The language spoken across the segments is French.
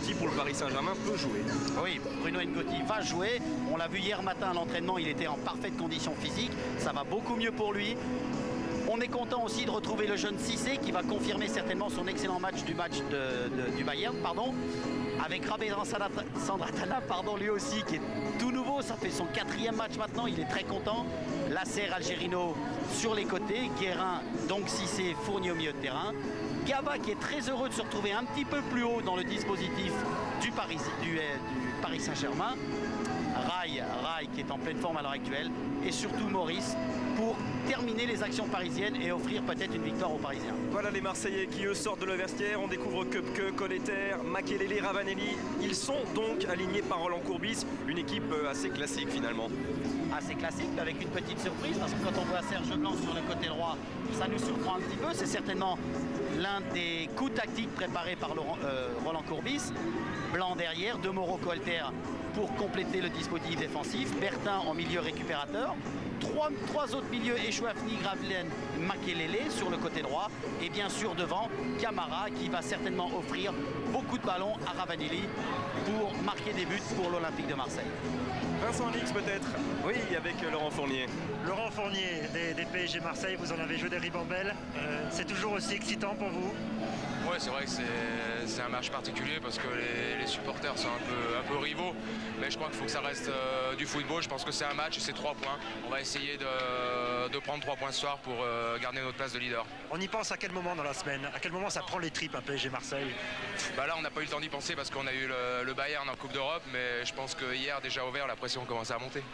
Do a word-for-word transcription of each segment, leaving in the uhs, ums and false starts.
Ngoti pour le Paris Saint-Germain peut jouer. Oui, Bruno Ngoti va jouer. On l'a vu hier matin à l'entraînement, il était en parfaite condition physique. Ça va beaucoup mieux pour lui. On est content aussi de retrouver le jeune Cissé qui va confirmer certainement son excellent match du match de, de, du Bayern, pardon. Avec Rabé Sandratana, pardon, lui aussi qui est tout nouveau, ça fait son quatrième match maintenant, il est très content. Lasser, Algerino sur les côtés, Guérin, donc Cissé, Fournier au milieu de terrain. Gaba qui est très heureux de se retrouver un petit peu plus haut dans le dispositif du Paris, du, du Paris Saint-Germain. Rai, Rai qui est en pleine forme à l'heure actuelle. Et surtout Maurice pour terminer les actions parisiennes et offrir peut-être une victoire aux Parisiens. Voilà les Marseillais qui eux sortent de le vestiaire. On découvre Köpke, Colletter, Makelele, Ravanelli. Ils sont donc alignés par Roland Courbis. Une équipe assez classique finalement. Assez classique avec une petite surprise parce que quand on voit Serge Blanc sur le côté droit, ça nous surprend un petit peu. C'est certainement l'un des coups tactiques préparés par Laurent, euh, Roland Courbis. Blanc derrière, De Mauro, Colter pour compléter le dispositif défensif. Bertin en milieu récupérateur. Trois, trois autres milieux, Echouafni, Gravelaine, Makelele sur le côté droit. Et bien sûr devant, Camara qui va certainement offrir beaucoup de ballons à Ravanelli pour marquer des buts pour l'Olympique de Marseille. Vincent Alix peut-être. Oui, avec Laurent Fournier. Laurent Fournier des, des P S G Marseille, vous en avez joué des ribambelles. Euh, c'est toujours aussi excitant pour vous? Ouais, c'est vrai que c'est un match particulier parce que les, les supporters sont un peu, un peu rivaux. Mais je crois qu'il faut que ça reste euh, du football. Je pense que c'est un match et c'est trois points. On va essayer de, de prendre trois points ce soir pour euh, garder notre place de leader. On y pense à quel moment dans la semaine? À quel moment ça prend les tripes un P S G Marseille? Bah là, on n'a pas eu le temps d'y penser parce qu'on a eu le, le Bayern en Coupe d'Europe. Mais je pense que hier, déjà au vert, la pression commençait à monter.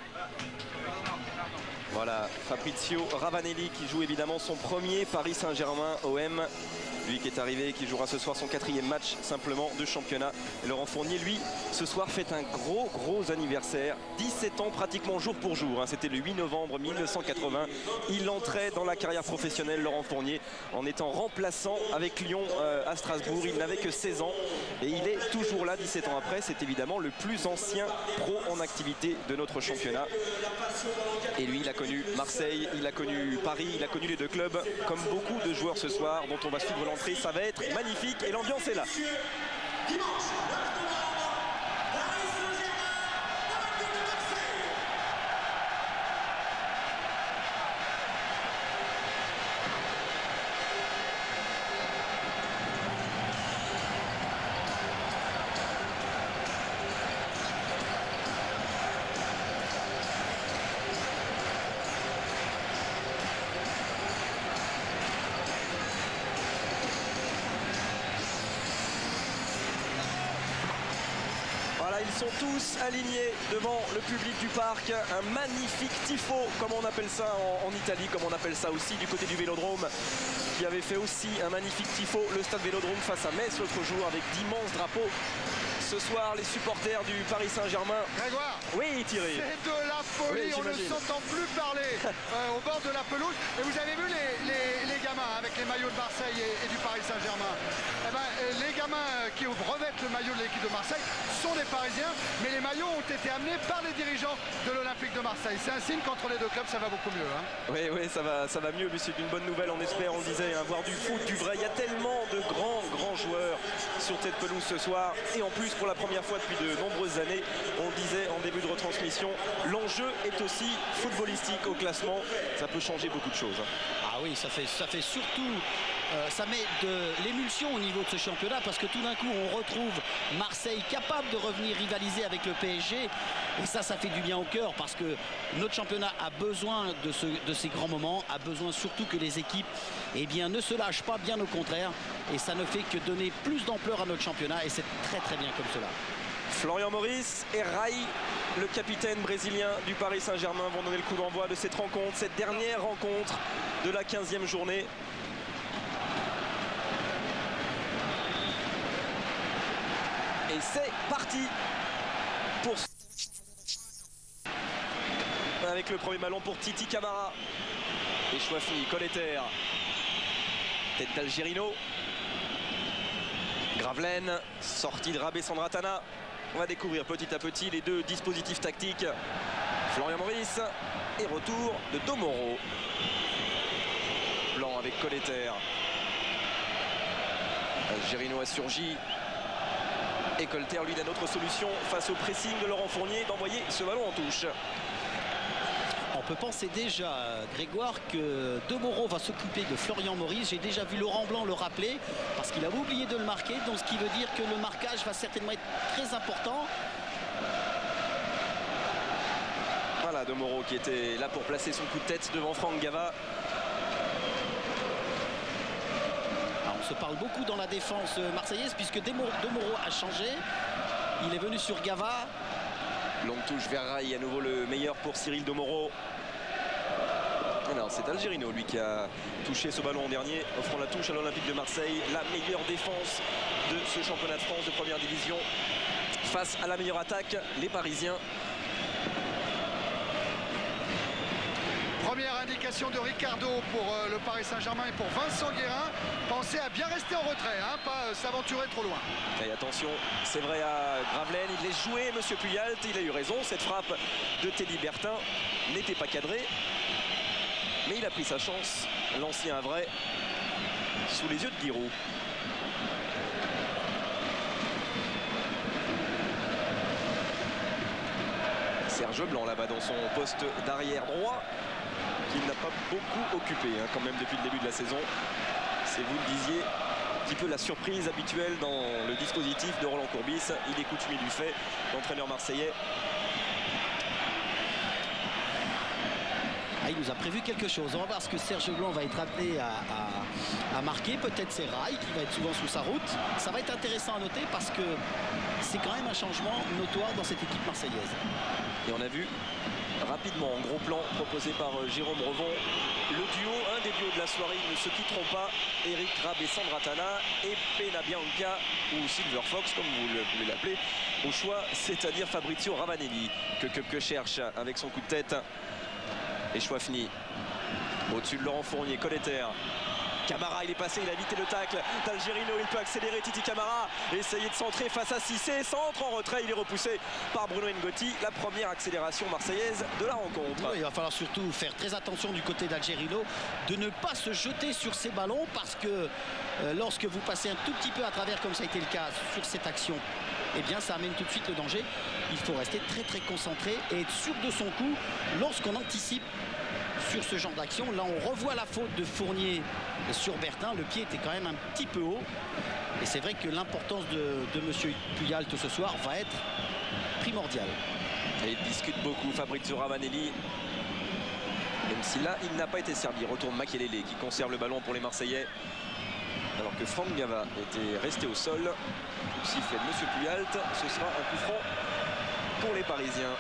Voilà, Fabrizio Ravanelli qui joue évidemment son premier Paris Saint-Germain O M. Lui qui est arrivé, qui jouera ce soir son quatrième match simplement de championnat. Et Laurent Fournier, lui, ce soir fête un gros, gros anniversaire. dix-sept ans pratiquement jour pour jour. Hein. C'était le huit novembre mille neuf cent quatre-vingts. Il entrait dans la carrière professionnelle, Laurent Fournier, en étant remplaçant avec Lyon euh, à Strasbourg. Il n'avait que seize ans et il est toujours là dix-sept ans après. C'est évidemment le plus ancien pro en activité de notre championnat. Et lui, il a connu Marseille, il a connu Paris, il a connu les deux clubs, comme beaucoup de joueurs ce soir dont on va suivre l'entrée. Ça va être magnifique et l'ambiance est là. Ils sont tous alignés devant le public du parc. Un magnifique tifo, comme on appelle ça en, en Italie, comme on appelle ça aussi du côté du Vélodrome, qui avait fait aussi un magnifique tifo, le stade Vélodrome face à Metz l'autre jour avec d'immenses drapeaux. Ce soir, les supporters du Paris Saint-Germain. Grégoire. Oui, Thierry. C'est de la folie, oui, on ne s'entend plus parler euh, au bord de la pelouse. Et vous avez vu les, les, les gamins avec les maillots de Marseille et, et du Paris Saint-Germain. Eh ben, les gamins qui revêtent le maillot de l'équipe de Marseille sont des Parisiens, mais les maillots ont été amenés par les dirigeants de l'Olympique de Marseille. C'est un signe qu'entre les deux clubs, ça va beaucoup mieux. Hein. Oui, oui, ça va, ça va mieux. C'est une bonne nouvelle, on espère, on le disait, hein, voir du foot, du vrai. Il y a tellement de grands, grands joueurs sur cette pelouse ce soir. Et en plus, pour la première fois depuis de nombreuses années, on le disait en début de retransmission, l'enjeu est aussi footballistique au classement. Ça peut changer beaucoup de choses. Ah oui, ça fait, ça fait surtout, euh, ça met de l'émulsion au niveau de ce championnat parce que tout d'un coup, on retrouve Marseille capable de revenir rivaliser avec le P S G. Et ça, ça fait du bien au cœur parce que notre championnat a besoin de, ce, de ces grands moments, a besoin surtout que les équipes eh bien, ne se lâchent pas, bien au contraire. Et ça ne fait que donner plus d'ampleur à notre championnat et c'est très très bien comme cela. Florian Maurice et Rai, le capitaine brésilien du Paris Saint-Germain, vont donner le coup d'envoi de cette rencontre, cette dernière rencontre de la quinzième journée. Et c'est parti pour... Avec le premier ballon pour Titi Camara. Et Chouafni, Colletter. Tête d'Algerino. Gravelaine, sortie de Rabé Sandratana. On va découvrir petit à petit les deux dispositifs tactiques. Florian Maurice et retour de De Mauro. Blanc avec Colletter. Algerino a surgi. Et Colter, lui, donne autre solution face au pressing de Laurent Fournier d'envoyer ce ballon en touche. On peut penser déjà, Grégoire, que De Moro va s'occuper de Florian Maurice. J'ai déjà vu Laurent Blanc le rappeler parce qu'il a oublié de le marquer. Donc ce qui veut dire que le marquage va certainement être très important. Voilà, De Moro qui était là pour placer son coup de tête devant Franck Gava. Alors, on se parle beaucoup dans la défense marseillaise puisque De Moro, De Moro a changé. Il est venu sur Gava. Longue touche vers Rail, à nouveau le meilleur pour Cyril De Moro. Alors c'est Algerino lui qui a touché ce ballon en dernier, offrant la touche à l'Olympique de Marseille. La meilleure défense de ce championnat de France de première division face à la meilleure attaque, les Parisiens. Première indication de Ricardo pour euh, le Paris Saint-Germain et pour Vincent Guérin. Pensez à bien rester en retrait, hein, pas euh, s'aventurer trop loin. Et attention, c'est vrai à Gravelaine, il laisse jouer Monsieur Puyalt, il a eu raison. Cette frappe de Teddy Bertin n'était pas cadrée. Mais il a pris sa chance, l'ancien vrai, sous les yeux de Giroud. Serge Blanc là-bas dans son poste d'arrière droit, qu'il n'a pas beaucoup occupé hein, quand même depuis le début de la saison. C'est, vous le disiez, un petit peu la surprise habituelle dans le dispositif de Roland Courbis. Il est coutumier du fait, l'entraîneur marseillais. Ah, il nous a prévu quelque chose. On va voir ce que Serge Blanc va être appelé à, à, à marquer. Peut-être c'est Rail qui va être souvent sous sa route. Ça va être intéressant à noter parce que c'est quand même un changement notoire dans cette équipe marseillaise. Et on a vu rapidement en gros plan proposé par Jérôme Revon le duo, un des duos de la soirée, ils ne se quitteront pas, Eric Rabe et Sandra Tana et Pena Bianca ou Silver Fox comme vous voulez l'appeler au choix, c'est-à-dire Fabrizio Ravanelli que, que, que cherche avec son coup de tête. Et Chouafni au-dessus de Laurent Fournier, Colleter. Camara, il est passé, il a évité le tacle d'Algerino, il peut accélérer. Titi Camara, essayer de centrer face à Cissé, centre en retrait, il est repoussé par Bruno Ngotti. La première accélération marseillaise de la rencontre. Oui, il va falloir surtout faire très attention du côté d'Algerino de ne pas se jeter sur ces ballons parce que euh, lorsque vous passez un tout petit peu à travers comme ça a été le cas sur cette action, eh bien ça amène tout de suite le danger. Il faut rester très très concentré et être sûr de son coup lorsqu'on anticipe sur ce genre d'action. Là on revoit la faute de Fournier sur Bertin, le pied était quand même un petit peu haut et c'est vrai que l'importance de, de Monsieur Puyalt ce soir va être primordiale. Et il discute beaucoup Fabrizio Ravanelli, même si là il n'a pas été servi. Retourne Makelele qui conserve le ballon pour les Marseillais alors que Franck Gava était resté au sol. Le sifflet de Monsieur Puyalt, ce sera un coup franc pour les Parisiens.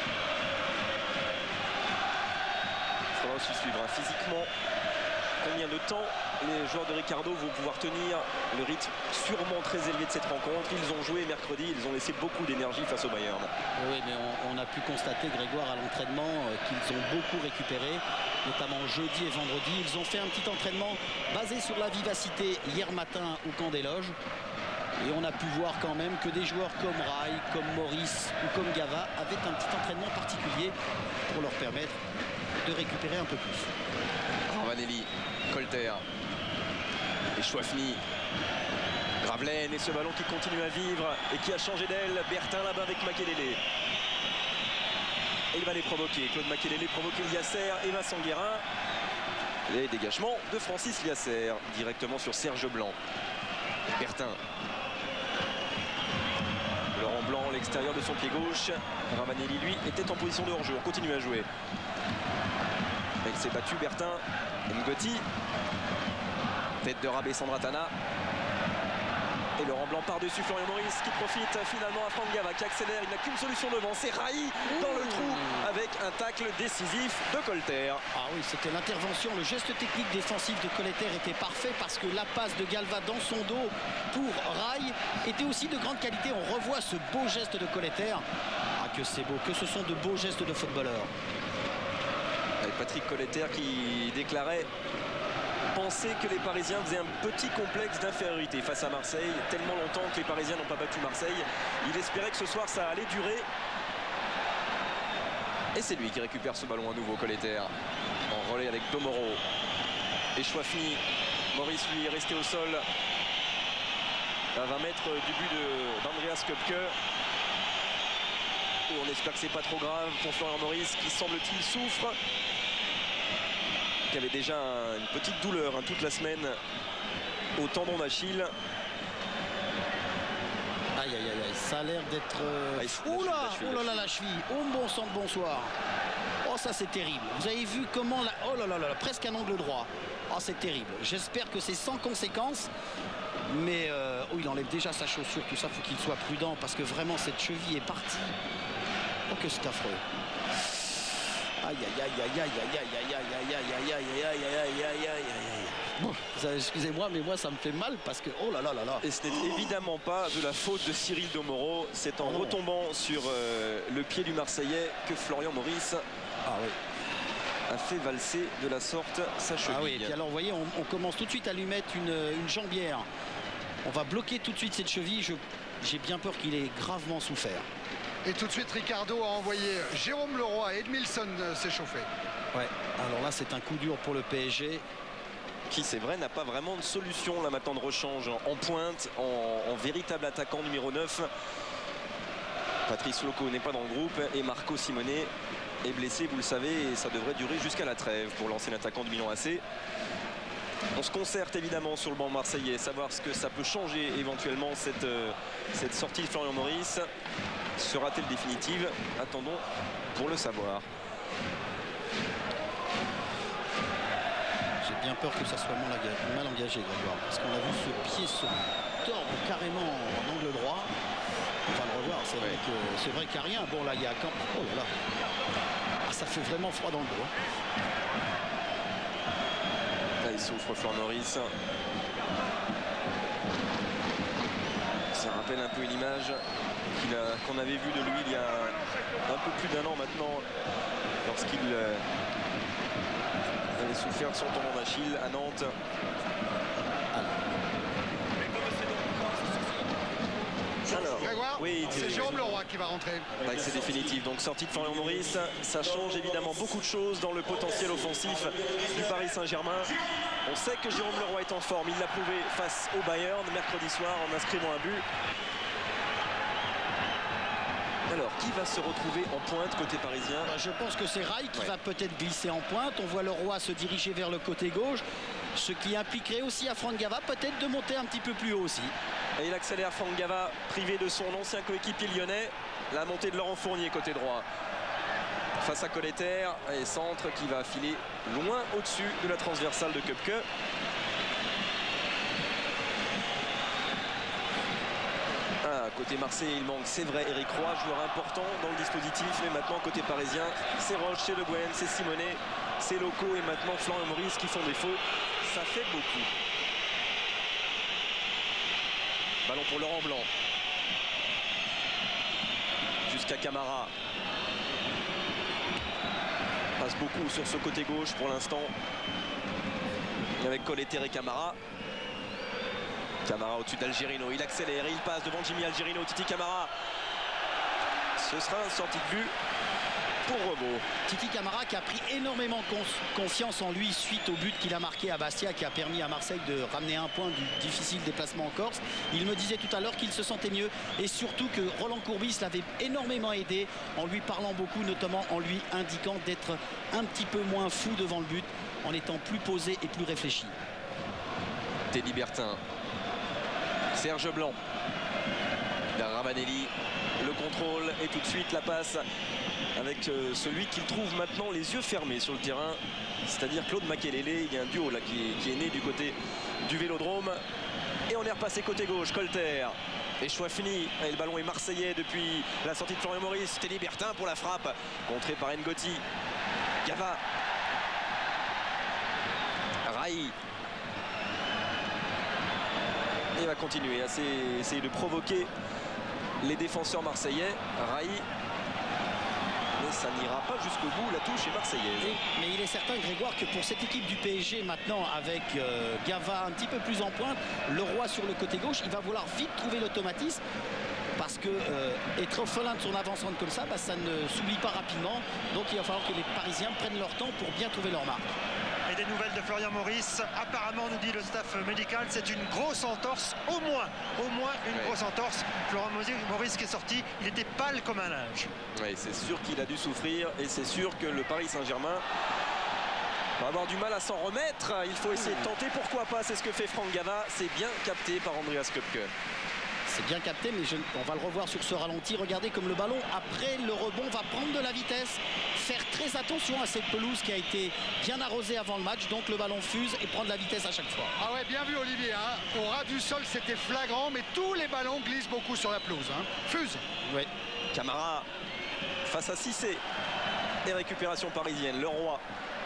Il faudra aussi suivre hein, physiquement combien de temps les joueurs de Ricardo vont pouvoir tenir le rythme sûrement très élevé de cette rencontre. Ils ont joué mercredi, ils ont laissé beaucoup d'énergie face au Bayern. Oui, mais on, on a pu constater, Grégoire, à l'entraînement euh, qu'ils ont beaucoup récupéré, notamment jeudi et vendredi. Ils ont fait un petit entraînement basé sur la vivacité hier matin au camp des loges. Et on a pu voir quand même que des joueurs comme Rail, comme Maurice ou comme Gava avaient un petit entraînement particulier pour leur permettre de récupérer un peu plus. Ravanelli, Colter et Chouafni. Gravelaine et ce ballon qui continue à vivre et qui a changé d'aile. Bertin là-bas avec Makelele. Et il va les provoquer. Claude Makelele provoquer Liasser et Vincent Guérin. Les dégagements de Francis Liasser directement sur Serge Blanc. Bertin. Laurent Blanc, l'extérieur de son pied gauche. Ravanelli, lui, était en position de hors-jeu. On continue à jouer. Il s'est battu, Bertin. Ngotti. Tête de Rabé, Sandra Tana. Et Laurent Blanc par-dessus Florian Maurice qui profite finalement à Franck Gava qui accélère. Il n'a qu'une solution devant. C'est Raï dans le trou avec un tacle décisif de Colter. Ah oui, c'était l'intervention. Le geste technique défensif de Colter était parfait parce que la passe de Galva dans son dos pour Raï était aussi de grande qualité. On revoit ce beau geste de Colter. Ah, que c'est beau, que ce sont de beaux gestes de footballeurs. Et Patrick Colleter qui déclarait penser que les Parisiens faisaient un petit complexe d'infériorité face à Marseille. Tellement longtemps que les Parisiens n'ont pas battu Marseille. Il espérait que ce soir ça allait durer. Et c'est lui qui récupère ce ballon à nouveau, Colleter. En relais avec De Moro. Et Chouafni. Maurice lui est resté au sol. à vingt mètres du but d'Andreas Köpke. Et on espère que c'est pas trop grave pour Florian Maurice qui semble-t-il souffre, qui avait déjà un, une petite douleur hein, toute la semaine au tendon d'Achille. Aïe aïe aïe, ça a l'air d'être... Euh... Ah, oh là, oh là là, la cheville. Oh bon sang de bonsoir. Oh ça c'est terrible. Vous avez vu comment... La... Oh là là là, presque un angle droit. Oh c'est terrible. J'espère que c'est sans conséquence. Mais euh... oh, il enlève déjà sa chaussure, tout ça, faut qu'il soit prudent parce que vraiment cette cheville est partie. Oh que c'est affreux. Aïe aïe aïe aïe aïe aïe aïe aïe aïe aïe aïe aïe aïe aïe aïe aïe aïe. Bon, excusez-moi, mais moi ça me fait mal parce que oh là là là là. Et ce n'est évidemment pas de la faute de Cyril Domoro. C'est en non. retombant sur euh, le pied du Marseillais que Florian Maurice ah, oui. a fait valser de la sorte sa cheville. Ah oui, et puis alors vous voyez, on, on commence tout de suite à lui mettre une, une jambière. On va bloquer tout de suite cette cheville. Je, j'ai bien peur qu'il ait gravement souffert. Et tout de suite, Ricardo a envoyé Jérôme Leroy et Edmilson s'échauffer. Ouais, alors là, c'est un coup dur pour le P S G. Qui, c'est vrai, n'a pas vraiment de solution là maintenant de rechange en pointe, en, en véritable attaquant numéro neuf. Patrice Loco n'est pas dans le groupe et Marco Simone est blessé, vous le savez, et ça devrait durer jusqu'à la trêve pour l'ancien attaquant du Milan A C. On se concerte évidemment sur le banc marseillais, savoir ce que ça peut changer éventuellement cette, euh, cette sortie de Florian Maurice. Sera-t-elle définitive? Attendons pour le savoir. J'ai bien peur que ça soit mal engagé, Grégoire, parce qu'on a vu ce pied se tordre carrément en angle droit. On va le revoir, c'est ouais. vrai que c'est vrai qu'il n'y a rien. Bon là, il y a quand... Oh là là. Ah, ça fait vraiment froid dans le dos. Là, il souffre Florian Maurice. Ça rappelle un peu une image qu'on avait vue de lui il y a un peu plus d'un an maintenant, lorsqu'il euh, avait souffert de son tendon d'Achille à Nantes. Alors, Grégoire, oui, c'est Jérôme Leroy qui va rentrer. Ouais, c'est définitif. Donc sortie de Florian Maurice, ça change évidemment beaucoup de choses dans le potentiel offensif du Paris Saint-Germain. On sait que Jérôme Leroy est en forme. Il l'a prouvé face au Bayern mercredi soir en inscrivant un but. Alors, qui va se retrouver en pointe côté parisien? Bah, je pense que c'est Rai qui ouais. va peut-être glisser en pointe. On voit Leroy se diriger vers le côté gauche, ce qui impliquerait aussi à Franck Gava peut-être de monter un petit peu plus haut aussi. Et il accélère Franck Gava, privé de son ancien coéquipier lyonnais. La montée de Laurent Fournier côté droit. Face à Colletter, et centre qui va filer loin au-dessus de la transversale de Köpke. Ah, côté Marseille, il manque, c'est vrai, Eric Roy, joueur important dans le dispositif. Mais maintenant, côté parisien, c'est Roche, c'est Le Guen, c'est Simonet, c'est Loco et maintenant Florian Maurice qui font défaut. Ça fait beaucoup. Ballon pour Laurent Blanc. Jusqu'à Camara. Passe beaucoup sur ce côté gauche pour l'instant. Avec Colletter et Camara. Camara au-dessus d'Algerino. Il accélère, il passe devant Jimmy Algerino. Titi Camara. Ce sera un sortie de vue pour Rebo. Titi Camara qui a pris énormément confiance en lui suite au but qu'il a marqué à Bastia, qui a permis à Marseille de ramener un point du difficile déplacement en Corse. Il me disait tout à l'heure qu'il se sentait mieux et surtout que Roland Courbis l'avait énormément aidé en lui parlant beaucoup, notamment en lui indiquant d'être un petit peu moins fou devant le but, en étant plus posé et plus réfléchi. Teddy Bertin. Serge Blanc. Ravanelli. Le contrôle et tout de suite la passe avec euh, celui qu'il trouve maintenant les yeux fermés sur le terrain, c'est-à-dire Claude Makelele. Il y a un duo là qui est, qui est né du côté du Vélodrome. Et on est repassé côté gauche, Colter. Et choix fini. Et le ballon est marseillais depuis la sortie de Florian Maurice. Teddy Bertin pour la frappe, contré par Ngoti. Gava. Rai. Il va continuer à essayer de provoquer les défenseurs marseillais. Rai. Mais ça n'ira pas jusqu'au bout, la touche est marseillaise. Et, mais il est certain, Grégoire, que pour cette équipe du P S G maintenant, avec euh, Gava un petit peu plus en pointe, Leroy sur le côté gauche, il va vouloir vite trouver l'automatisme. Parce que euh, être orphelin de son avancement comme ça, bah, ça ne s'oublie pas rapidement. Donc il va falloir que les Parisiens prennent leur temps pour bien trouver leur marque. Et des nouvelles de Florian Maurice. Apparemment, nous dit le staff médical, c'est une grosse entorse, au moins, au moins une ouais. grosse entorse. Florian Maurice qui est sorti, il était pâle comme un linge. Oui, c'est sûr qu'il a dû souffrir et c'est sûr que le Paris Saint-Germain va avoir du mal à s'en remettre. Il faut essayer de tenter, pourquoi pas, c'est ce que fait Franck Gava. C'est bien capté par Andreas Köpke. C'est bien capté, mais je, on va le revoir sur ce ralenti. Regardez comme le ballon, après le rebond, va prendre de la vitesse. Faire très attention à cette pelouse qui a été bien arrosée avant le match. Donc le ballon fuse et prend de la vitesse à chaque fois. Ah ouais, bien vu Olivier. Hein. Au ras du sol, c'était flagrant, mais tous les ballons glissent beaucoup sur la pelouse. Hein. Fuse. Oui. Camara face à Cissé. Et récupération parisienne. Leroy.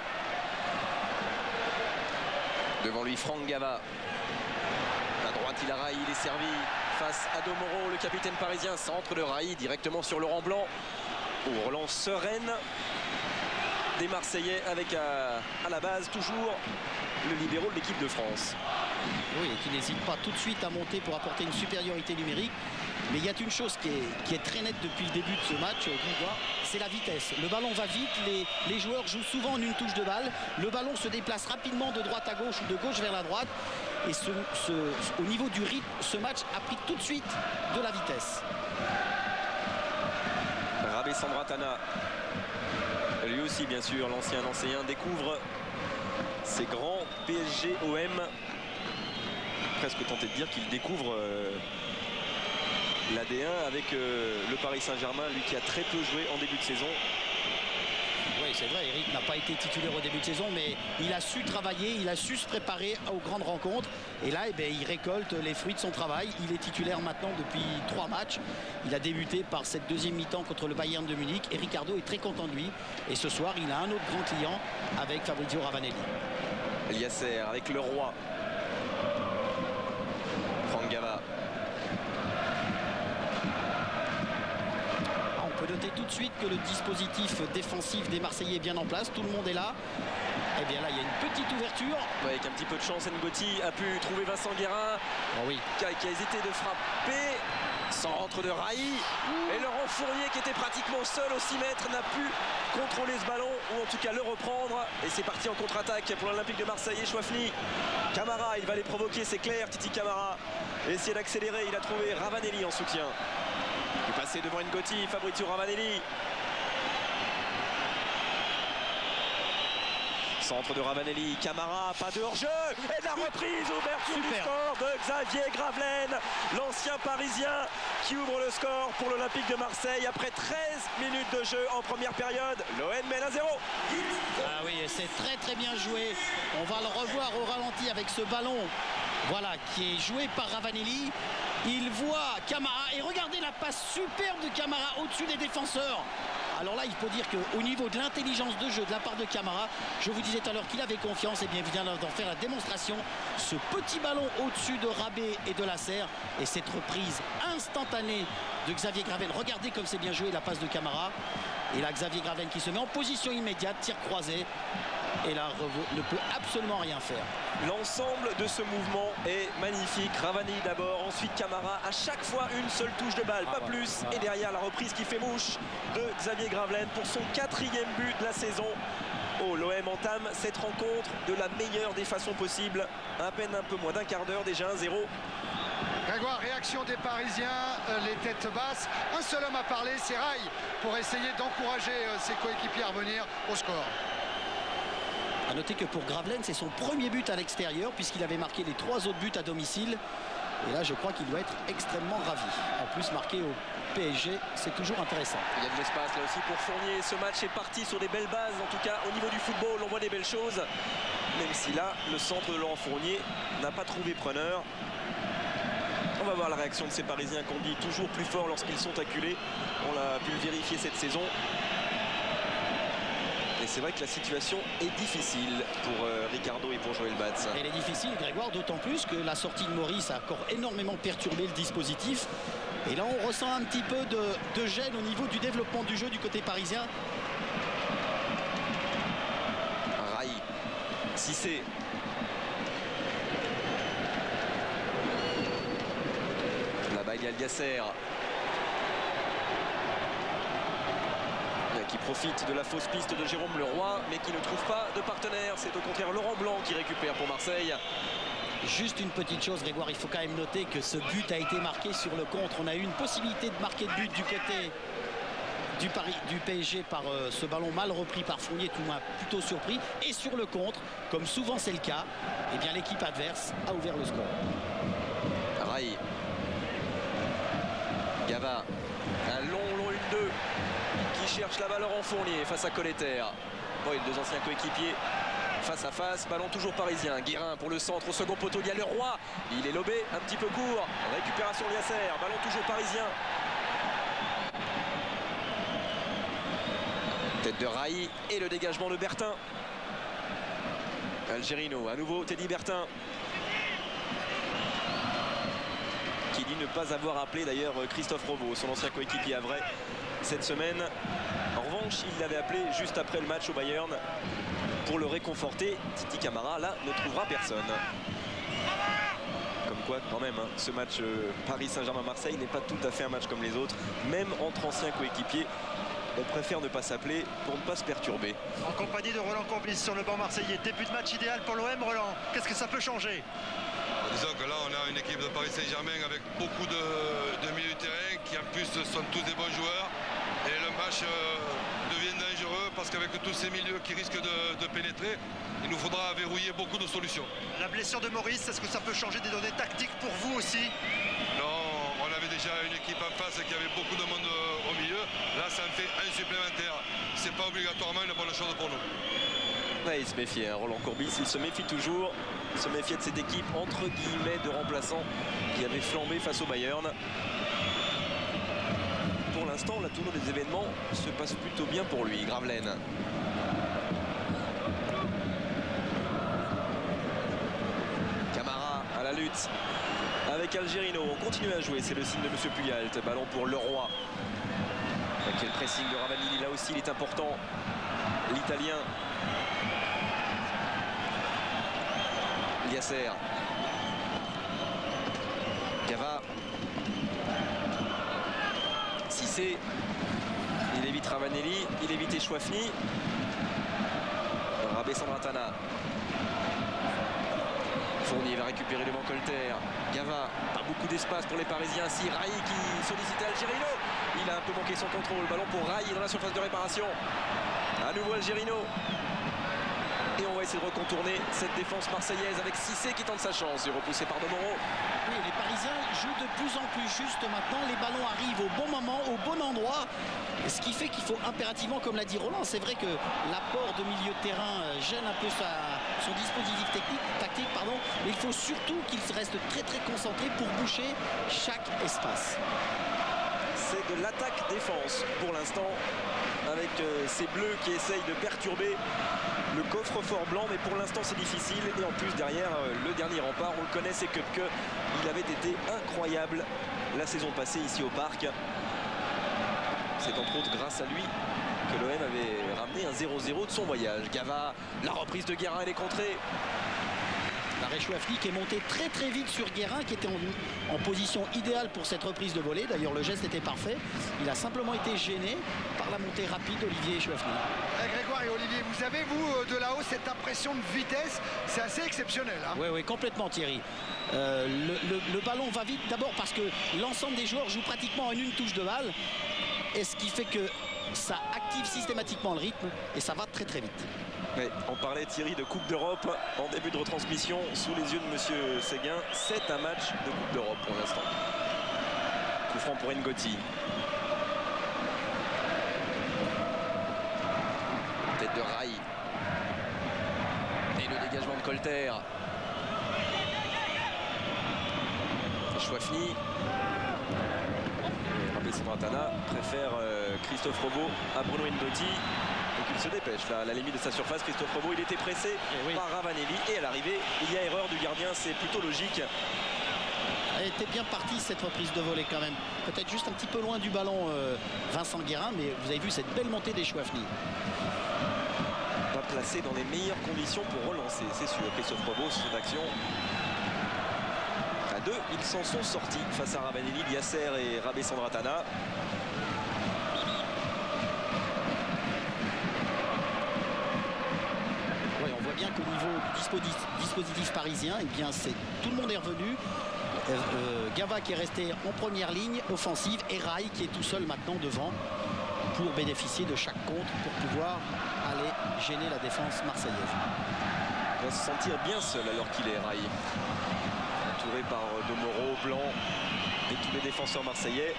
Devant lui, Franck Gava. À droite, il a Raï, il est servi. Face à Domoro, le capitaine parisien, centre de Raï directement sur Laurent Blanc. Au relance sereine des Marseillais avec à, à la base toujours le libéro de l'équipe de France. Oui, et qui n'hésite pas tout de suite à monter pour apporter une supériorité numérique. Mais il y a une chose qui est, qui est très nette depuis le début de ce match, Grégoire, c'est la vitesse. Le ballon va vite, les, les joueurs jouent souvent en une touche de balle. Le ballon se déplace rapidement de droite à gauche ou de gauche vers la droite. Et ce, ce, au niveau du rythme, ce match a pris tout de suite de la vitesse. Rabé Sandratana, lui aussi bien sûr, l'ancien Nancéen, découvre ces grands P S G O M. Presque tenté de dire qu'il découvre euh, l'A D un avec euh, le Paris Saint-Germain, lui qui a très peu joué en début de saison. Oui, c'est vrai, Eric n'a pas été titulaire au début de saison, mais il a su travailler, il a su se préparer aux grandes rencontres. Et là, eh bien, il récolte les fruits de son travail. Il est titulaire maintenant depuis trois matchs. Il a débuté par cette deuxième mi-temps contre le Bayern de Munich. Et Ricardo est très content de lui. Et ce soir, il a un autre grand client avec Fabrizio Ravanelli. Yasser avec Leroy. Franck Gava. On peut noter tout de suite que le dispositif défensif des Marseillais est bien en place. Tout le monde est là. Et bien là, il y a une petite ouverture. Ouais, avec un petit peu de chance, Ngoti a pu trouver Vincent Guérin. Oh oui. qui, a, qui a hésité de frapper. Centre de Raï. Et Laurent Fournier, qui était pratiquement seul au six mètres, n'a pu contrôler ce ballon, ou en tout cas le reprendre. Et c'est parti en contre-attaque pour l'Olympique de Marseille et Chouafny. Camara, il va les provoquer, c'est clair. Titi Camara essayer d'accélérer. Il a trouvé Ravanelli en soutien. Il est passé devant Ngoti, Fabrizio Ravanelli. Centre de Ravanelli, Camara, pas de hors-jeu. Et de la reprise, ouverture du score de Xavier Gravelaine, l'ancien parisien qui ouvre le score pour l'Olympique de Marseille après treize minutes de jeu en première période. L'O M mène à zéro. Ah oui, c'est très très bien joué. On va le revoir au ralenti avec ce ballon, voilà, qui est joué par Ravanelli. Il voit Camara et regardez la passe superbe de Camara au-dessus des défenseurs. Alors là, il faut dire qu'au niveau de l'intelligence de jeu de la part de Camara, je vous disais tout à l'heure qu'il avait confiance, et bien il vient d'en faire la démonstration. Ce petit ballon au-dessus de Rabé et de Lasserre et cette reprise instantanée de Xavier Gravelaine. Regardez comme c'est bien joué la passe de Camara. Et là, Xavier Gravelaine qui se met en position immédiate, tir croisé. Et là, ne peut absolument rien faire. L'ensemble de ce mouvement est magnifique. Ravanelli d'abord, ensuite Camara. À chaque fois, une seule touche de balle, ah, pas ouais, plus. Ouais. Et derrière, la reprise qui fait mouche de Xavier Gravelaine pour son quatrième but de la saison. Oh, l'O M entame cette rencontre de la meilleure des façons possibles. À peine un peu moins d'un quart d'heure, déjà un zéro. Grégoire, réaction des Parisiens, euh, les têtes basses. Un seul homme à parler, c'est Raï, pour essayer d'encourager euh, ses coéquipiers à revenir au score. A noter que pour Gravelaine, c'est son premier but à l'extérieur puisqu'il avait marqué les trois autres buts à domicile. Et là, je crois qu'il doit être extrêmement ravi. En plus, marqué au P S G, c'est toujours intéressant. Il y a de l'espace là aussi pour Fournier. Ce match est parti sur des belles bases. En tout cas, au niveau du football, on voit des belles choses. Même si là, le centre de Laurent Fournier n'a pas trouvé preneur. On va voir la réaction de ces Parisiens qu'on dit toujours plus fort lorsqu'ils sont acculés. On l'a pu le vérifier cette saison. Et c'est vrai que la situation est difficile pour euh, Ricardo et pour Joël Batz. Elle est difficile, Grégoire, d'autant plus que la sortie de Maurice a encore énormément perturbé le dispositif. Et là, on ressent un petit peu de, de gêne au niveau du développement du jeu du côté parisien. Raï, Cissé. Là-bas, il y a le Yasser. qui profite de la fausse piste de Jérôme Leroy, mais qui ne trouve pas de partenaire. C'est au contraire Laurent Blanc qui récupère pour Marseille. Juste une petite chose, Grégoire, il faut quand même noter que ce but a été marqué sur le contre. On a eu une possibilité de marquer de but du côté du, Paris, du P S G par euh, ce ballon mal repris par Fournier, tout le monde plutôt surpris. Et sur le contre, comme souvent c'est le cas, eh bien l'équipe adverse a ouvert le score. Rai. Gava. Un long, long un deux qui cherche la balle en Fournier face à Colletter. Bon, et les deux anciens coéquipiers face à face. Ballon toujours parisien. Guérin pour le centre au second poteau. Il y a Leroy. Il est lobé, un petit peu court. Récupération de Yasser. Ballon toujours parisien. Tête de Rai et le dégagement de Bertin. Algerino, à nouveau Teddy Bertin. Qui dit ne pas avoir appelé d'ailleurs Christophe Roveau, son ancien coéquipier à Vrai, cette semaine. En revanche, il l'avait appelé juste après le match au Bayern pour le réconforter. Titi Camara, là, ne trouvera personne. Comme quoi, quand même, hein, ce match euh, Paris Saint-Germain-Marseille n'est pas tout à fait un match comme les autres. Même entre anciens coéquipiers, on préfère ne pas s'appeler pour ne pas se perturber. En compagnie de Roland Courbis sur le banc marseillais. Début de match idéal pour l'O M, Roland. Qu'est-ce que ça peut changer? Disons que là, on a une équipe de Paris Saint-Germain avec beaucoup de, de milieux de terrain qui en plus sont tous des bons joueurs. Et le match euh, devient dangereux parce qu'avec tous ces milieux qui risquent de, de pénétrer, il nous faudra verrouiller beaucoup de solutions. La blessure de Maurice, est-ce que ça peut changer des données tactiques pour vous aussi? Non, on avait déjà une équipe en face qui avait beaucoup de monde euh, au milieu. Là, ça en fait un supplémentaire. C'est pas obligatoirement une bonne chose pour nous. Ouais, il se méfiait, hein, Roland Courbis, il se méfie toujours. Il se méfiait de cette équipe, entre guillemets, de remplaçants qui avait flambé face au Bayern. Pour l'instant, la tournure des événements se passe plutôt bien pour lui. Gravelaine. Camara à la lutte avec Algerino. On continue à jouer, c'est le signe de M. Puyalt. Ballon pour Leroy. Quel pressing de Ravanelli, là aussi il est important. L'Italien. Yasser. Gava. Cissé. Il évite Ravanelli. Il évite Chouafni. Rabé Sandratana. Fournier va récupérer devant Colter. Gava. Pas beaucoup d'espace pour les Parisiens. Si Rai qui sollicitait Algerino. Il a un peu manqué son contrôle. Ballon pour Rai dans la surface de réparation. À nouveau Algerino. Et on va essayer de recontourner cette défense marseillaise avec Cissé qui tente sa chance. Il est repoussé par Domoro. Oui, les Parisiens jouent de plus en plus juste maintenant. Les ballons arrivent au bon moment, au bon endroit. Ce qui fait qu'il faut impérativement, comme l'a dit Roland, c'est vrai que l'apport de milieu de terrain gêne un peu sa, son dispositif technique, tactique, pardon, mais il faut surtout qu'il reste très très concentré pour boucher chaque espace. C'est de l'attaque-défense pour l'instant, avec euh, ces bleus qui essayent de perturber le coffre-fort blanc, mais pour l'instant c'est difficile. Et en plus derrière, euh, le dernier rempart, on le connaît, c'est Köpke. Il avait été incroyable la saison passée ici au Parc. C'est entre autres grâce à lui que l'O M avait ramené un zéro zéro de son voyage. Gava, la reprise de Guérin, elle est contrée. La Chouafni qui est monté très très vite sur Guérin, qui était en, en position idéale pour cette reprise de volée. D'ailleurs le geste était parfait. Il a simplement été gêné par la montée rapide d'Olivier Chouafni. Eh, Grégoire et Olivier, vous avez vous de là-haut cette impression de vitesse, c'est assez exceptionnel. Hein. Oui, oui, complètement Thierry. Euh, le, le, le ballon va vite d'abord parce que l'ensemble des joueurs joue pratiquement en une touche de balle. Et ce qui fait que ça active systématiquement le rythme et ça va très très vite. Ouais, on parlait Thierry de Coupe d'Europe en début de retransmission sous les yeux de Monsieur Séguin. C'est un match de Coupe d'Europe pour l'instant. Coup franc pour Ngotti. Tête de Rai. Et le dégagement de Colter. Chouafni. Rabé Sandratana préfère euh, Christophe Roveau à Bruno Ngotti. Donc il se dépêche là, à la limite de sa surface. Christophe Roveau, il était pressé oui. par Ravanelli. Et à l'arrivée, il y a erreur du gardien, c'est plutôt logique. Elle était bien partie cette reprise de volée quand même. Peut-être juste un petit peu loin du ballon euh, Vincent Guérin, mais vous avez vu cette belle montée des Chouafni. Pas placé dans les meilleures conditions pour relancer, c'est sûr. Christophe Roveau sur cette action. À deux, ils s'en sont sortis face à Ravanelli, Yasser et Rabé Sandratana. bien qu'au niveau du dispositif, dispositif parisien, eh bien, c'est, tout le monde est revenu. Euh, euh, Gava qui est resté en première ligne offensive et Rai qui est tout seul maintenant devant pour bénéficier de chaque contre pour pouvoir aller gêner la défense marseillaise. Il va se sentir bien seul alors qu'il est Rai. Entouré par Domoro, Blanc et tous les défenseurs marseillais.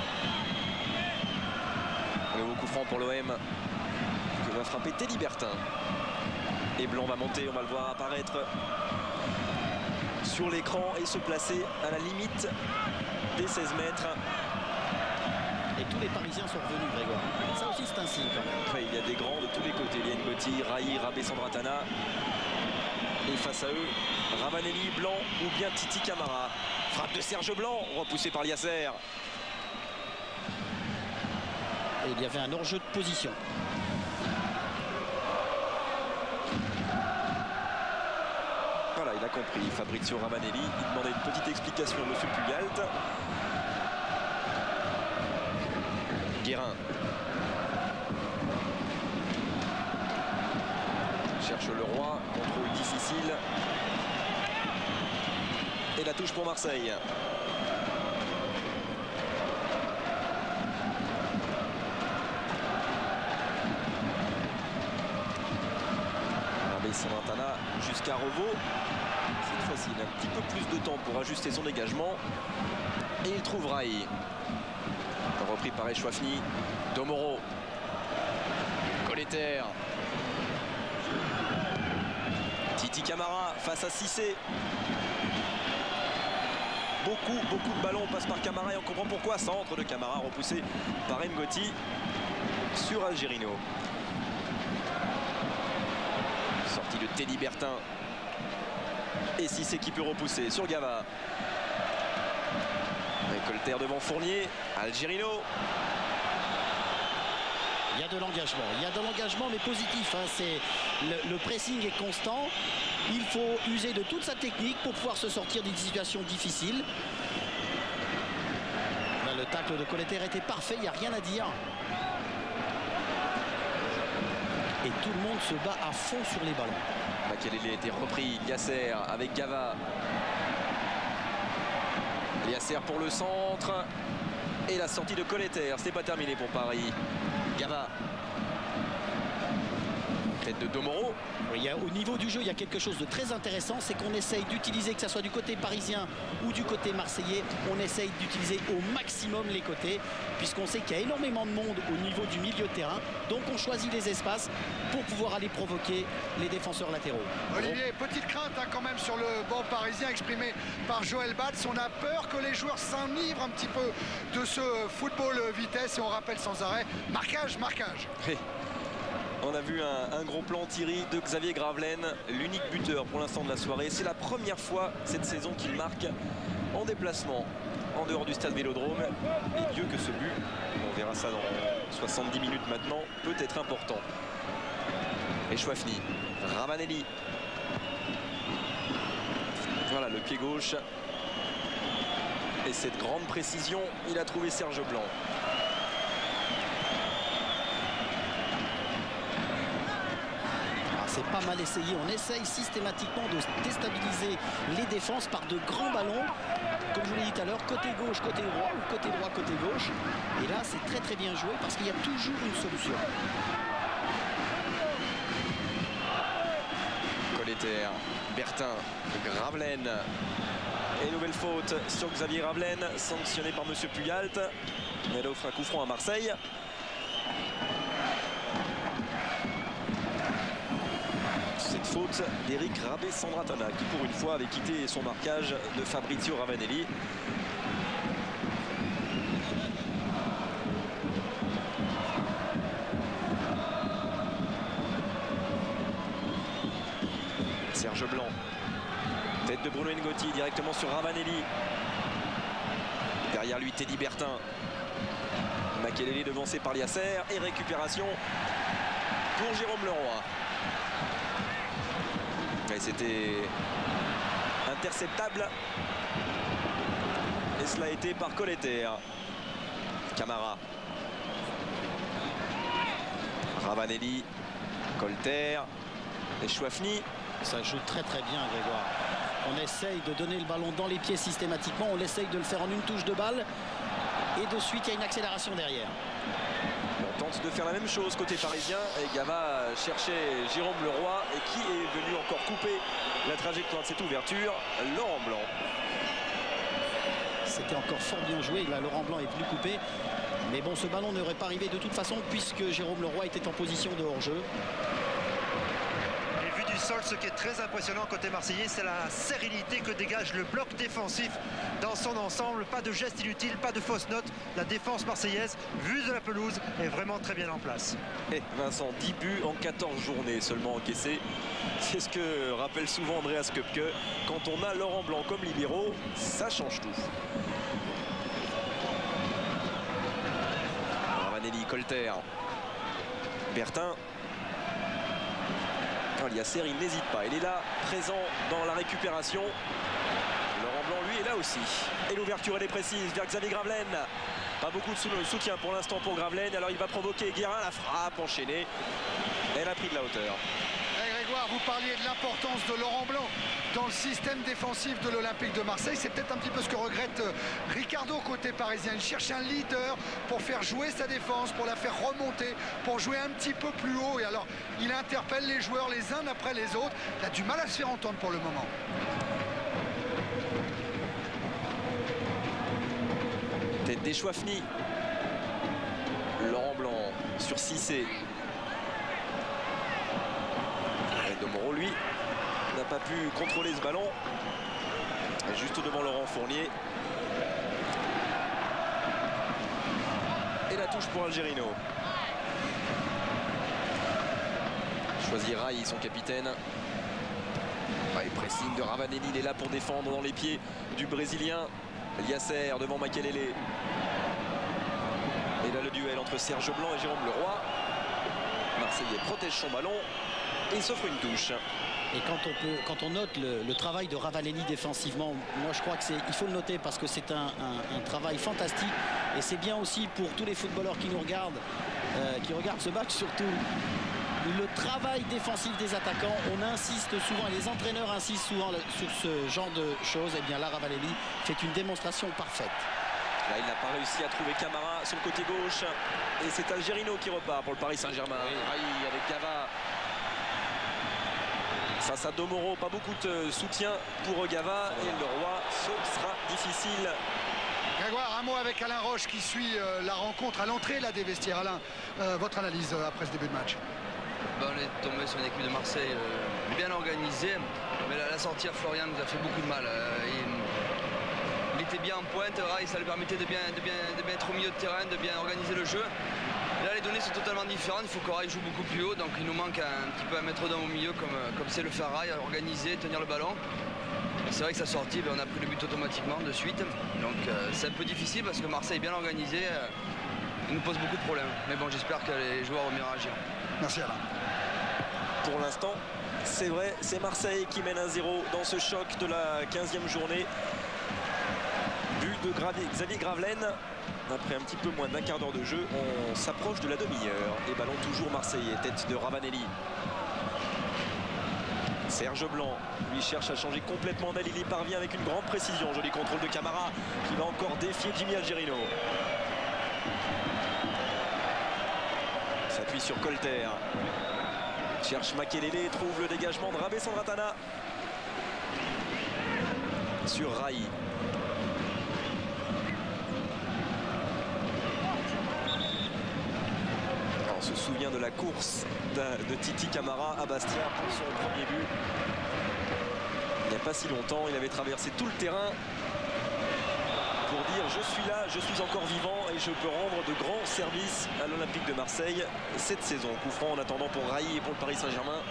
Nouveau coup franc pour l'O M que va frapper Teddy Bertin. Et Blanc va monter, on va le voir apparaître sur l'écran et se placer à la limite des seize mètres. Et tous les Parisiens sont revenus, Grégoire. Ça aussi, c'est un signe quand même. Après, il y a des grands de tous les côtés. Liane Gotti, Rai, Rabé Sandratana. Et face à eux, Ravanelli, Blanc ou bien Titi Camara. Frappe de Serge Blanc, repoussé par Yasser. Et il y avait un hors-jeu de position. Voilà, il a compris. Fabrizio Ravanelli, il demandait une petite explication à M. Pugalt. Guérin cherche le roi, contrôle difficile. Et la touche pour Marseille. Santana jusqu'à Revaux. Cette fois-ci, il a un petit peu plus de temps pour ajuster son dégagement. Et il trouve Rai. Repris par Echouafni. Domoro. Colleter. Titi Camara face à Cissé. Beaucoup, beaucoup de ballons passent par Camara et on comprend pourquoi. Centre de Camara repoussé par Ngotti sur Algerino. Sortie de Teddy Bertin. Et Cissé qui peut repousser sur Gava. Colter devant Fournier. Algerino. Il y a de l'engagement. Il y a de l'engagement, mais positif. Hein. C'est le, le pressing est constant. Il faut user de toute sa technique pour pouvoir se sortir d'une situation difficile. Là, le tacle de Colleter était parfait. Il n'y a rien à dire. Et tout le monde se bat à fond sur les ballons. Makelele a été repris. Yasser avec Gava. Yasser pour le centre. Et la sortie de Colleter. C'est pas terminé pour Paris. Gava. Tête de Domoro. Il y a, au niveau du jeu, il y a quelque chose de très intéressant. C'est qu'on essaye d'utiliser, que ce soit du côté parisien ou du côté marseillais, on essaye d'utiliser au maximum les côtés, puisqu'on sait qu'il y a énormément de monde au niveau du milieu de terrain. Donc on choisit les espaces pour pouvoir aller provoquer les défenseurs latéraux. Olivier, petite crainte hein, quand même sur le banc parisien exprimé par Joël Batz. On a peur que les joueurs s'enivrent un petit peu de ce football vitesse et on rappelle sans arrêt, marquage, marquage. Oui. On a vu un, un gros plan Thierry de Xavier Gravelaine, l'unique buteur pour l'instant de la soirée. C'est la première fois cette saison qu'il marque en déplacement, en dehors du stade Vélodrome. Et Dieu que ce but, on verra ça dans soixante-dix minutes maintenant, peut être important. Echouafni, Ravanelli. Voilà le pied gauche. Et cette grande précision, il a trouvé Serge Blanc. C'est pas mal essayé. On essaye systématiquement de déstabiliser les défenses par de grands ballons. Comme je vous l'ai dit tout à l'heure, côté gauche, côté droit, ou côté droit, côté gauche. Et là, c'est très très bien joué parce qu'il y a toujours une solution. Colleter, Bertin, Gravelaine. Et nouvelle faute sur Xavier Gravelaine, sanctionné par M. Pugalt. Elle offre un coup franc à Marseille. Cette faute d'Eric Rabé Sandratana qui pour une fois avait quitté son marquage de Fabrizio Ravanelli. Serge Blanc. Tête de Bruno Ngotti directement sur Ravanelli. Derrière lui Teddy Bertin. Makelele devancé par Yasser et récupération pour Jérôme Leroy. C'était interceptable. Et cela a été par Colleter. Camara. Ravanelli. Colleter. Et Chouafni. Ça joue très très bien, Grégoire. On essaye de donner le ballon dans les pieds systématiquement. On essaye de le faire en une touche de balle. Et de suite, il y a une accélération derrière. On tente de faire la même chose côté parisien. Et Gava cherchait Jérôme Leroy. Et qui est venu encore couper la trajectoire de cette ouverture? Laurent Blanc. C'était encore fort bien joué. Là, Laurent Blanc est venu couper. Mais bon, ce ballon n'aurait pas arrivé de toute façon puisque Jérôme Leroy était en position de hors-jeu. Et vu du sol, ce qui est très impressionnant côté marseillais, c'est la sérénité que dégage le bloc défensif dans son ensemble. Pas de gestes inutiles, pas de fausses notes. La défense marseillaise, vue de la pelouse, est vraiment très bien en place. Et Vincent, dix buts en quatorze journées seulement encaissés. C'est ce que rappelle souvent Andreas Köpke. Quand on a Laurent Blanc comme libéraux, ça change tout. Ravanelli, Colter, Bertin. Liasser, il n'hésite pas. Il est là, présent dans la récupération. Laurent Blanc, lui, est là aussi. Et l'ouverture, elle est précise vers Xavier Gravelaine. Pas beaucoup de soutien pour l'instant pour Gravelaine. Alors il va provoquer Guérin, la frappe enchaînée. Elle a pris de la hauteur. Et Grégoire, vous parliez de l'importance de Laurent Blanc dans le système défensif de l'Olympique de Marseille. C'est peut-être un petit peu ce que regrette Ricardo côté parisien. Il cherche un leader pour faire jouer sa défense, pour la faire remonter, pour jouer un petit peu plus haut. Et alors, il interpelle les joueurs les uns après les autres. Il a du mal à se faire entendre pour le moment. Tête des Chouafni. Laurent Blanc sur Cissé. Et Domoro, lui, n'a pas pu contrôler ce ballon. Juste devant Laurent Fournier. Et la touche pour Algerino. Choisit Rai, son capitaine. Ouais, pressing de Ravanelli, il est là pour défendre dans les pieds du Brésilien. Liasser devant Makelele. Et là le duel entre Serge Blanc et Jérôme Leroy. Marseillais protège son ballon et s'offre une touche. Et quand on, peut, quand on note le, le travail de Ravanelli défensivement, moi je crois que c'est, il faut le noter parce que c'est un, un, un travail fantastique. Et c'est bien aussi pour tous les footballeurs qui nous regardent, euh, qui regardent ce match surtout. Le travail défensif des attaquants, on insiste souvent, et les entraîneurs insistent souvent sur ce genre de choses. Et bien là, Ravanelli fait une démonstration parfaite. Là, il n'a pas réussi à trouver Camara sur le côté gauche. Et c'est Algerino qui repart pour le Paris Saint-Germain. Oui. Rai avec Gava. Face à Domoro, pas beaucoup de soutien pour Gava. Et Leroy, ce sera difficile. Grégoire, un mot avec Alain Roche qui suit euh, la rencontre à l'entrée là, des vestiaires. Alain, euh, votre analyse euh, après ce début de match? Ben, on est tombé sur une équipe de Marseille euh, bien organisée, mais la, la sortie à Florian nous a fait beaucoup de mal. Euh, il, il était bien en pointe, Rai, ça lui permettait de bien, de, bien, de bien être au milieu de terrain, de bien organiser le jeu. Là, les données sont totalement différentes, il faut que Rai joue beaucoup plus haut, donc il nous manque un, un petit peu un maître d'homme au milieu, comme, comme c'est le faire Rai, organiser, tenir le ballon. C'est vrai que sa sortie, ben, on a pris le but automatiquement de suite, donc euh, c'est un peu difficile parce que Marseille est bien organisé, euh, il nous pose beaucoup de problèmes. Mais bon, j'espère que les joueurs vont mieux réagir. Merci Alain. Pour l'instant, c'est vrai, c'est Marseille qui mène un zéro dans ce choc de la quinzième journée. But de Xavier Gravelaine. Après un petit peu moins d'un quart d'heure de jeu, on s'approche de la demi-heure. Et ballon toujours marseillais, tête de Ravanelli. Serge Blanc, lui cherche à changer complètement d'aile. Il y parvient avec une grande précision. Joli contrôle de Camara qui va encore défier Jimmy Algerino. S'appuie sur Colter. Cherche Makelele, trouve le dégagement de Rabé Sandratana. Sur Rai. On se souvient de la course de, de Titi Camara à Bastia pour son premier but. Il n'y a pas si longtemps, il avait traversé tout le terrain pour dire je suis là, je suis encore vivant et je peux rendre de grands services à l'Olympique de Marseille cette saison. Coup franc en attendant pour Rai et pour le Paris Saint-Germain.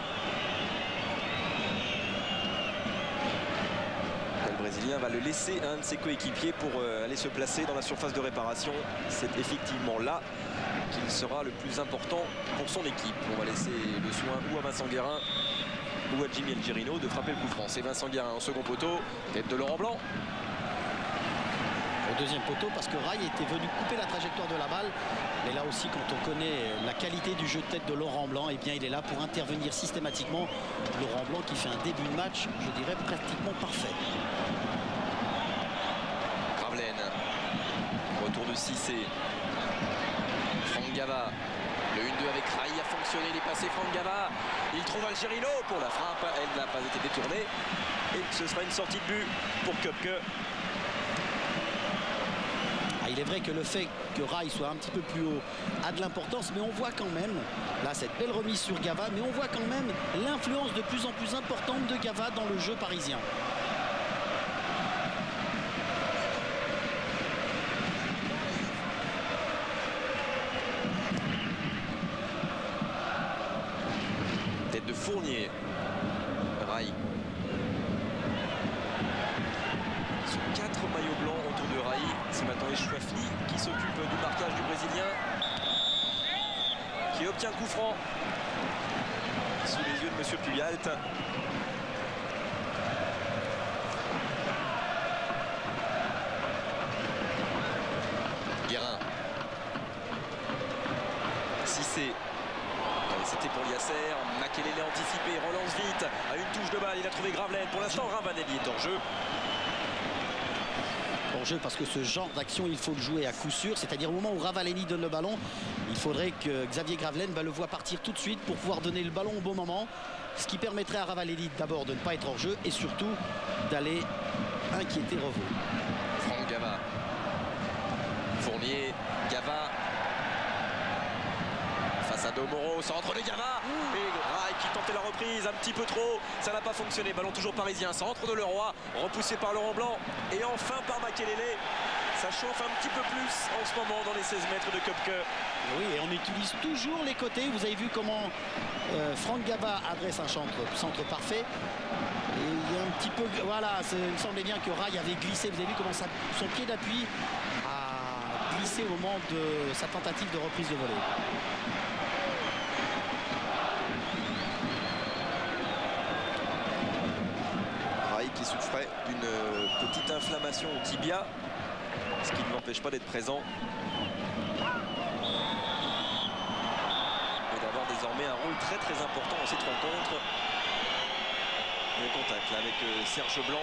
Le Brésilien va le laisser à un de ses coéquipiers pour euh, aller se placer dans la surface de réparation. C'est effectivement là qu'il sera le plus important pour son équipe. On va laisser le soin ou à Vincent Guérin ou à Jimmy Algerino de frapper le coup franc. C'est Vincent Guérin en second poteau, tête de Laurent Blanc. deuxième poteau parce que Rai était venu couper la trajectoire de la balle. Mais là aussi, quand on connaît la qualité du jeu de tête de Laurent Blanc, et eh bien il est là pour intervenir systématiquement. Laurent Blanc qui fait un début de match, je dirais, pratiquement parfait. Gravelaine. Retour de Cissé. Franck Gava. Le un deux avec Rai a fonctionné, il est passé Franck Gava. Il trouve Algerino pour la frappe. Elle n'a pas été détournée. Et ce sera une sortie de but pour Köpke. Ah, il est vrai que le fait que Rai soit un petit peu plus haut a de l'importance, mais on voit quand même, là cette belle remise sur Gava, mais on voit quand même l'influence de plus en plus importante de Gava dans le jeu parisien. Tête de Fournier. Rai. Sur quatre maillots blancs autour de Rai. C'est maintenant Chouafli qui s'occupe du marquage du Brésilien. Qui obtient coup franc. Sous les yeux de Monsieur Puyalt. Guérin. Cissé. C'était pour Yasser. Makelele anticipé, relance vite. À une touche de balle, il a trouvé Gravelaine. Pour l'instant, Ravanelli est hors jeu. Hors jeu parce que ce genre d'action, il faut le jouer à coup sûr. C'est-à-dire au moment où Ravanelli donne le ballon, il faudrait que Xavier Gravelaine bah, le voit partir tout de suite pour pouvoir donner le ballon au bon moment. Ce qui permettrait à Ravanelli d'abord de ne pas être hors jeu et surtout d'aller inquiéter Revaux. Franck Gava. Fournier, Gava. Face à Domoro, centre de Gava. Ouh. Et Rai qui tentait la reprise un petit peu trop. Ça n'a pas fonctionné. Ballon toujours parisien. Centre de Leroy. Repoussé par Laurent Blanc. Et enfin par Makelele. Ça chauffe un petit peu plus en ce moment dans les seize mètres de Köpke. Oui, et on utilise toujours les côtés. Vous avez vu comment euh, Franck Gava adresse un centre, centre parfait. Et il y a un petit peu... Voilà, il me semblait bien que Rai avait glissé. Vous avez vu comment ça, son pied d'appui a glissé au moment de sa tentative de reprise de volée. Qui souffrait d'une petite inflammation au tibia, ce qui ne l'empêche pas d'être présent et d'avoir désormais un rôle très très important dans cette rencontre. Le contact là, avec euh, Serge Blanc.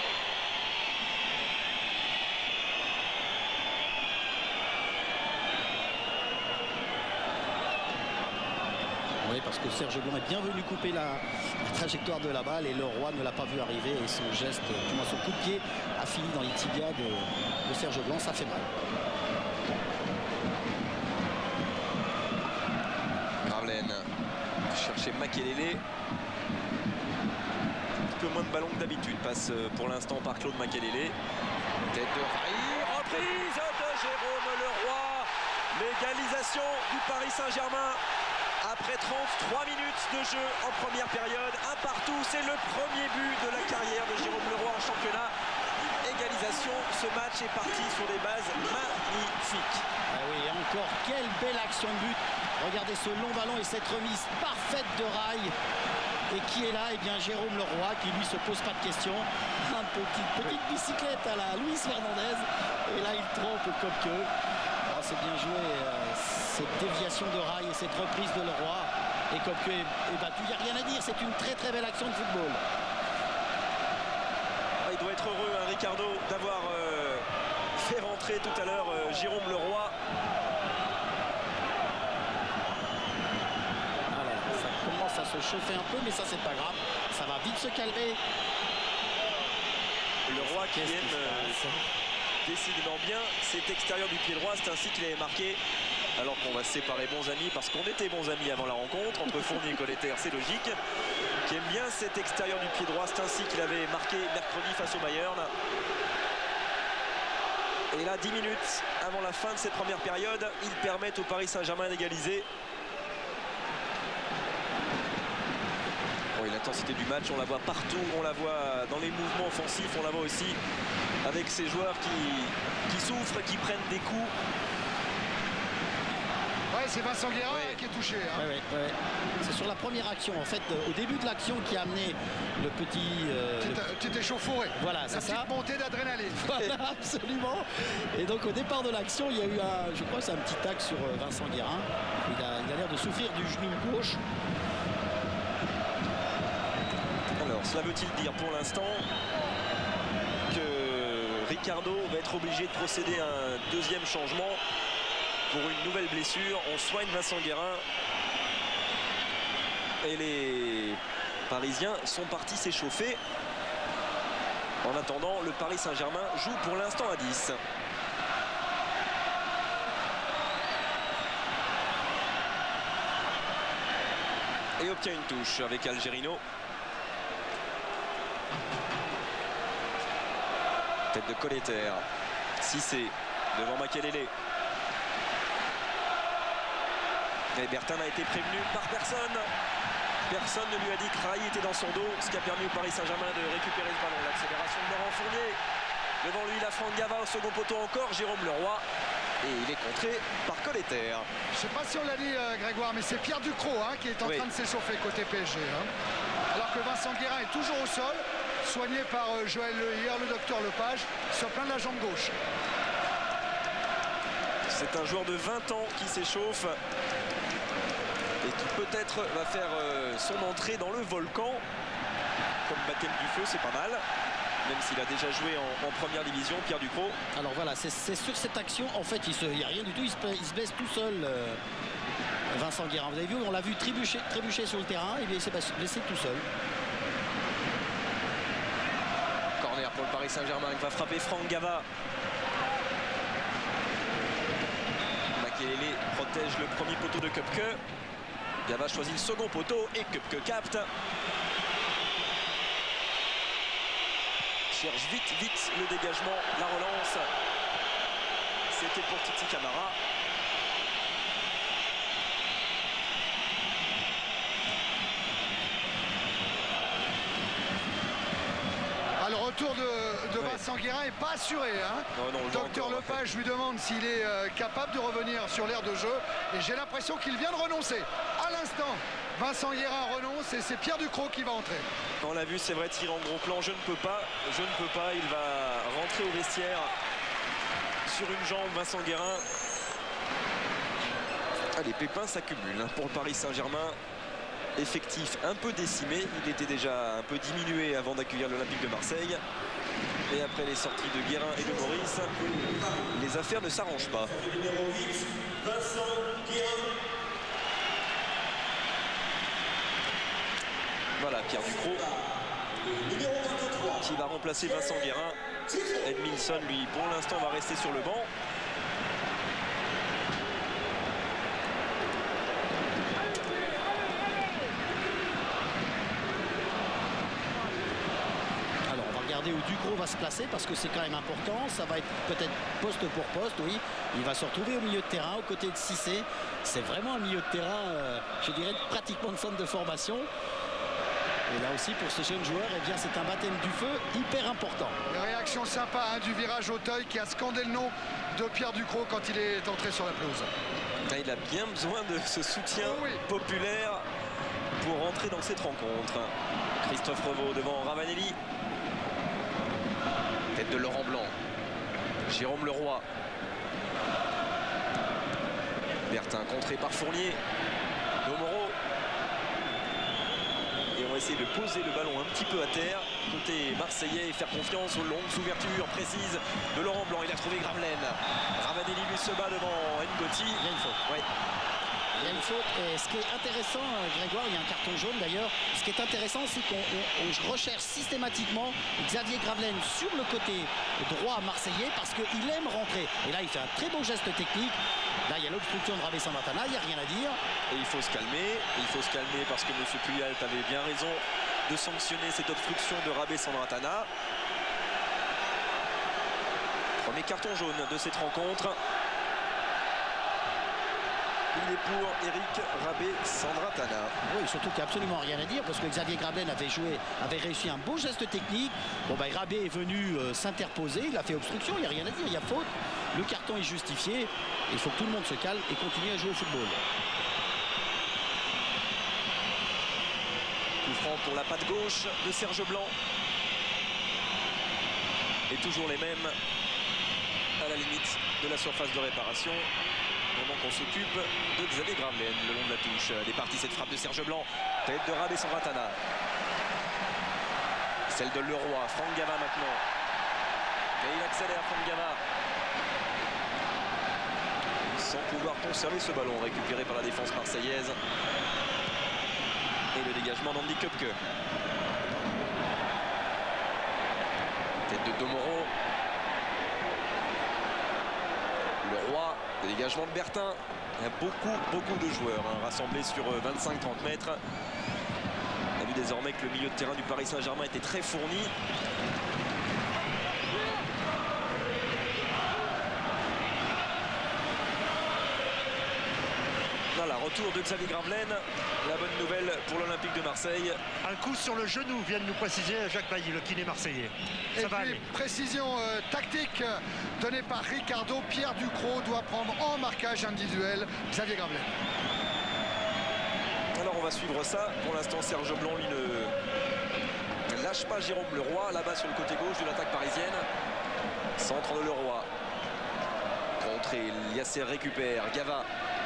Oui, parce que Serge Blanc est bien venu couper la, la trajectoire de la balle et Leroy ne l'a pas vu arriver et son geste, du moins son coup de pied a fini dans les tibias de, de Serge Blanc, ça fait mal. Gravelaine chercher Makelele. Un petit peu moins de ballon que d'habitude, passe pour l'instant par Claude Makelele. Tête de Rai, reprise de Jérôme Leroy. L'égalisation du Paris Saint-Germain. Après trente-trois minutes de jeu en première période, un partout, c'est le premier but de la carrière de Jérôme Leroy en championnat. Égalisation, ce match est parti sur des bases magnifiques. Ah oui, et encore, quelle belle action de but. Regardez ce long ballon et cette remise parfaite de Rai. Et qui est là? Eh bien Jérôme Leroy qui lui se pose pas de questions. Un petit, petite bicyclette à la Luis Fernandez. Et là il trompe Köpke. Oh, c'est bien joué. Euh, cette déviation de Rai et cette reprise de Leroy. Et Köpke est, est battu. Il n'y a rien à dire. C'est une très très belle action de football. Ah, il doit être heureux, hein, Ricardo, d'avoir euh, fait rentrer tout à l'heure euh, Jérôme Leroy. Ça se chauffer un peu, mais ça c'est pas grave, ça va vite se calmer. Le Roi qui aime euh, décidément bien cet extérieur du pied droit, c'est ainsi qu'il avait marqué, alors qu'on va se séparer bons amis parce qu'on était bons amis avant la rencontre entre Fournier et Colletter, c'est logique, qui aime bien cet extérieur du pied droit, c'est ainsi qu'il avait marqué mercredi face au Bayern. Et là, dix minutes avant la fin de cette première période, ils permettent au Paris Saint-Germain d'égaliser. L'intensité du match, on la voit partout, on la voit dans les mouvements offensifs, on la voit aussi avec ces joueurs qui, qui souffrent, qui prennent des coups. Ouais, c'est Vincent Guérin ouais. qui est touché. Hein. Ouais, ouais, ouais. C'est sur la première action, en fait, euh, au début de l'action qui a amené le petit... Euh, tu t'es chauffouré. Voilà, c'est ça. La petite montée d'adrénaline. Voilà, absolument. Et donc au départ de l'action, il y a eu un, je crois, c'est un petit tac sur Vincent Guérin. Il a, il a l'air de souffrir du genou gauche. Alors, cela veut-il dire pour l'instant que Ricardo va être obligé de procéder à un deuxième changement pour une nouvelle blessure? On soigne Vincent Guérin et les Parisiens sont partis s'échauffer. En attendant, le Paris Saint-Germain joue pour l'instant à dix. Et obtient une touche avec Algerino. Tête de Colletter. Cissé devant Makelele. Et Bertin a été prévenu par personne. Personne ne lui a dit que Rai était dans son dos, ce qui a permis au Paris Saint-Germain de récupérer le ballon. L'accélération de Laurent Fournier. Devant lui, la Franck Gava au second poteau encore, Jérôme Leroy. Et il est contré par Colletter. Je ne sais pas si on l'a dit, euh, Grégoire, mais c'est Pierre Ducrot hein, qui est en oui. train de s'échauffer côté P S G. Hein. Alors que Vincent Guérin est toujours au sol, soigné par euh, Joël Lehier, le docteur Lepage, sur plein de la jambe gauche. C'est un joueur de vingt ans qui s'échauffe. Et qui peut-être va faire euh, son entrée dans le volcan. Comme baptême du feu, c'est pas mal. Même s'il a déjà joué en, en première division, Pierre Ducrot. Alors voilà, c'est sur cette action, en fait, il n'y a rien du tout. Il se, il se blesse tout seul, euh, Vincent Guérin. Vous avez vu, on l'a vu trébucher, trébucher sur le terrain. Et bien, il s'est blessé tout seul. Corner pour le Paris Saint-Germain. Il va frapper Franck Gava. Makelele protège le premier poteau de Köpke. Gava choisit le second poteau et Köpke capte. Cherche vite, vite le dégagement, la relance. C'était pour Titi Camara. Ah, le retour de, de ouais. Vincent Guérin n'est pas assuré. Hein. Non, non, Docteur Lepage lui demande s'il est euh, capable de revenir sur l'aire de jeu. Et j'ai l'impression qu'il vient de renoncer. À l'instant, Vincent Guérin renonce et c'est Pierre Ducrot qui va entrer. On l'a vu, c'est vrai, tir en gros plan. Je ne peux pas, je ne peux pas. Il va rentrer au vestiaire sur une jambe, Vincent Guérin. Ah, les pépins s'accumulent hein, pour le Paris Saint-Germain. Effectif un peu décimé, il était déjà un peu diminué avant d'accueillir l'Olympique de Marseille. Et après les sorties de Guérin et de Maurice, les affaires ne s'arrangent pas. Voilà Pierre Ducrot qui va remplacer Vincent Guérin. Edmilson, lui, pour l'instant, va rester sur le banc. Où Ducrot va se placer parce que c'est quand même important. Ça va être peut-être poste pour poste, oui. Il va se retrouver au milieu de terrain, aux côtés de Cissé. C'est vraiment un milieu de terrain, euh, je dirais, pratiquement de centre de formation. Et là aussi, pour ce jeune joueur, eh bien, c'est un baptême du feu hyper important. Une réaction sympa hein, du virage Auteuil qui a scandé le nom de Pierre Ducrot quand il est entré sur la pelouse. Il a bien besoin de ce soutien oh oui. populaire pour rentrer dans cette rencontre. Christophe Revaux devant Ravanelli. Tête de Laurent Blanc. Jérôme Leroy. Bertin contré par Fournier. Domoro. Et on va essayer de poser le ballon un petit peu à terre. Côté marseillais et faire confiance aux longues ouvertures précises de Laurent Blanc. Il a trouvé Gravelaine. Ravanelli lui se bat devant Ngotti. Il y a une faute. Ouais. Il y a une faute. Et ce qui est intéressant, Grégoire, il y a un carton jaune d'ailleurs. Ce qui est intéressant, c'est qu'on recherche systématiquement Xavier Gravelaine sur le côté droit marseillais parce qu'il aime rentrer. Et là, il fait un très beau geste technique. Là, il y a l'obstruction de Rabé Sandratana, il n'y a rien à dire. Et il faut se calmer. Il faut se calmer parce que M. Puyalt avait bien raison de sanctionner cette obstruction de Rabé Sandratana. Premier carton jaune de cette rencontre. Il est pour Eric Rabé-Sandratana. Oui, surtout qu'il n'y a absolument rien à dire parce que Xavier Gravelaine avait joué, avait réussi un beau geste technique. Bon, bah, Rabé est venu euh, s'interposer, il a fait obstruction, il n'y a rien à dire, il y a faute. Le carton est justifié. Il faut que tout le monde se calme et continue à jouer au football. Coup franc pour la patte gauche de Serge Blanc. Et toujours les mêmes à la limite de la surface de réparation. Moment qu'on s'occupe de Xavier Gravelaine le long de la touche. Elle est partie cette frappe de Serge Blanc. Tête de Rabé-Sandratana. Celle de Leroy. Franck Gava maintenant. Et il accélère Franck Gava. Sans pouvoir conserver ce ballon récupéré par la défense marseillaise. Et le dégagement d'Andy Köpke. Tête de Domoro. Leroy, le dégagement de Bertin. Il y a beaucoup, beaucoup de joueurs hein, rassemblés sur vingt-cinq trente mètres. On a vu désormais que le milieu de terrain du Paris Saint-Germain était très fourni. Voilà, retour de Xavier Gravelaine. La bonne nouvelle pour l'Olympique de Marseille. Un coup sur le genou, vient de nous préciser Jacques Bailly, le kiné marseillais. Ça Et va puis, aller. précision euh, tactique euh, donnée par Ricardo. Pierre Ducrot doit prendre en marquage individuel Xavier Gravelaine. Alors on va suivre ça. Pour l'instant, Serge Blanc, lui, ne lâche pas Jérôme Leroy. Là-bas sur le côté gauche de l'attaque parisienne. Centre de Leroy. Contré, Yasser récupère. Gava.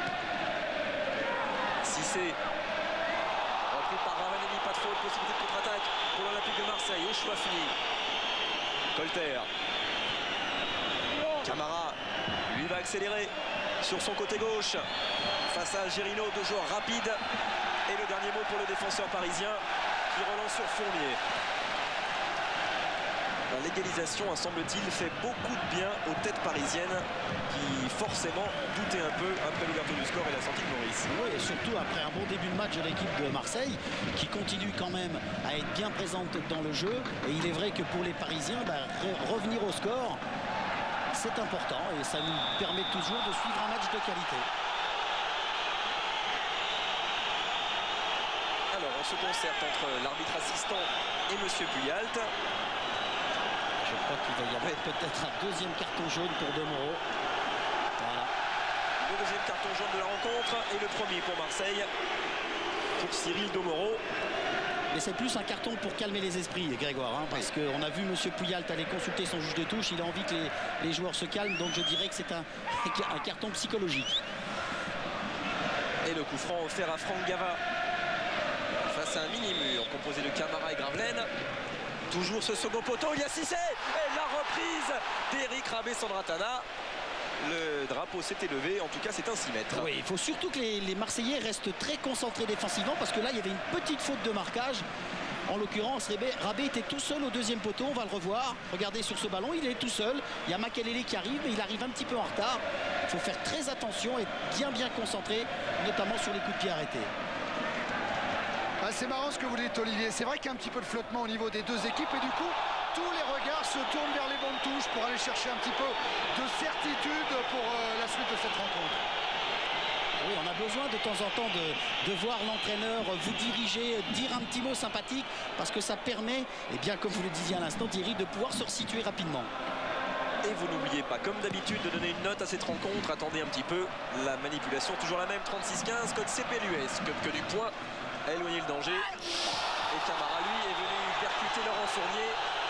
Cissé. Repris par Ravanelli, pas de faute, possibilité de contre-attaque pour l'Olympique de Marseille. Au choix fini. Colter. Camara, lui va accélérer sur son côté gauche. Face à Algerino, deux joueurs rapides. Et le dernier mot pour le défenseur parisien qui relance sur Fournier. L'égalisation, semble-t-il, fait beaucoup de bien aux têtes parisiennes qui forcément doutaient un peu après l'ouverture du score et la sortie de Maurice. Oui, et surtout après un bon début de match de l'équipe de Marseille qui continue quand même à être bien présente dans le jeu. Et il est vrai que pour les Parisiens, bah, revenir au score, c'est important et ça nous permet toujours de suivre un match de qualité. Alors, on se concerte entre l'arbitre assistant et Monsieur Puyalt. Je crois qu'il va y avoir peut-être un deuxième carton jaune pour Domoro. Voilà. Le deuxième carton jaune de la rencontre et le premier pour Marseille, pour Cyril Domoro. Mais c'est plus un carton pour calmer les esprits, Grégoire, hein, parce oui. qu'on a vu M. Puyalt aller consulter son juge de touche. Il a envie que les, les joueurs se calment, donc je dirais que c'est un, un carton psychologique. Et le coup franc offert à Franck Gava face à un mini-mur composé de Camara et Gravelaine. Toujours ce second poteau, il y a Cissé et la reprise d'Eric Rabé-Sandratana. Le drapeau s'est élevé, en tout cas c'est un six mètres. Oui, il faut surtout que les, les Marseillais restent très concentrés défensivement parce que là il y avait une petite faute de marquage. En l'occurrence, Rabé était tout seul au deuxième poteau, on va le revoir. Regardez sur ce ballon, il est tout seul. Il y a Makelele qui arrive, mais il arrive un petit peu en retard. Il faut faire très attention et bien bien concentré, notamment sur les coups de pied arrêtés. Ah, c'est marrant ce que vous dites, Olivier. C'est vrai qu'il y a un petit peu de flottement au niveau des deux équipes et du coup, tous les regards se tournent vers les bonnes touches pour aller chercher un petit peu de certitude pour euh, la suite de cette rencontre. Oui, on a besoin de temps en temps de, de voir l'entraîneur vous diriger, dire un petit mot sympathique parce que ça permet, et bien comme vous le disiez à l'instant, Thierry, de pouvoir se resituer rapidement. Et vous n'oubliez pas, comme d'habitude, de donner une note à cette rencontre. Attendez un petit peu, la manipulation toujours la même, trente-six quinze, code C P L U S, que, que du point. A éloigné le danger et Camara lui est venu percuter Laurent Fournier.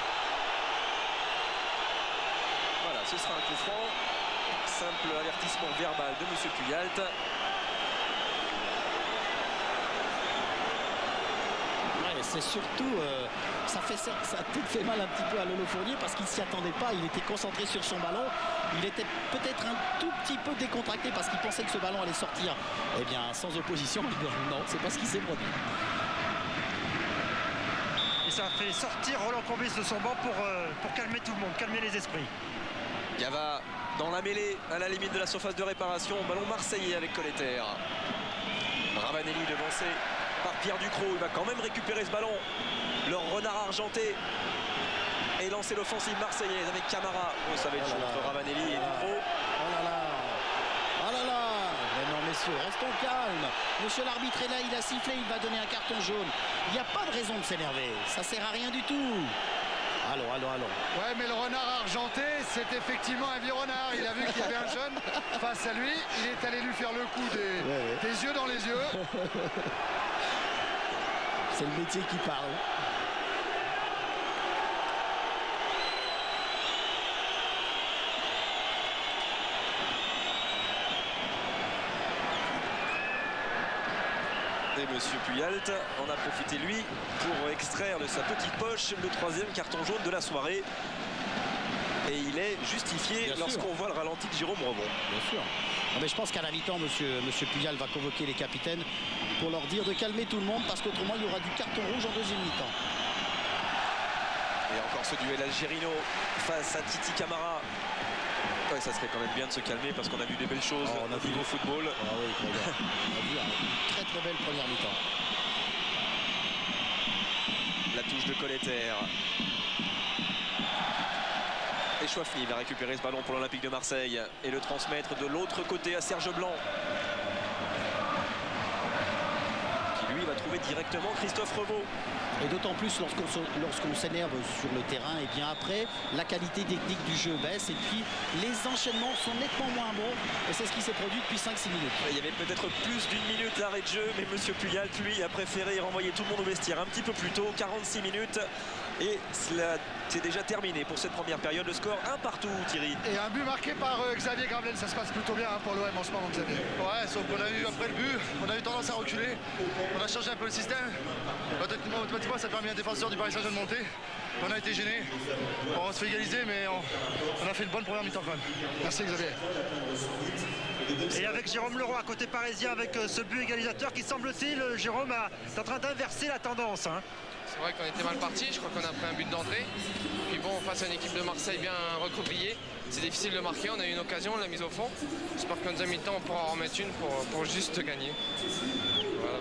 Voilà, ce sera un coup franc, simple avertissement verbal de Monsieur Puyalt. Ouais, c'est surtout euh, ça fait ça, ça a peut-être fait mal un petit peu à Lolo Fournier parce qu'il ne s'y attendait pas, il était concentré sur son ballon. Il était peut-être un tout petit peu décontracté parce qu'il pensait que ce ballon allait sortir eh bien, sans opposition. Non, c'est pas ce qui s'est produit. Et ça a fait sortir Roland Courbis de son banc pour, euh, pour calmer tout le monde, calmer les esprits. Gava dans la mêlée à la limite de la surface de réparation. Ballon marseillais avec Colletter. Ravanelli devancé par Pierre Ducrot. Il va quand même récupérer ce ballon. Le renard argenté. Et lancer l'offensive marseillaise avec Camara. Oh, ça va être chaud entre Ravanelli et Ducrot. Oh là là. Oh là là. Mais non, mais messieurs, restons calmes. Monsieur l'arbitre est là, il a sifflé, il va donner un carton jaune. Il n'y a pas de raison de s'énerver, ça sert à rien du tout. Allons, allons, allons. Ouais, mais le renard argenté, c'est effectivement un vieux renard. Il a vu qu'il y avait un jeune face à lui. Il est allé lui faire le coup des, ouais, ouais. des yeux dans les yeux. C'est le métier qui parle. Et Monsieur Puyalt en a profité lui pour extraire de sa petite poche le troisième carton jaune de la soirée. Et il est justifié lorsqu'on voit le ralenti de Jérôme Rebond. Bien sûr. Non, mais je pense qu'à la mi-temps, monsieur, monsieur Puyalt va convoquer les capitaines pour leur dire de calmer tout le monde parce qu'autrement il y aura du carton rouge en deuxième mi-temps. Et encore ce duel algérino face à Titi Camara. Ouais, ça serait quand même bien de se calmer parce qu'on a vu des belles choses oh, on a au niveau football. Ah oui, on a vu une très très belle première mi-temps. La touche de Colletter. Et Chouafny va récupérer ce ballon pour l'Olympique de Marseille et le transmettre de l'autre côté à Serge Blanc. Qui lui va trouver directement Christophe Revaux. Et d'autant plus lorsqu'on lorsqu'on s'énerve sur le terrain, et bien après, la qualité technique du jeu baisse et puis les enchaînements sont nettement moins bons. Et c'est ce qui s'est produit depuis cinq six minutes. Il y avait peut-être plus d'une minute d'arrêt de jeu, mais Monsieur Puyalt, lui, a préféré renvoyer tout le monde au vestiaire un petit peu plus tôt, quarante-six minutes. Et cela c'est déjà terminé pour cette première période. Le score un partout, Thierry. Et un but marqué par euh, Xavier Gravelaine. Ça se passe plutôt bien hein, pour l'O M en ce moment, Xavier. Ouais, sauf qu'on a eu après le but, on a eu tendance à reculer. On a changé un peu le système. Automatiquement, ça a permis à un défenseur du Paris Saint-Germain de monter. On a été gêné. Bon, on se fait égaliser, mais on, on a fait une bonne première mi-temps quand même. Merci Xavier. Et avec Jérôme Leroy, côté parisien, avec ce but égalisateur qui semble-t-il, Jérôme est en train d'inverser la tendance. Hein. C'est vrai qu'on était mal parti, je crois qu'on a pris un but d'entrée. Puis bon, face à une équipe de Marseille bien recroquevillée, c'est difficile de marquer. On a eu une occasion, on l'a mise au fond. J'espère qu'en deuxième mi-temps, on pourra en remettre une pour, pour juste gagner. Voilà.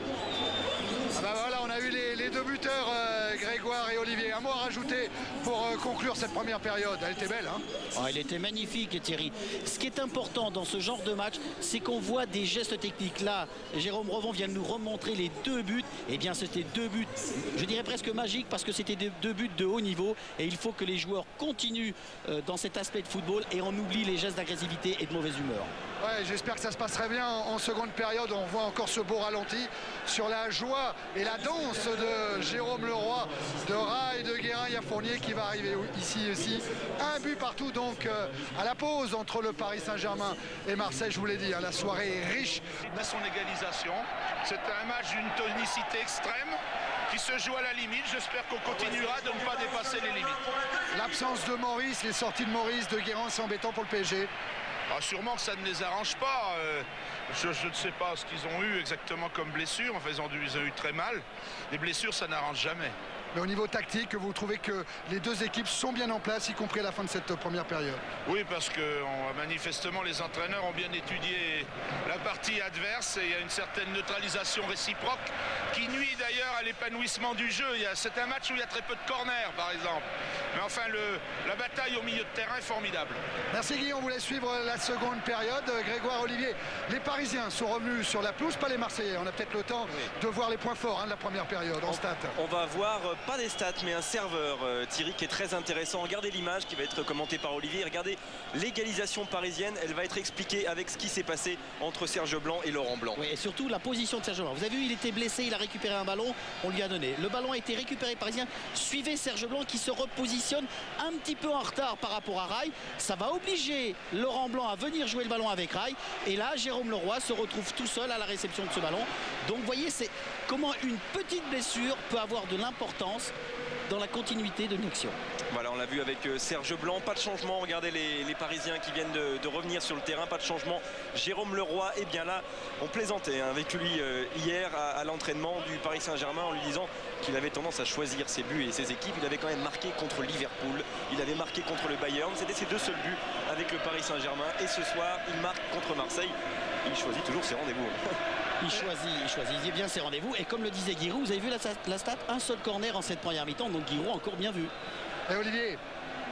Ah bah voilà, on a eu les, les deux buteurs, euh, Grégoire et Olivier. Un mot à rajouter pour euh, conclure cette première période. Elle était belle, hein? Oh, elle était magnifique, Thierry. Ce qui est important dans ce genre de match, c'est qu'on voit des gestes techniques. Là, Jérôme Rebond vient de nous remontrer les deux buts. Eh bien, c'était deux buts, je dirais presque magiques, parce que c'était deux buts de haut niveau. Et il faut que les joueurs continuent euh, dans cet aspect de football et on oublie les gestes d'agressivité et de mauvaise humeur. Ouais, j'espère que ça se passerait bien en, en seconde période. On voit encore ce beau ralenti sur la joie et la danse de Jérôme Leroy, de Rai, de Guérin. Il y a Fournier qui va arriver ici aussi. Un but partout donc euh, à la pause entre le Paris Saint-Germain et Marseille. Je vous l'ai dit, hein, la soirée est riche. De son égalisation, c'est un match d'une tonicité extrême qui se joue à la limite. J'espère qu'on continuera de ne pas dépasser les limites. L'absence de Maurice, les sorties de Maurice, de Guérin, c'est embêtant pour le P S G. Ah, sûrement que ça ne les arrange pas. Euh, je, je ne sais pas ce qu'ils ont eu exactement comme blessure. Enfin, ils ont, dû, ils ont eu très mal. Les blessures, ça n'arrange jamais. Mais au niveau tactique, vous trouvez que les deux équipes sont bien en place, y compris à la fin de cette première période? Oui, parce que on, manifestement, les entraîneurs ont bien étudié la partie adverse et il y a une certaine neutralisation réciproque qui nuit d'ailleurs à l'épanouissement du jeu. C'est un match où il y a très peu de corners, par exemple. Mais enfin, le, la bataille au milieu de terrain est formidable. Merci Guy, on voulait suivre la seconde période. Grégoire, Olivier, les Parisiens sont revenus sur la pelouse, pas les Marseillais. On a peut-être le temps oui. de voir les points forts hein, de la première période en stats. On va voir pas des stats mais un serveur euh, Thierry qui est très intéressant. Regardez l'image qui va être commentée par Olivier. Regardez l'égalisation parisienne, elle va être expliquée avec ce qui s'est passé entre Serge Blanc et Laurent Blanc. Oui, et surtout la position de Serge Blanc. Vous avez vu, il était blessé, il a récupéré un ballon, on lui a donné. Le ballon a été récupéré parisien. Suivez Serge Blanc qui se repositionne un petit peu en retard par rapport à Rai. Ça va obliger Laurent Blanc à venir jouer le ballon avec Rai. Et là, Jérôme Leroy se retrouve tout seul à la réception de ce ballon. Donc vous voyez, c'est comment une petite blessure peut avoir de l'importance dans la continuité de l'action. Voilà, on l'a vu avec Serge Blanc, pas de changement. Regardez les, les Parisiens qui viennent de, de revenir sur le terrain, pas de changement. Jérôme Leroy est bien là. On plaisantait hein, avec lui euh, hier à, à l'entraînement du Paris Saint-Germain en lui disant qu'il avait tendance à choisir ses buts et ses équipes. Il avait quand même marqué contre Liverpool, il avait marqué contre le Bayern. C'était ses deux seuls buts avec le Paris Saint-Germain. Et ce soir, il marque contre Marseille. Il choisit toujours ses rendez-vous. Il choisit, il choisit bien ses rendez-vous. Et comme le disait Giroud, vous avez vu la, la stat, un seul corner en cette première mi-temps. Donc Giroud encore bien vu. Et Olivier,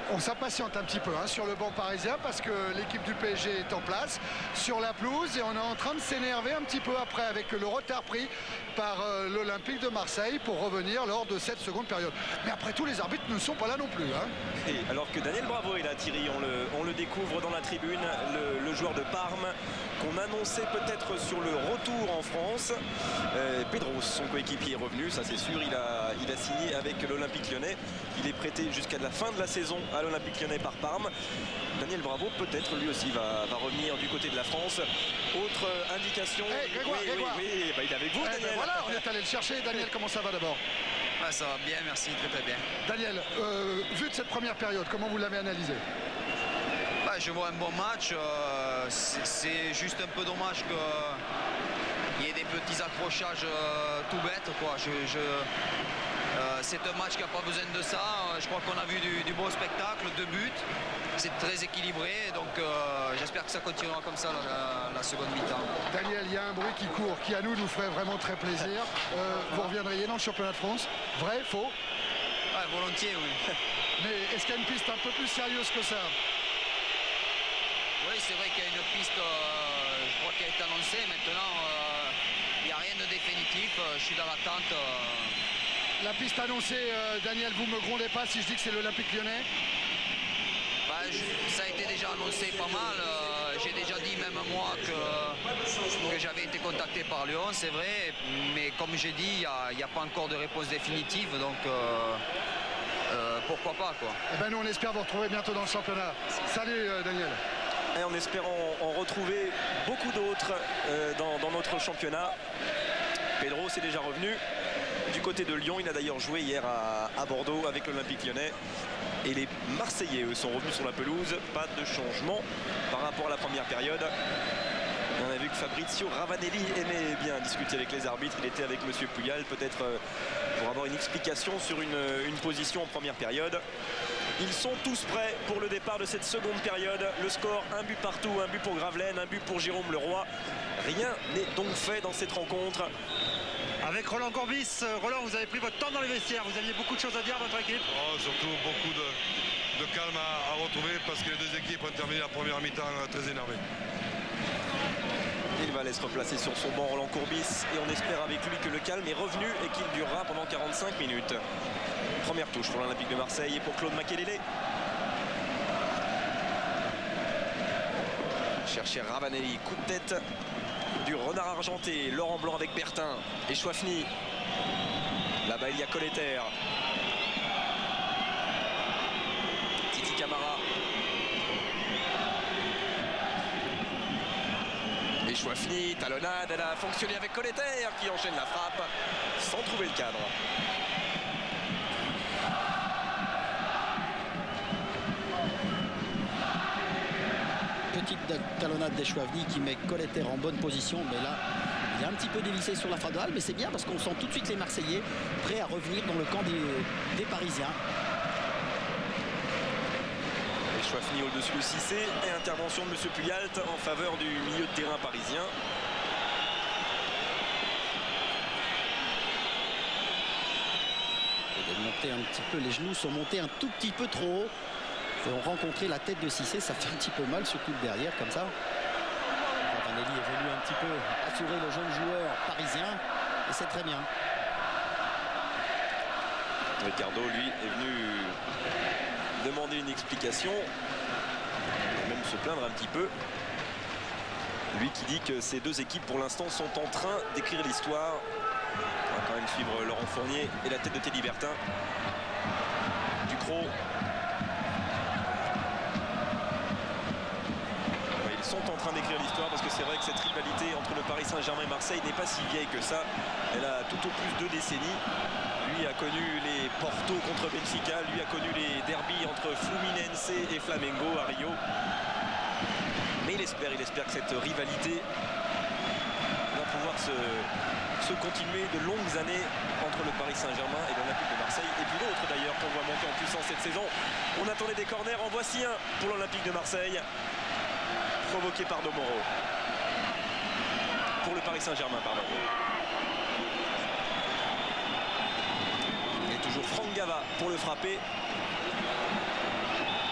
on s'impatiente un petit peu hein, sur le banc parisien parce que l'équipe du P S G est en place sur la pelouse et on est en train de s'énerver un petit peu après avec le retard pris par euh, l'Olympique de Marseille pour revenir lors de cette seconde période. Mais après tout, les arbitres ne sont pas là non plus. Hein. Et alors que Daniel Bravo est là, Thierry, on le, on le découvre dans la tribune, le, le joueur de Parme qu'on annonçait peut-être sur le retour en France. Euh, Pedro, son coéquipier, est revenu, ça c'est sûr, il a, il a signé avec l'Olympique Lyonnais. Il est prêté jusqu'à la fin de la saison à l'Olympique Lyonnais par Parme. Daniel Bravo, peut-être lui aussi va, va revenir du côté de la France. Autre indication. Hey, Grégoire, oui, Grégoire. oui, oui, bah, il est avec vous, Eh Daniel. ben voilà, on est allé le chercher. Daniel, comment ça va d'abord? Ah, ça va bien, merci, très très bien. Daniel, euh, vu de cette première période, comment vous l'avez analysé? Bah, je vois un bon match. Euh, c'est juste un peu dommage qu'il y ait des petits accrochages euh, tout bêtes, quoi. Je, je, euh, c'est un match qui n'a pas besoin de ça. Je crois qu'on a vu du, du beau spectacle, deux buts. C'est très équilibré, donc euh, j'espère que ça continuera comme ça la, la seconde mi-temps. Daniel, il y a un bruit qui court, qui à nous nous ferait vraiment très plaisir. Euh, vous reviendriez dans le championnat de France? Vrai, faux? Ouais, volontiers, oui. Mais est-ce qu'il y a une piste un peu plus sérieuse que ça? Oui, c'est vrai qu'il y a une piste, euh, je crois, qui a été annoncée. Maintenant, il euh, n'y a rien de définitif. Je suis dans l'attente. Euh... La piste annoncée, euh, Daniel, vous me grondez pas si je dis que c'est l'Olympique Lyonnais? Bah, je, ça a été déjà annoncé pas mal. Euh, J'ai déjà dit même moi que, que j'avais été contacté par Lyon, c'est vrai. Mais comme j'ai dit, il n'y a, a pas encore de réponse définitive. Donc euh, euh, pourquoi pas, quoi. Eh ben nous, on espère vous retrouver bientôt dans le championnat. Salut euh, Daniel. Et en espérant en retrouver beaucoup d'autres euh, dans, dans notre championnat. Pedro s'est déjà revenu du côté de Lyon. Il a d'ailleurs joué hier à, à Bordeaux avec l'Olympique Lyonnais. Et les Marseillais, eux, sont revenus sur la pelouse. Pas de changement par rapport à la première période. On a vu que Fabrizio Ravanelli aimait bien discuter avec les arbitres. Il était avec Monsieur Puyal, peut-être euh, pour avoir une explication sur une, une position en première période. Ils sont tous prêts pour le départ de cette seconde période. Le score, un but partout, un but pour Gravelaine, un but pour Jérôme Leroy. Rien n'est donc fait dans cette rencontre. Avec Roland Courbis, Roland, vous avez pris votre temps dans les vestiaires. Vous aviez beaucoup de choses à dire à votre équipe. Oh, surtout beaucoup de, de calme à, à retrouver parce que les deux équipes ont terminé la première mi-temps très énervées. Il va aller se replacer sur son banc, Roland Courbis, et on espère avec lui que le calme est revenu et qu'il durera pendant quarante-cinq minutes. Première touche pour l'Olympique de Marseille et pour Claude Makelele. Chercher Ravanelli, coup de tête du renard argenté, Laurent Blanc avec Bertin et Chouafny. Là-bas il y a Colletter. Titi Camara. Et Chouafny, talonnade, elle a fonctionné avec Colletter qui enchaîne la frappe sans trouver le cadre. Petite talonnade des Chouafny qui met Colletter en bonne position, mais là il est un petit peu dévissé sur la frontale, mais c'est bien parce qu'on sent tout de suite les Marseillais prêts à revenir dans le camp des, des Parisiens. Et Chouafny au-dessus de Cissé et intervention de M. Puyalt en faveur du milieu de terrain parisien. Il est monté un petit peu, les genoux sont montés un tout petit peu trop haut. Et ont rencontré la tête de Cissé, ça fait un petit peu mal, surtout le derrière comme ça. Ravanelli est venu un petit peu assurer le jeune joueur parisien et c'est très bien. Ricardo, lui, est venu demander une explication, même se plaindre un petit peu. Lui qui dit que ces deux équipes pour l'instant sont en train d'écrire l'histoire. On va quand même suivre Laurent Fournier et la tête de Teddy Bertin. Ducrot. Ils sont en train d'écrire l'histoire parce que c'est vrai que cette rivalité entre le Paris Saint-Germain et Marseille n'est pas si vieille que ça. Elle a tout au plus deux décennies. Lui a connu les Porto contre Benfica, lui a connu les derbies entre Fluminense et Flamengo à Rio. Mais il espère, il espère que cette rivalité va pouvoir se, se continuer de longues années entre le Paris Saint-Germain et l'Olympique de Marseille. Et puis l'autre d'ailleurs qu'on voit monter en puissance cette saison. On attendait des corners, en voici un pour l'Olympique de Marseille. Provoqué par Domoro. Pour le Paris Saint-Germain, pardon. Et toujours Franck Gava pour le frapper.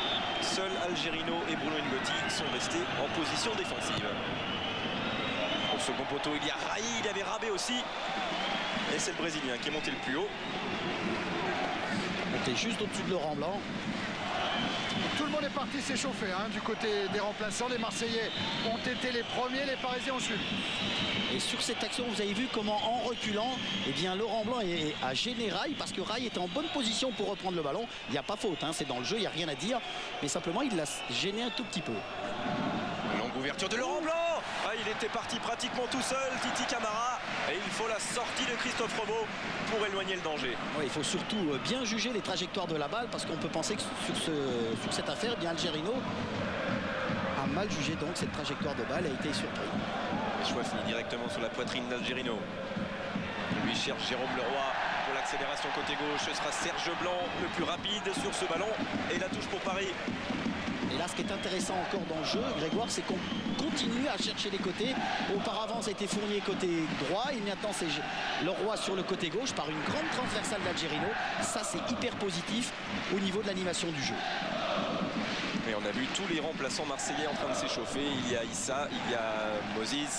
seuls Algerino et Bruno Ngotti sont restés en position défensive. Au second poteau, il y a Rai, il y avait Rabé aussi. Et c'est le Brésilien qui est monté le plus haut. Monté juste au-dessus de Laurent Blanc. Tout le monde est parti s'échauffer hein, du côté des remplaçants. Les Marseillais ont été les premiers, les Parisiens ont suivi. Et sur cette action, vous avez vu comment en reculant, eh bien, Laurent Blanc est, a gêné Rai parce que Rai était en bonne position pour reprendre le ballon. Il n'y a pas faute, hein, c'est dans le jeu, il n'y a rien à dire. Mais simplement, il l'a gêné un tout petit peu. Longue ouverture de Laurent Blanc. Ah, il était parti pratiquement tout seul, Titi Camara. Et il faut la sortie de Christophe Robot pour éloigner le danger. Ouais, il faut surtout bien juger les trajectoires de la balle parce qu'on peut penser que sur, ce, sur cette affaire, eh bien Algerino a mal jugé donc cette trajectoire de balle, a été surpris. Choix fini directement sur la poitrine d'Algerino. Lui cherche Jérôme Leroy pour l'accélération côté gauche. Ce sera Serge Blanc le plus rapide sur ce ballon. Et la touche pour Paris. Et là, ce qui est intéressant encore dans le jeu, Grégoire, c'est qu'on continue à chercher les côtés. Auparavant, c'était Fournier côté droit. Et maintenant, c'est Leroy sur le côté gauche par une grande transversale d'Algerino. Ça, c'est hyper positif au niveau de l'animation du jeu. Et on a vu tous les remplaçants marseillais en train de s'échauffer. Il y a Issa, il y a Moses,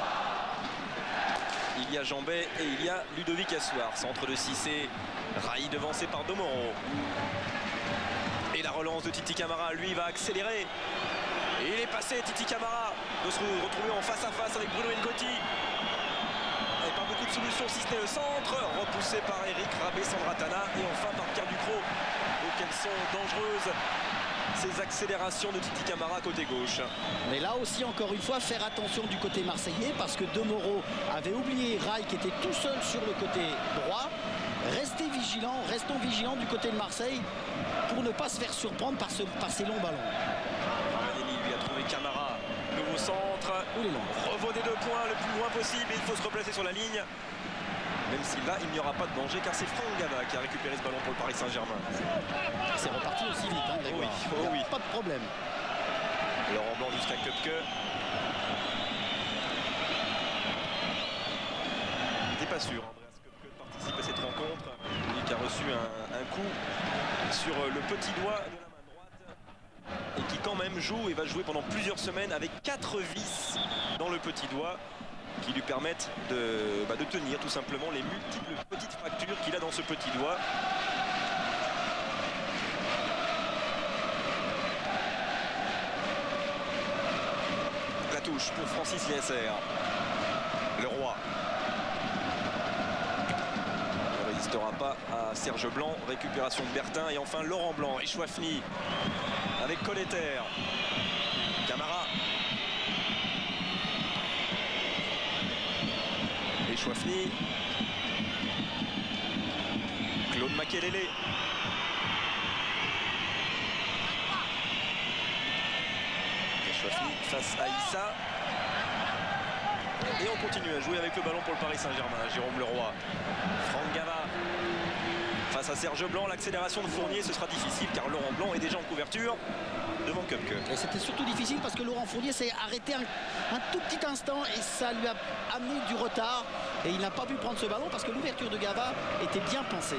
il y a Jambet et il y a Ludovic Assoir. Centre de Cissé, Rai devancé par Domoro. Et la relance de Titi Camara, lui, va accélérer. Et il est passé, Titi Camara, de se retrouver en face à face avec Bruno Ngotti. Et pas beaucoup de solutions si ce n'est le centre. Repoussé par Eric Rabé, Sandratana. Et enfin par Pierre Ducrot. Donc elles sont dangereuses, ces accélérations de Titi Camara côté gauche. Mais là aussi, encore une fois, faire attention du côté marseillais parce que Domoro avait oublié Rai qui était tout seul sur le côté droit. Restez vigilants, restons vigilants du côté de Marseille pour ne pas se faire surprendre par, ce, par ces longs ballons. Ravanelli lui a trouvé Camara, nouveau centre. Revaux des deux points le plus loin possible et il faut se replacer sur la ligne. Même si là, il n'y aura pas de danger car c'est Franck Gava qui a récupéré ce ballon pour le Paris Saint-Germain. C'est reparti aussi vite, hein, Grégoire. Oui, oh oui. Pas de problème. Laurent Blanc jusqu'à Köpke. T'es pas sûr, Andreas Köpke participe à cette rencontre. Lui qui a reçu un, un coup sur le petit doigt de la main droite et qui quand même joue et va jouer pendant plusieurs semaines avec quatre vis dans le petit doigt qui lui permettent de, bah, de tenir tout simplement les multiples petites fractures qu'il a dans ce petit doigt. La touche pour Francis Liesser. Leroy. Ne résistera pas à Serge Blanc. Récupération de Bertin et enfin Laurent Blanc et Chouafny avec Colletter. Camara. Et Chouafny. Claude Makelele. Chouafny face à Issa. Et on continue à jouer avec le ballon pour le Paris Saint-Germain. Jérôme Leroy. Franck Gava. Face à Serge Blanc, l'accélération de Fournier, ce sera difficile car Laurent Blanc est déjà en couverture devant Köpke. Et c'était surtout difficile parce que Laurent Fournier s'est arrêté un, un tout petit instant et ça lui a amené du retard. Et il n'a pas pu prendre ce ballon parce que l'ouverture de Gava était bien pensée.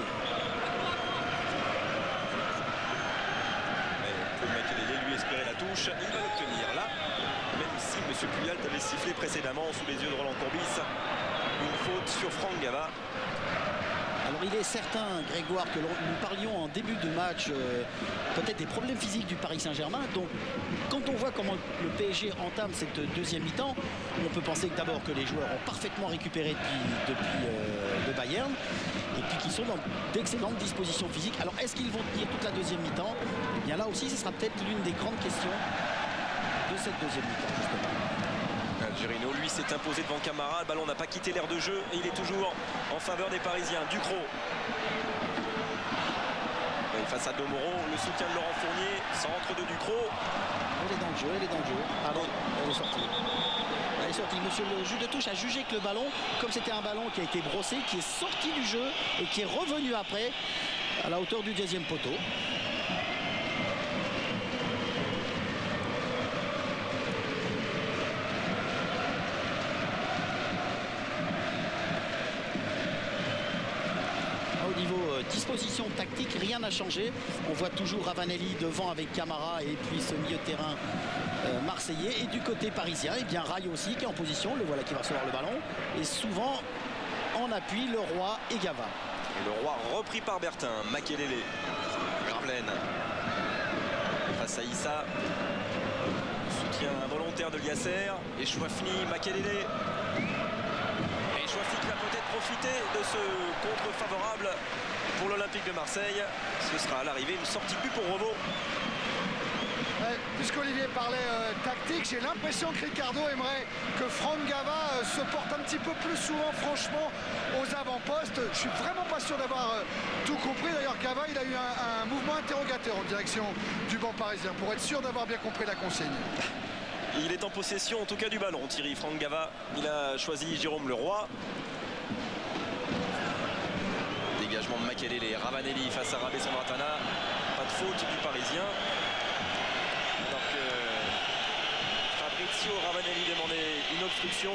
Claude Makelele lui espérait la touche, il va l'obtenir là. Même si M. Puyalt avait sifflé précédemment sous les yeux de Roland Courbis une faute sur Franck Gava. Alors il est certain, Grégoire, que nous parlions en début de match euh, peut-être des problèmes physiques du Paris Saint-Germain. Donc quand on voit comment le P S G entame cette deuxième mi-temps, on peut penser que d'abord que les joueurs ont parfaitement récupéré depuis, depuis euh, le Bayern et puis qu'ils sont dans d'excellentes dispositions physiques. Alors est-ce qu'ils vont tenir toute la deuxième mi-temps? Eh bien là aussi, ce sera peut-être l'une des grandes questions de cette deuxième mi-temps, justement. Algerino, lui, s'est imposé devant Camara. Le ballon n'a pas quitté l'aire de jeu et il est toujours en faveur des Parisiens. Ducrot. Et face à Domoro, le soutien de Laurent Fournier. Centre de Ducrot. Elle est dans le jeu, elle est dans le jeu. Ah non, elle est sortie. Elle est sortie. Monsieur le juge de touche a jugé que le ballon, comme c'était un ballon qui a été brossé, qui est sorti du jeu et qui est revenu après à la hauteur du deuxième poteau. composition tactique, rien n'a changé. On voit toujours Ravanelli devant avec Camara et puis ce milieu de terrain euh, marseillais. Et du côté parisien, et bien Rai aussi qui est en position, le voilà qui va recevoir le ballon. Et souvent en appui, le Roi et Gava. Et le Roi repris par Bertin, Makelele, Gravelaine. Face à Issa. Soutien involontaire de Liasser. Et Chouafni, Makelele. Et Chouafni qui va peut-être profiter de ce contre favorable pour l'Olympique de Marseille. Ce sera à l'arrivée une sortie but pour Revaud. Puisqu'Olivier parlait euh, tactique, j'ai l'impression que Ricardo aimerait que Franck Gava euh, se porte un petit peu plus souvent, franchement, aux avant-postes. Je suis vraiment pas sûr d'avoir euh, tout compris. D'ailleurs, Gava, il a eu un, un mouvement interrogateur en direction du banc parisien pour être sûr d'avoir bien compris la consigne. Il est en possession, en tout cas, du ballon, Thierry. Franck Gava, il a choisi Jérôme Leroy. Dégagement de Makelele, Ravanelli face à Rabé Sandratana. Pas de faute du Parisien. Alors que Fabrizio Ravanelli demandait une obstruction.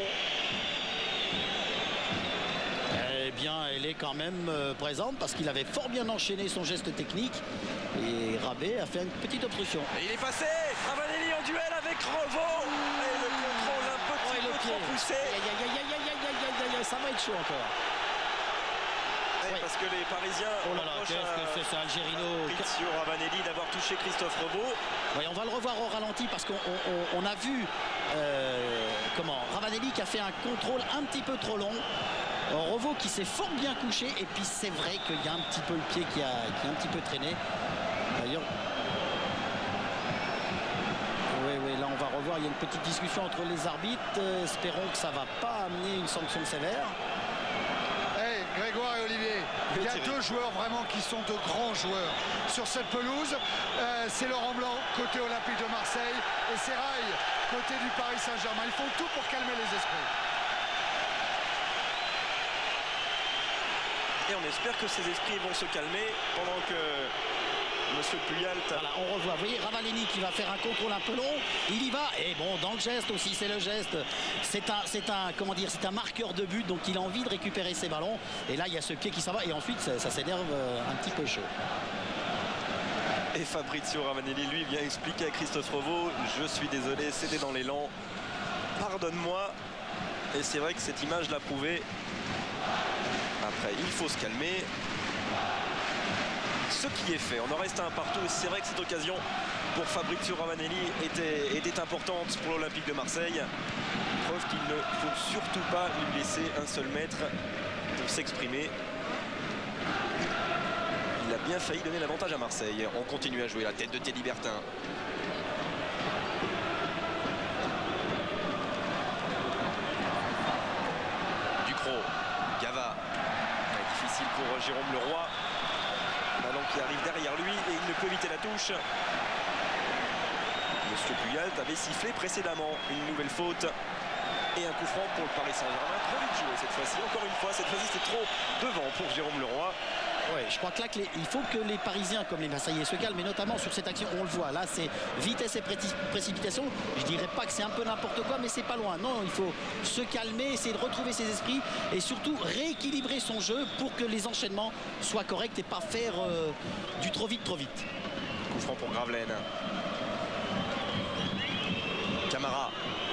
Eh bien, elle est quand même euh, présente parce qu'il avait fort bien enchaîné son geste technique. Et Rabé a fait une petite obstruction. Et il est passé, Ravanelli en duel avec Revaud. Et le contrôle un petit oh, peu trop poussé. Aïe, aïe, aïe, aïe, aïe, aïe, aïe, aïe, ça va être chaud encore. Ouais, parce que les Parisiens oh là là, qu'est-ce que c'est ce Algerino Fabrizio Ravanelli d'avoir touché Christophe Revaud. Oui, on va le revoir au ralenti parce qu'on on, on a vu euh, comment Ravanelli qui a fait un contrôle un petit peu trop long. Revaud qui s'est fort bien couché et puis c'est vrai qu'il y a un petit peu le pied qui a, qui a un petit peu traîné. D'ailleurs, oui, oui, là on va revoir, il y a une petite discussion entre les arbitres. Euh, espérons que ça ne va pas amener une sanction sévère. Hey, Grégoire et Olivier, il y a deux joueurs vraiment qui sont de grands joueurs sur cette pelouse. Euh, c'est Laurent Blanc, côté Olympique de Marseille, et c'est Rai, côté du Paris Saint-Germain. Ils font tout pour calmer les esprits. Et on espère que ces esprits vont se calmer pendant que Monsieur Puyalt. Voilà, on revoit, vous voyez, Ravanelli qui va faire un contrôle un peu long, il y va, et bon, dans le geste aussi, c'est le geste, c'est un, c'est un, comment dire, c'est un marqueur de but, donc il a envie de récupérer ses ballons, et là, il y a ce pied qui s'en va, et ensuite, ça, ça s'énerve un petit peu chaud. Et Fabrizio Ravanelli, lui, vient expliquer à Christophe Revaud, je suis désolé, c'était dans l'élan, pardonne-moi, et c'est vrai que cette image l'a prouvé. Après, il faut se calmer. Ce qui est fait, on en reste un partout. C'est vrai que cette occasion pour Fabrizio Ravanelli était, était importante pour l'Olympique de Marseille. Preuve qu'il ne faut surtout pas lui laisser un seul mètre pour s'exprimer. Il a bien failli donner l'avantage à Marseille. On continue à jouer la tête de Teddy Bertin. Ducrot, Gava. Difficile pour Jérôme Leroy. Ballon qui arrive derrière lui et il ne peut éviter la touche. Monsieur Puyalt avait sifflé précédemment une nouvelle faute et un coup franc pour le Paris Saint-Germain. Trop vite joué cette fois-ci. Encore une fois, cette fois-ci c'est trop devant pour Jérôme Leroy. Ouais, je crois que là, que les, il faut que les Parisiens comme les Marseillais se calment, mais notamment sur cette action, on le voit. Là, c'est vitesse et précipitation. Je dirais pas que c'est un peu n'importe quoi, mais c'est pas loin. Non, il faut se calmer, essayer de retrouver ses esprits et surtout rééquilibrer son jeu pour que les enchaînements soient corrects et pas faire euh, du trop vite, trop vite. Coup franc pour Gravelaine. Camara.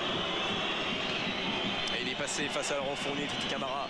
Et il est passé face à Laurent Fournier, Titi Camara.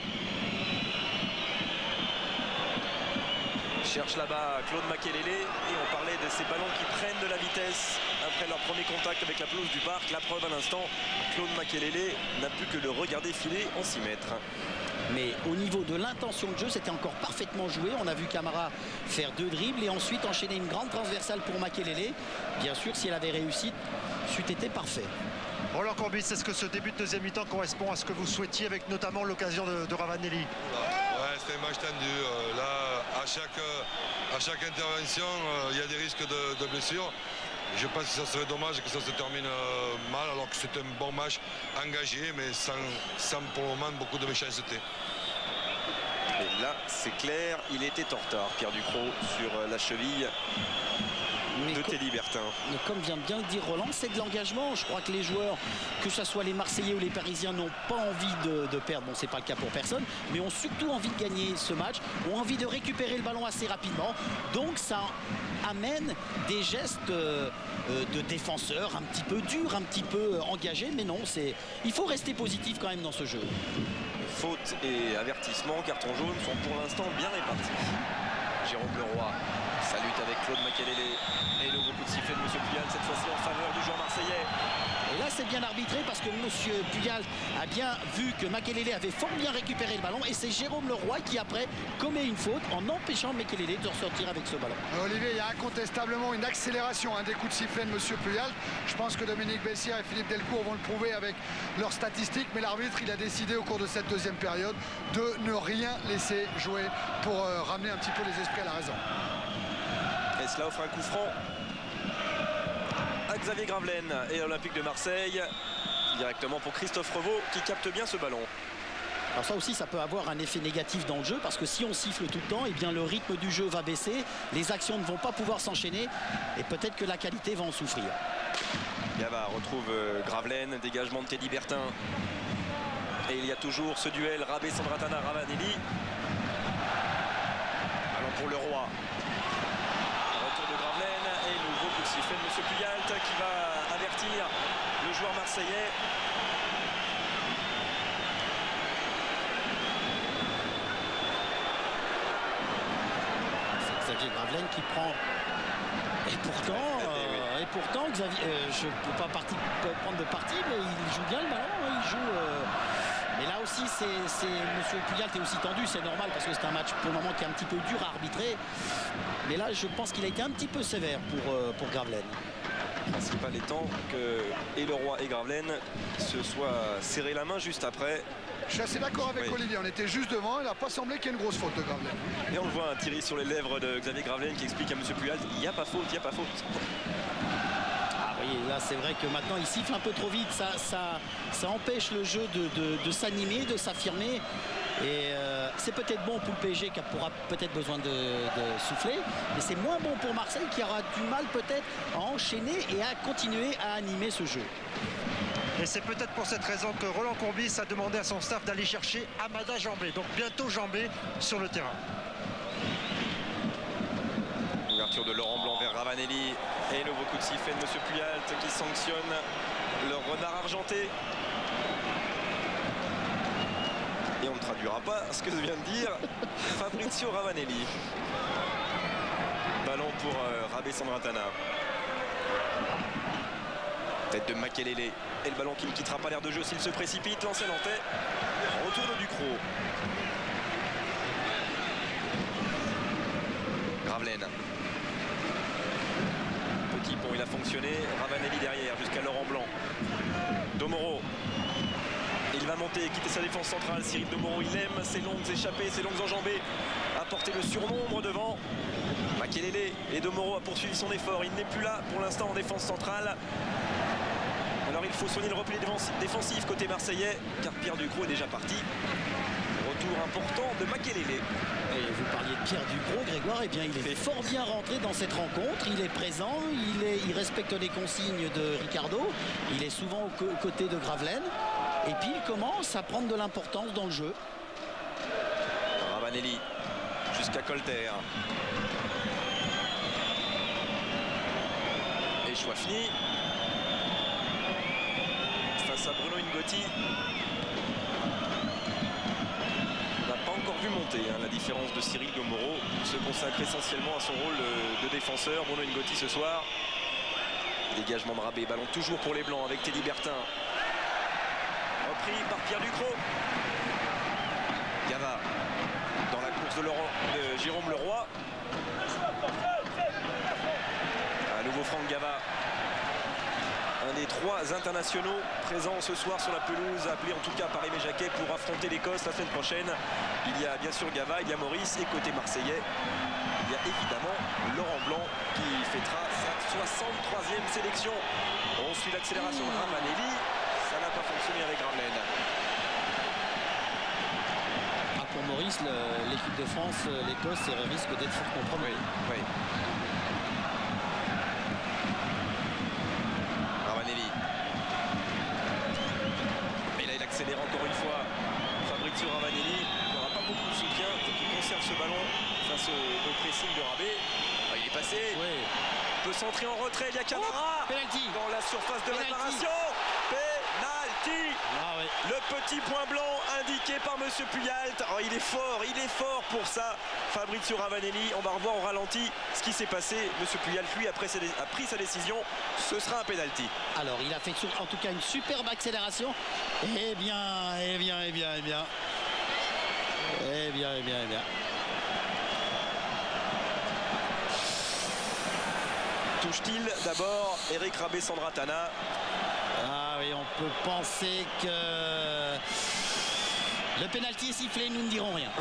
Cherche là-bas Claude Makelele et on parlait de ces ballons qui prennent de la vitesse après leur premier contact avec la pelouse du parc. La preuve à l'instant, Claude Makelele n'a plus que le regarder filer en six mètres. Mais au niveau de l'intention de jeu, c'était encore parfaitement joué. On a vu Camara faire deux dribbles et ensuite enchaîner une grande transversale pour Makelele. Bien sûr, si elle avait réussi, c'eût été parfait. Roland Courbis, est-ce que ce début de deuxième mi-temps correspond à ce que vous souhaitiez avec notamment l'occasion de, de Ravanelli? Ouais, c'était un match tendu. Euh, là, à chaque, euh, à chaque intervention, il euh, y a des risques de, de blessures. Je pense que ça serait dommage que ça se termine euh, mal, alors que c'est un bon match engagé, mais sans, sans pour le moment beaucoup de méchanceté. Et là, c'est clair, il était en retard, Pierre Ducrot, sur la cheville mais de Teddy Bertin. Mais comme vient de bien le dire Roland, c'est de l'engagement. Je crois que les joueurs, que ce soit les Marseillais ou les Parisiens, n'ont pas envie de, de perdre. Bon, c'est pas le cas pour personne, mais ont surtout envie de gagner ce match, ont envie de récupérer le ballon assez rapidement. Donc ça amène des gestes euh, de défenseurs un petit peu durs, un petit peu engagés, mais non, c'est il faut rester positif quand même dans ce jeu. Faute et avertissement, carton jaune sont pour l'instant bien répartis. Jérôme Leroy salute avec Claude Makelele et nouveau coup de sifflet de M. Puyal, cette fois-ci en faveur du joueur marseillais. Et là c'est bien arbitré parce que M. Puyal a bien vu que Makelele avait fort bien récupéré le ballon et c'est Jérôme Leroy qui après commet une faute en empêchant Makelele de ressortir avec ce ballon. Olivier, il y a incontestablement une accélération hein, des coups de sifflet de M. Puyal. Je pense que Dominique Bessière et Philippe Delcourt vont le prouver avec leurs statistiques, mais l'arbitre il a décidé au cours de cette deuxième période de ne rien laisser jouer pour euh, ramener un petit peu les esprits à la raison. Et cela offre un coup franc à Xavier Gravelaine et à l'Olympique de Marseille, directement pour Christophe Revaux qui capte bien ce ballon. Alors ça aussi, ça peut avoir un effet négatif dans le jeu parce que si on siffle tout le temps, eh bien le rythme du jeu va baisser, les actions ne vont pas pouvoir s'enchaîner et peut-être que la qualité va en souffrir. Gava retrouve Gravelaine, dégagement de Teddy Bertin. Et il y a toujours ce duel Rabé-Sandratana-Ravanelli. Allons pour Leroy. Retour de Gravelaine et nouveau coup de sifflet de M. Puyalt qui va avertir le joueur marseillais. C'est Xavier Gravelaine qui prend. Et pourtant, euh, et pourtant Xavier, euh, je ne peux pas parti, prendre de parti, mais il joue bien le ballon. Hein, il joue. Euh... Mais là aussi, c'est M. Puyalt est aussi tendu, c'est normal parce que c'est un match pour le moment qui est un petit peu dur à arbitrer. Mais là, je pense qu'il a été un petit peu sévère pour, euh, pour Gravelaine. Le principal étant que et Leroy et Gravelaine se soient serré la main juste après. Je suis assez d'accord avec oui. Olivier, on était juste devant, il n'a pas semblé qu'il y ait une grosse faute de Gravelaine. Et on le voit, un Thierry sur les lèvres de Xavier Gravelaine qui explique à M. Puyalt, il n'y a pas faute, il n'y a pas faute. Ah oui, là c'est vrai que maintenant il siffle un peu trop vite, ça, ça, ça empêche le jeu de, de, de s'animer, de s'affirmer. Et euh, c'est peut-être bon pour le P S G qui aura peut-être besoin de, de souffler, mais c'est moins bon pour Marseille qui aura du mal peut-être à enchaîner et à continuer à animer ce jeu. Et c'est peut-être pour cette raison que Roland Courbis a demandé à son staff d'aller chercher Amada Jambé. Donc bientôt Jambé sur le terrain. Ouverture de Laurent Blanc vers Ravanelli. Et nouveau coup de sifflet de M. Puyalt qui sanctionne le renard argenté. Et on ne traduira pas ce que vient de dire Fabrizio Ravanelli. Ballon pour euh, Rabé-Sandratana. Tête de Makelele. Et le ballon qui ne quittera pas l'air de jeu s'il se précipite. L'ancien Nantais. Retour de Ducrot. Gravelaine. Petit pont, il a fonctionné. Ravanelli derrière jusqu'à Laurent Blanc. Domoro. Il va monter et quitter sa défense centrale. Cyril Domoro, il aime ses longues échappées, ses longues enjambées. Apporter le surnombre devant. Makelele et Domoro a poursuivi son effort. Il n'est plus là pour l'instant en défense centrale. Alors il faut soigner le repli défensif côté marseillais, car Pierre Ducrot est déjà parti. Retour important de Makelele. Et vous parliez de Pierre Ducrot, Grégoire, et eh bien il est fort bien rentré dans cette rencontre. Il est présent, il, est, il respecte les consignes de Ricardo. Il est souvent aux côtés de Gravelaine. Et puis il commence à prendre de l'importance dans le jeu. Ravanelli jusqu'à Colter. Et Chouafni. Face à Bruno Ngotti. On n'a pas encore vu monter hein, la différence de Cyril Domoro. Se consacre essentiellement à son rôle de défenseur. Bruno Ngotti ce soir. Dégagement de Rabé. Ballon toujours pour les Blancs avec Teddy Bertin. Repris par Pierre Ducrot. Gava dans la course de, Laurent, de Jérôme Leroy. À nouveau Franck Gava. Un des trois internationaux présents ce soir sur la pelouse, appelé en tout cas par Aimé Jacquet pour affronter l'Écosse la semaine prochaine. Il y a bien sûr Gava, il y a Maurice et côté marseillais, il y a évidemment Laurent Blanc qui fêtera sa soixante-troisième sélection. On suit l'accélération de Ravanelli, ça n'a pas fonctionné avec Gravelaine. Ah, pour Maurice, l'équipe de France, l'Écosse risque d'être fort compromis. Oui, oui. Ravanelli. Il n'aura pas beaucoup de soutien. Il faut qu'il conserve ce ballon face au, au pressing de Rabé. Ah, il est passé. Oui. Il peut s'entrer en retrait. Il y a Camara. Oh, penalty. Dans la surface de Penalty. réparation. Penalty. Ah, oui. Le petit point blanc indiqué par Monsieur Puyalt. Oh, il est fort, il est fort pour ça. Fabrizio Ravanelli. On va revoir au ralenti ce qui s'est passé. Monsieur Puyalt, lui, après, a pris sa décision. Ce sera un penalty. Alors, il a fait en tout cas une superbe accélération. Eh bien, eh bien, eh bien, eh bien. Eh bien, eh bien, eh bien. Touche-t-il d'abord Eric Rabé-Sandratana? Ah oui, on peut penser que le pénalty est sifflé, nous ne dirons rien.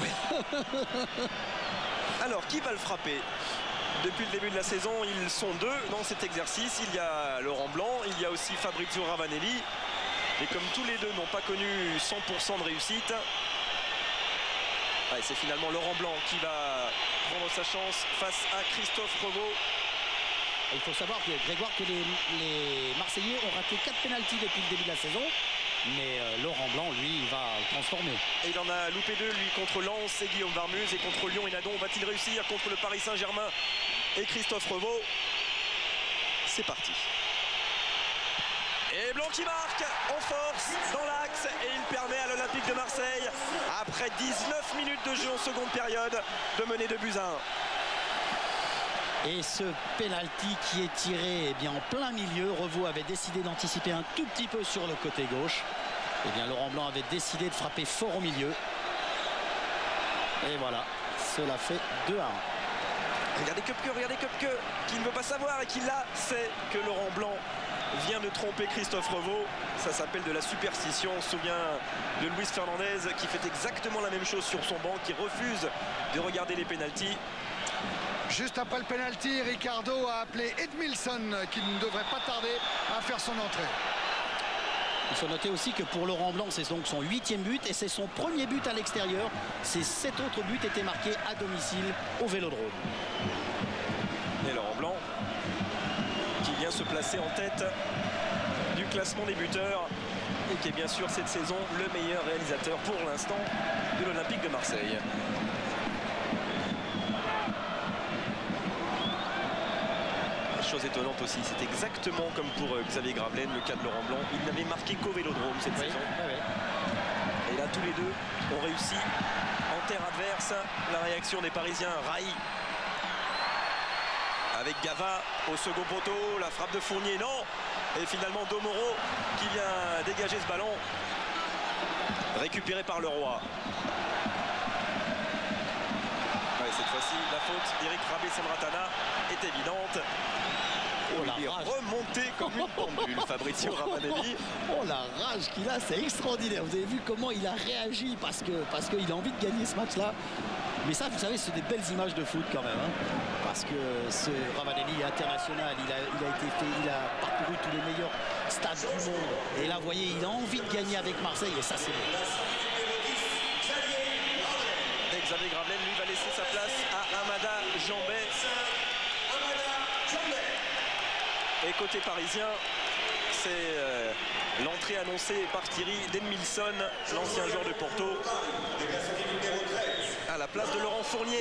Alors, qui va le frapper? Depuis le début de la saison, ils sont deux dans cet exercice. Il y a Laurent Blanc, il y a aussi Fabrizio Ravanelli. Et comme tous les deux n'ont pas connu cent pour cent de réussite, ouais, c'est finalement Laurent Blanc qui va prendre sa chance face à Christophe Revaux. Il faut savoir, que, Grégoire, que les, les Marseillais ont raté quatre pénaltys depuis le début de la saison. Mais euh, Laurent Blanc, lui, il va le transformer. Et il en a loupé deux, lui, contre Lens et Guillaume Varmuz. Et contre Lyon et Nadon, va-t-il réussir contre le Paris Saint-Germain et Christophe Revaux? C'est parti. Et Blanc qui marque en force dans l'axe. Et il permet à l'Olympique de Marseille, après dix-neuf minutes de jeu en seconde période, de mener deux buts à un. Et ce penalty qui est tiré eh bien, en plein milieu, Revaux avait décidé d'anticiper un tout petit peu sur le côté gauche. Eh bien, Laurent Blanc avait décidé de frapper fort au milieu. Et voilà, cela fait deux à un. Regardez Köpke, regardez Köpke, qui ne veut pas savoir et qui là sait que Laurent Blanc vient de tromper Christophe Revaux. Ça s'appelle de la superstition. On se souvient de Luis Fernandez qui fait exactement la même chose sur son banc, qui refuse de regarder les pénaltys. Juste après le penalty, Ricardo a appelé Edmilson qui ne devrait pas tarder à faire son entrée. Il faut noter aussi que pour Laurent Blanc, c'est donc son huitième but et c'est son premier but à l'extérieur. Ces sept autres buts étaient marqués à domicile au Vélodrome. Et Laurent Blanc qui vient se placer en tête du classement des buteurs et qui est bien sûr cette saison le meilleur réalisateur pour l'instant de l'Olympique de Marseille. Chose étonnante aussi, c'est exactement comme pour Xavier Gravelaine, le cas de Laurent Blanc. Il n'avait marqué qu'au Vélodrome cette oui, saison. Oui, oui. Et là, tous les deux ont réussi en terre adverse. La réaction des Parisiens, Rai avec Gava au second poteau, la frappe de Fournier, non. Et finalement Domoro qui vient dégager ce ballon, récupéré par Leroy. Ouais, cette fois-ci, la faute d'Eric Rabé-Sandratana est évidente. Oh, il est remonté comme une pendule, Fabrizio Ravanelli. Oh, la rage qu'il a, c'est extraordinaire. Vous avez vu comment il a réagi parce que parce qu'il a envie de gagner ce match-là. Mais ça, vous savez, c'est des belles images de foot quand même. Hein, parce que ce Ravanelli est international. Il a, il a été fait, il a parcouru tous les meilleurs stades du monde. Et là, vous voyez, il a envie de gagner avec Marseille. Et ça, c'est beau. Et Xavier Gravelaine, lui, va laisser sa place à Amada Jambet. Et côté parisien, c'est euh, l'entrée annoncée par Thierry d'Edmilson, l'ancien joueur de Porto, à la place de Laurent Fournier.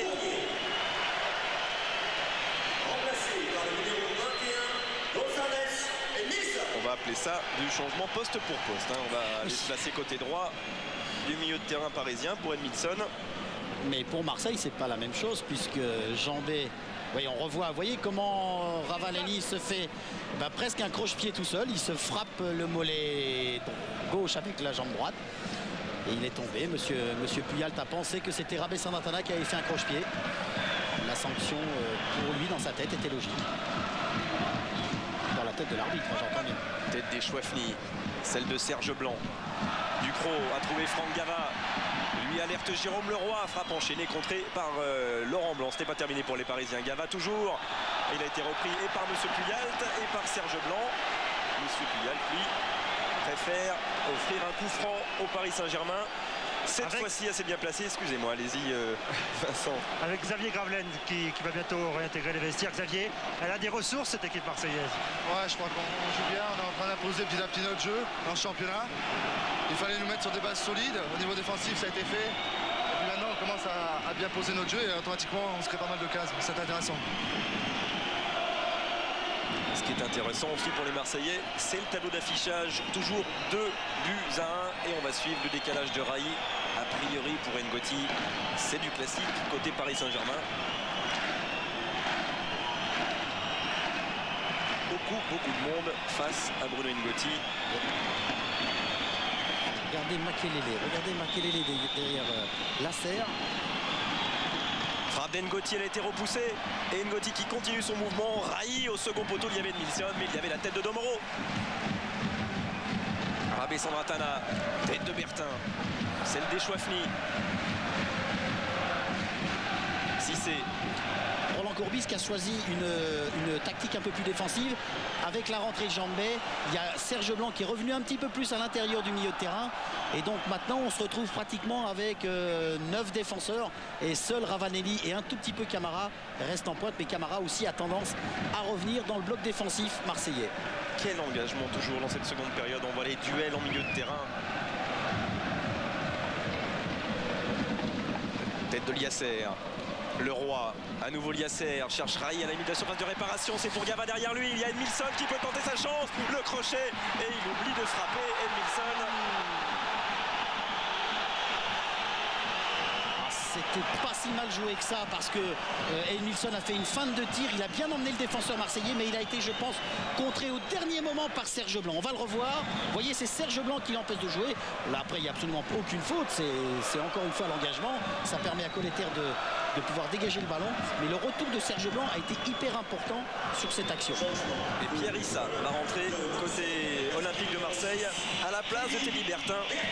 On va appeler ça du changement poste pour poste. Hein. On va aller se placer côté droit du milieu de terrain parisien pour Edmilson. Mais pour Marseille, c'est pas la même chose puisque Jambet... Oui, on revoit, vous voyez comment Ravanelli se fait bah, presque un croche-pied tout seul. Il se frappe le mollet gauche avec la jambe droite. Et il est tombé. Monsieur, Monsieur Puyalt a pensé que c'était Rabé-Sandratana qui avait fait un croche-pied. La sanction pour lui dans sa tête était logique. Dans la tête de l'arbitre, j'entends bien. Tête des Chouafny, celle de Serge Blanc. Ducrot a trouvé Franck Gava. Lui alerte Jérôme Leroy, frappe enchaînée contrée par euh, Laurent Blanc. C'était pas terminé pour les Parisiens. Gava toujours. Il a été repris et par Monsieur Puyalt et par Serge Blanc. Monsieur Puyalt, lui, préfère offrir un coup franc au Paris Saint-Germain. Cette Avec... fois-ci assez bien placé, excusez-moi, allez-y euh, Vincent. Avec Xavier Gravelaine qui, qui va bientôt réintégrer les vestiaires. Xavier, elle a des ressources cette équipe marseillaise. Ouais, je crois qu'on joue bien, on est en train d'imposer petit à petit notre jeu dans le championnat. il fallait nous mettre sur des bases solides. Au niveau défensif, ça a été fait. Et puis maintenant, on commence à, à bien poser notre jeu et automatiquement, on se crée pas mal de cases. C'est intéressant. Ce qui est intéressant aussi pour les Marseillais, c'est le tableau d'affichage. Toujours deux buts à un. Et on va suivre le décalage de Raï. A priori, pour N'Goti, c'est du classique côté Paris Saint-Germain. Beaucoup, beaucoup de monde face à Bruno N'Goti. Regardez Makelele, regardez Makelele derrière euh, Lasser. Frappe d'N'Goti, elle a été repoussée. Et N'Goti qui continue son mouvement. Raï au second poteau, il y avait Edmilson, mais il y avait la tête de Domoro. Rabé Sandratana, tête de Bertin. Celle d'Echouafni. Cissé. Roland Courbis qui a choisi une, une tactique un peu plus défensive avec la rentrée de Jambet. Il y a Serge Blanc qui est revenu un petit peu plus à l'intérieur du milieu de terrain. Et donc maintenant on se retrouve pratiquement avec euh, neuf défenseurs et seul Ravanelli et un tout petit peu Camara restent en pointe. Mais Camara aussi a tendance à revenir dans le bloc défensif marseillais. Quel engagement toujours dans cette seconde période. On voit les duels en milieu de terrain. Tête de Liasser. Le Roi, à nouveau Liasser, cherche Raï à la limite de la surface de réparation, c'est pour Gava derrière lui, il y a Edmilson qui peut tenter sa chance, le crochet, et il oublie de frapper, Edmilson. C'était pas si mal joué que ça parce que euh, Edmilson a fait une feinte de tir, il a bien emmené le défenseur marseillais, mais il a été, je pense, contré au dernier moment par Serge Blanc. On va le revoir, vous voyez, c'est Serge Blanc qui l'empêche de jouer. Là après, il n'y a absolument aucune faute, c'est encore une fois l'engagement, ça permet à Colletter de de pouvoir dégager le ballon, mais le retour de Serge Blanc a été hyper important sur cette action. Et Pierre Issa va rentrer côté Olympique de Marseille à la place de Teddy Bertin.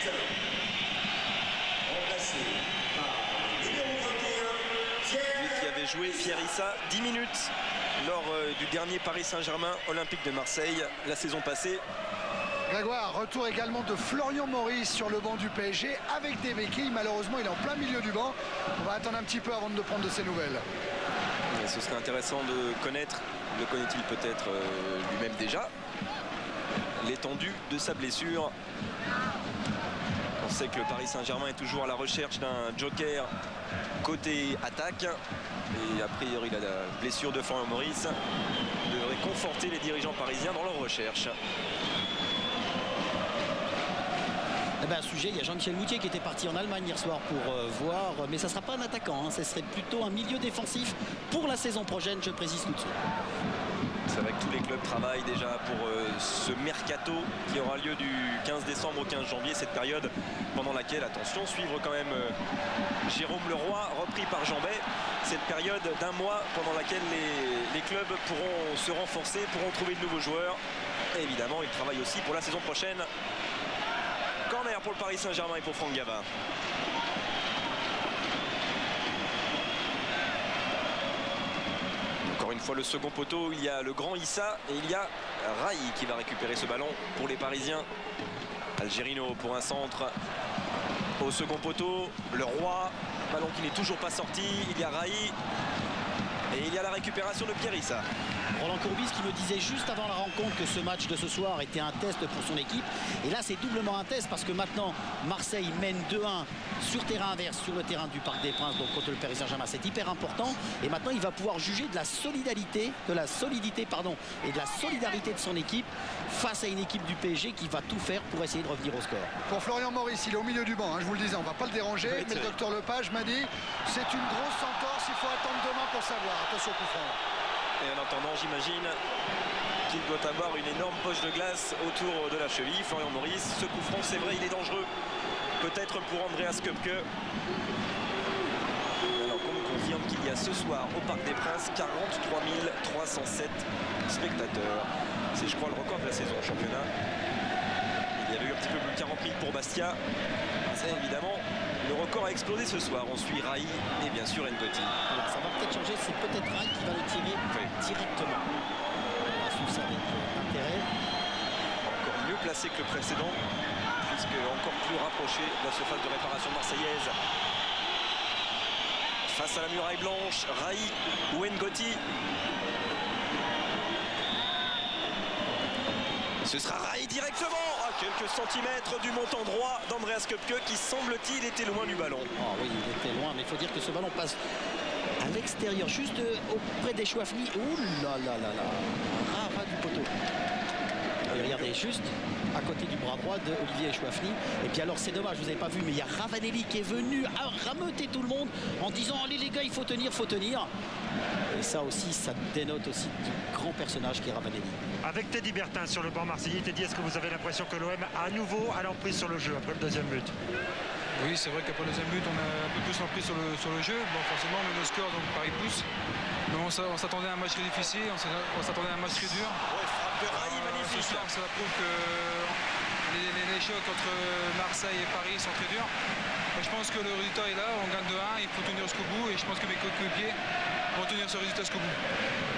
Lui qui avait joué, Pierre Issa, dix minutes lors euh, du dernier Paris Saint-Germain Olympique de Marseille la saison passée. Grégoire, retour également de Florian Maurice sur le banc du P S G avec des béquilles. Malheureusement, il est en plein milieu du banc. On va attendre un petit peu avant de prendre de ses nouvelles. Et ce serait intéressant de connaître, le connaît-il peut-être euh, lui-même déjà, l'étendue de sa blessure. On sait que le Paris Saint-Germain est toujours à la recherche d'un joker côté attaque. Et a priori, la blessure de Florian Maurice devrait conforter les dirigeants parisiens dans leur recherche. Eh ben, à ce sujet, il y a Jean-Michel Moutier qui était parti en Allemagne hier soir pour euh, voir, mais ça ne sera pas un attaquant, hein, ce serait plutôt un milieu défensif pour la saison prochaine, je précise tout de suite. C'est vrai que tous les clubs travaillent déjà pour euh, ce mercato qui aura lieu du quinze décembre au quinze janvier, cette période pendant laquelle, attention, suivre quand même euh, Jérôme Leroy, repris par Jambet, cette période d'un mois pendant laquelle les, les clubs pourront se renforcer, pourront trouver de nouveaux joueurs. Et évidemment, ils travaillent aussi pour la saison prochaine. Corner pour le Paris Saint-Germain et pour Franck Gava. Encore une fois, le second poteau, il y a le grand Issa et il y a Raï qui va récupérer ce ballon pour les Parisiens. Algerino pour un centre au second poteau. Le Roi, ballon qui n'est toujours pas sorti. Il y a Raï et il y a la récupération de Pierre Issa. Roland Courbis qui me disait juste avant la rencontre que ce match de ce soir était un test pour son équipe. Et là, c'est doublement un test parce que maintenant, Marseille mène deux un sur terrain inverse, sur le terrain du Parc des Princes, donc contre le Paris Saint-Germain. C'est hyper important. Et maintenant, il va pouvoir juger de la solidarité, de la solidité, pardon, et de la solidarité de son équipe face à une équipe du P S G qui va tout faire pour essayer de revenir au score. Pour Florian Maurice, il est au milieu du banc, hein, je vous le disais, on ne va pas le déranger. Oui, mais le docteur Lepage m'a dit c'est une grosse entorse, il faut attendre demain pour savoir. Attention au coup franc. Et en attendant, j'imagine qu'il doit avoir une énorme poche de glace autour de la cheville. Florian Maurice, ce coup franc, c'est vrai, il est dangereux. Peut-être pour Andreas Köpke. Alors qu'on nous confirme qu'il y a ce soir au Parc des Princes quarante-trois mille trois cent sept spectateurs. C'est, je crois, le record de la saison au championnat. Il y avait eu un petit peu plus de quarante mille pour Bastia. C'est évidemment, le record a explosé ce soir. On suit Raï et bien sûr N'Goti. Alors, ça va peut-être changer, c'est peut-être Raï qui va le tirer oui. directement. On va suivre ça avec intérêt. Encore mieux placé que le précédent, puisque encore plus rapproché de la surface de réparation marseillaise. Face à la muraille blanche, Raï ou N'Goti. Ce Ce sera raillé directement à quelques centimètres du montant droit d'Andreas Köpke qui, semble-t-il, était loin du ballon. Oh oui, il était loin, mais il faut dire que ce ballon passe à l'extérieur, juste auprès des Chouafny. Ouh là là là là, un ras du poteau. Et regardez, juste à côté du bras droit de Olivier Chouafny. Et puis alors c'est dommage, vous n'avez pas vu, mais il y a Ravanelli qui est venu rameuter tout le monde en disant allez les gars, il faut tenir, faut tenir. Et ça aussi, ça dénote aussi du grand personnage qui est Ravanelli. Avec Teddy Bertin sur le banc marseillais, Teddy, est-ce que vous avez l'impression que l'O M à nouveau a l'emprise sur le jeu après le deuxième but? Oui, c'est vrai qu'après le deuxième but, on a un peu plus l'emprise sur le, sur le jeu. Bon, forcément, on met nos scores, donc Paris pousse. Mais on s'attendait à un match très difficile, on s'attendait à un match très dur. Ouais, frappe de Raï, magnifique. Ce soir, cela prouve que les, les, les chocs entre Marseille et Paris sont très durs. Mais je pense que le résultat est là, on gagne deux un, il faut tenir jusqu'au bout. Et je pense que mes coéquipiers vont tenir ce résultat jusqu'au bout.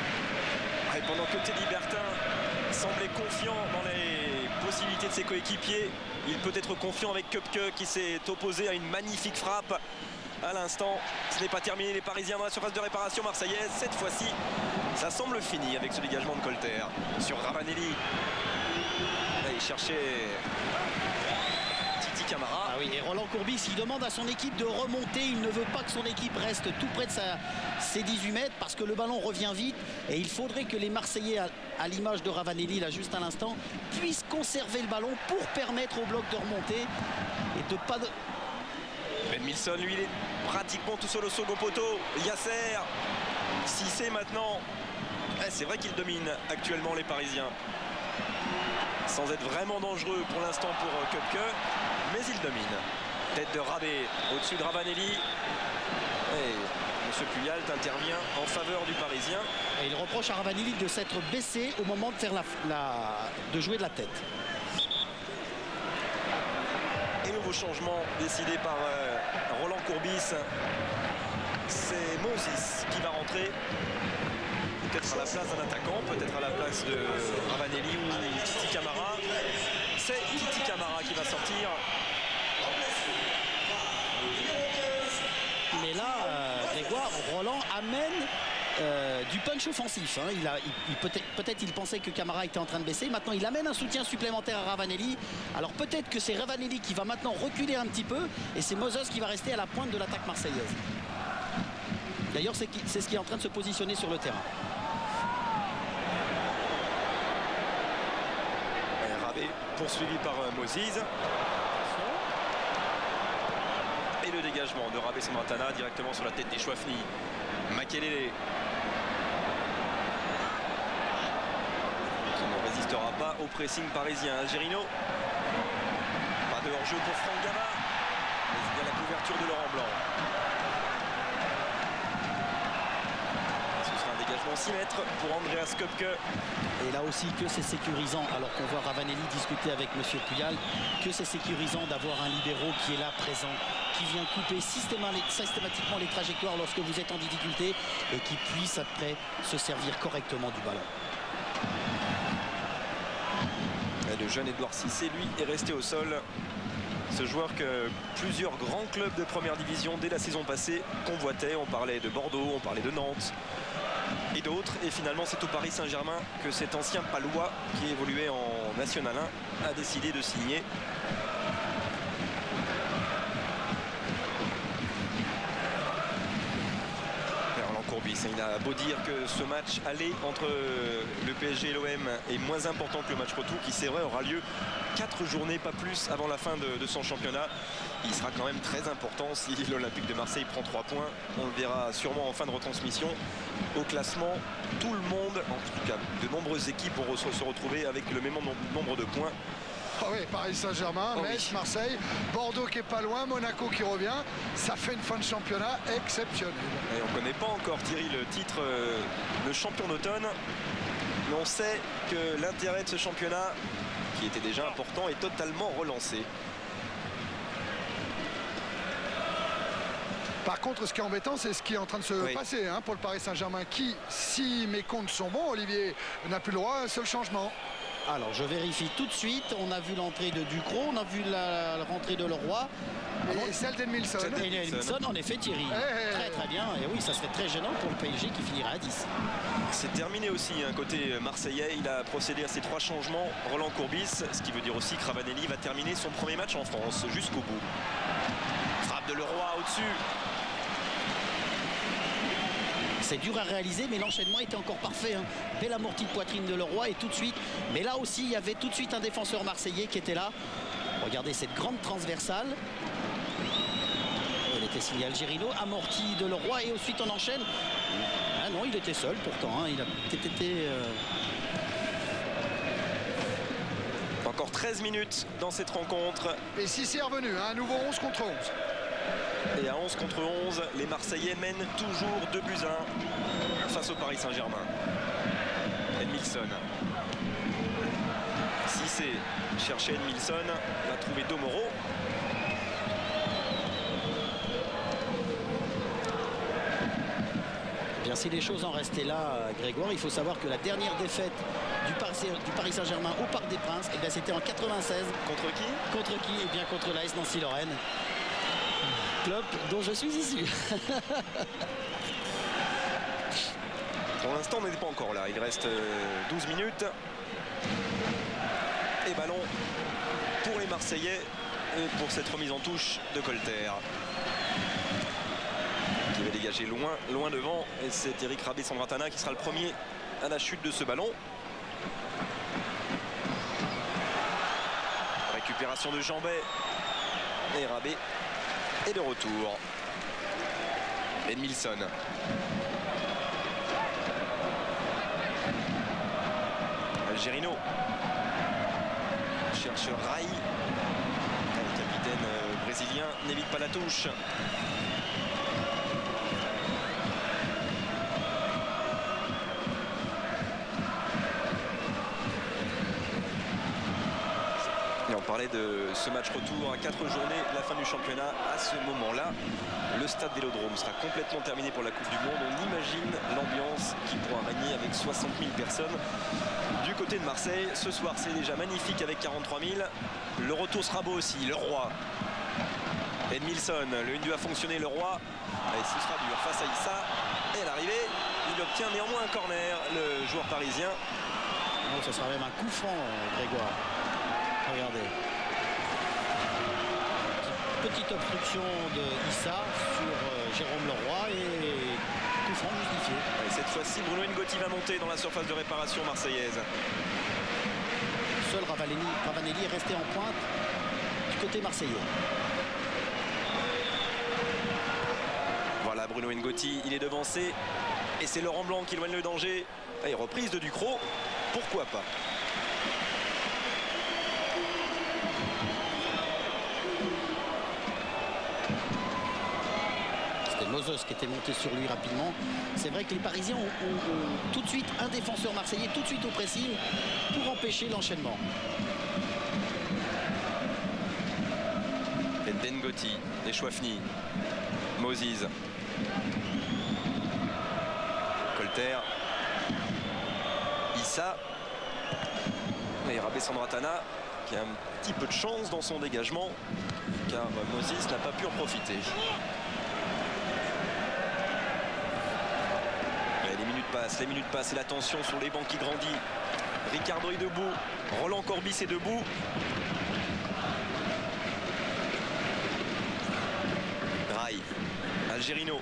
Et pendant que Teddy Bertin semblait confiant dans les possibilités de ses coéquipiers, il peut être confiant avec Köpke qui s'est opposé à une magnifique frappe. À l'instant, ce n'est pas terminé, les Parisiens dans la surface de réparation marseillaise. Cette fois-ci, ça semble fini avec ce dégagement de Colter sur Ravanelli. Là, il cherchait Titi Camara. Ah oui, et Roland Courbis, il demande à son équipe de remonter. Il ne veut pas que son équipe reste tout près de sa, ses dix-huit mètres parce que le ballon revient vite. Et il faudrait que les Marseillais, à, à l'image de Ravanelli, là juste à l'instant, puissent conserver le ballon pour permettre au bloc de remonter et de pas... De... Ben Milson, lui, il est pratiquement tout seul au second poteau. Yasser, Cissé maintenant. Eh, c'est vrai qu'il domine actuellement les Parisiens. Sans être vraiment dangereux pour l'instant pour Köpke, mais il domine. Tête de Rabé au-dessus de Ravanelli. Et M. Puyalt intervient en faveur du Parisien. Et il reproche à Ravanelli de s'être baissé au moment de, faire la, la, de jouer de la tête. Et nouveau changement décidé par euh, Roland Courbis. C'est Moses qui va rentrer. Peut-être à la place d'un attaquant, peut-être à la place de Ravanelli ou Titi Camara. C'est Titi Camara qui va sortir. Mais là, euh, Grégoire, Roland amène euh, du punch offensif. Hein. Il a, il, il, peut-être, peut-être il pensait que Camara était en train de baisser. Maintenant, il amène un soutien supplémentaire à Ravanelli. Alors peut-être que c'est Ravanelli qui va maintenant reculer un petit peu. Et c'est Moses qui va rester à la pointe de l'attaque marseillaise. D'ailleurs, c'est, c'est ce qui est en train de se positionner sur le terrain. Rabé poursuivi par euh, Moses. Et le dégagement de Rabé Samantana directement sur la tête des Chouafny. Makelele qui ne résistera pas au pressing parisien. Algerino. Pas de hors-jeu pour Franck Gama. Mais il y a la couverture de Laurent Blanc. Ce sera un dégagement six mètres pour Andreas Köpke. Et là aussi que c'est sécurisant, alors qu'on voit Ravanelli discuter avec M. Puyal, que c'est sécurisant d'avoir un libéro qui est là présent, qui vient couper systématiquement les trajectoires lorsque vous êtes en difficulté et qui puisse après se servir correctement du ballon. Et le jeune Edouard Cissé, lui, est resté au sol. Ce joueur que plusieurs grands clubs de première division dès la saison passée convoitaient. On parlait de Bordeaux, on parlait de Nantes et d'autres. Et finalement, c'est au Paris Saint-Germain que cet ancien Palois qui évoluait en National un a décidé de signer. Il a beau dire que ce match aller entre le P S G et l'O M est moins important que le match retour qui, c'est vrai, aura lieu quatre journées, pas plus, avant la fin de, de son championnat. Il sera quand même très important si l'Olympique de Marseille prend trois points. On le verra sûrement en fin de retransmission. Au classement, tout le monde, en tout cas de nombreuses équipes, vont se retrouver avec le même nombre de points. Ah oui, Paris Saint-Germain, oh Metz, oui. Marseille, Bordeaux qui est pas loin, Monaco qui revient. Ça fait une fin de championnat exceptionnelle. Et on ne connaît pas encore, Thierry, le titre euh, de champion d'automne. Mais on sait que l'intérêt de ce championnat, qui était déjà important, est totalement relancé. Par contre, ce qui est embêtant, c'est ce qui est en train de se oui. passer hein, pour le Paris Saint-Germain, qui, si mes comptes sont bons, Olivier, n'a plus le droit à un seul changement. Alors, je vérifie tout de suite. On a vu l'entrée de Ducrot, on a vu la, la rentrée de Leroy. Et celle d'Edmilson. Et Edmilson, en effet, Thierry. Hey. Très très bien. Et oui, ça serait très gênant pour le P S G qui finira à dix. C'est terminé aussi, hein, côté marseillais. Il a procédé à ses trois changements. Roland Courbis, ce qui veut dire aussi que Ravanelli va terminer son premier match en France jusqu'au bout. Frappe de Leroy au-dessus. C'est dur à réaliser, mais l'enchaînement était encore parfait. Hein. Belle amortie de poitrine de Leroy et tout de suite. Mais là aussi, il y avait tout de suite un défenseur marseillais qui était là. Regardez cette grande transversale. Elle était signée Algerino, amorti de Leroy et ensuite on enchaîne. Ah non, il était seul pourtant. Hein. Il a peut-être été... Euh... Encore treize minutes dans cette rencontre. Et Cissé est revenu, hein, à nouveau onze contre onze. Et à onze contre onze, les Marseillais mènent toujours deux buts à un face au Paris Saint-Germain. Edmilson. Cissé cherchait Edmilson, va trouver Domoro. Bien, si les choses en restaient là, Grégoire, il faut savoir que la dernière défaite du Paris, du Paris Saint-Germain au Parc des Princes, eh c'était en quatre-vingt-seize. Contre qui? Contre qui? Eh bien contre l'A S Nancy-Lorraine. Club dont je suis issu. Pour l'instant, on n'est pas encore là. Il reste douze minutes. Et ballon pour les Marseillais et pour cette remise en touche de Colter. Qui va dégager loin, loin devant. Et c'est Eric Rabé-Sandratana qui sera le premier à la chute de ce ballon. Récupération de Jambet. Et Rabé est de retour. Edmilson. Algerino. Cherche Rai. Le capitaine brésilien n'évite pas la touche. Et on parlait de ce match retour à quatre journées de la fin du championnat. À ce moment-là, le stade Vélodrome sera complètement terminé pour la Coupe du Monde. On imagine l'ambiance qui pourra régner avec soixante mille personnes du côté de Marseille. Ce soir, c'est déjà magnifique avec quarante-trois mille. Le retour sera beau aussi. Leroy. Edmilson. Le un deux a fonctionné. Leroy. Et ce sera dur face à Issa. Et à l'arrivée, il obtient néanmoins un corner, le joueur parisien. Oh, ce sera même un coup franc, Grégoire. Regardez. Petite obstruction de Issa sur euh, Jérôme Leroy et coup franc justifié. Et cette fois-ci, Bruno Ngoti va monter dans la surface de réparation marseillaise. Seul Ravanelli, Ravanelli est resté en pointe du côté marseillais. Voilà, Bruno Ngoti, il est devancé. Et c'est Laurent Blanc qui éloigne le danger. Et reprise de Ducrot, pourquoi pas. Moses qui était monté sur lui rapidement. C'est vrai que les Parisiens ont, ont, ont tout de suite un défenseur marseillais tout de suite au pressing pour empêcher l'enchaînement. Ndengoti, et Chouafni, Moses, Colter, Issa et Rabé-Sandratana qui a un petit peu de chance dans son dégagement car Moses n'a pas pu en profiter. Les minutes passent et la tension sur les bancs qui grandit. Ricardo est debout, Roland Courbis est debout. Rai, Algerino.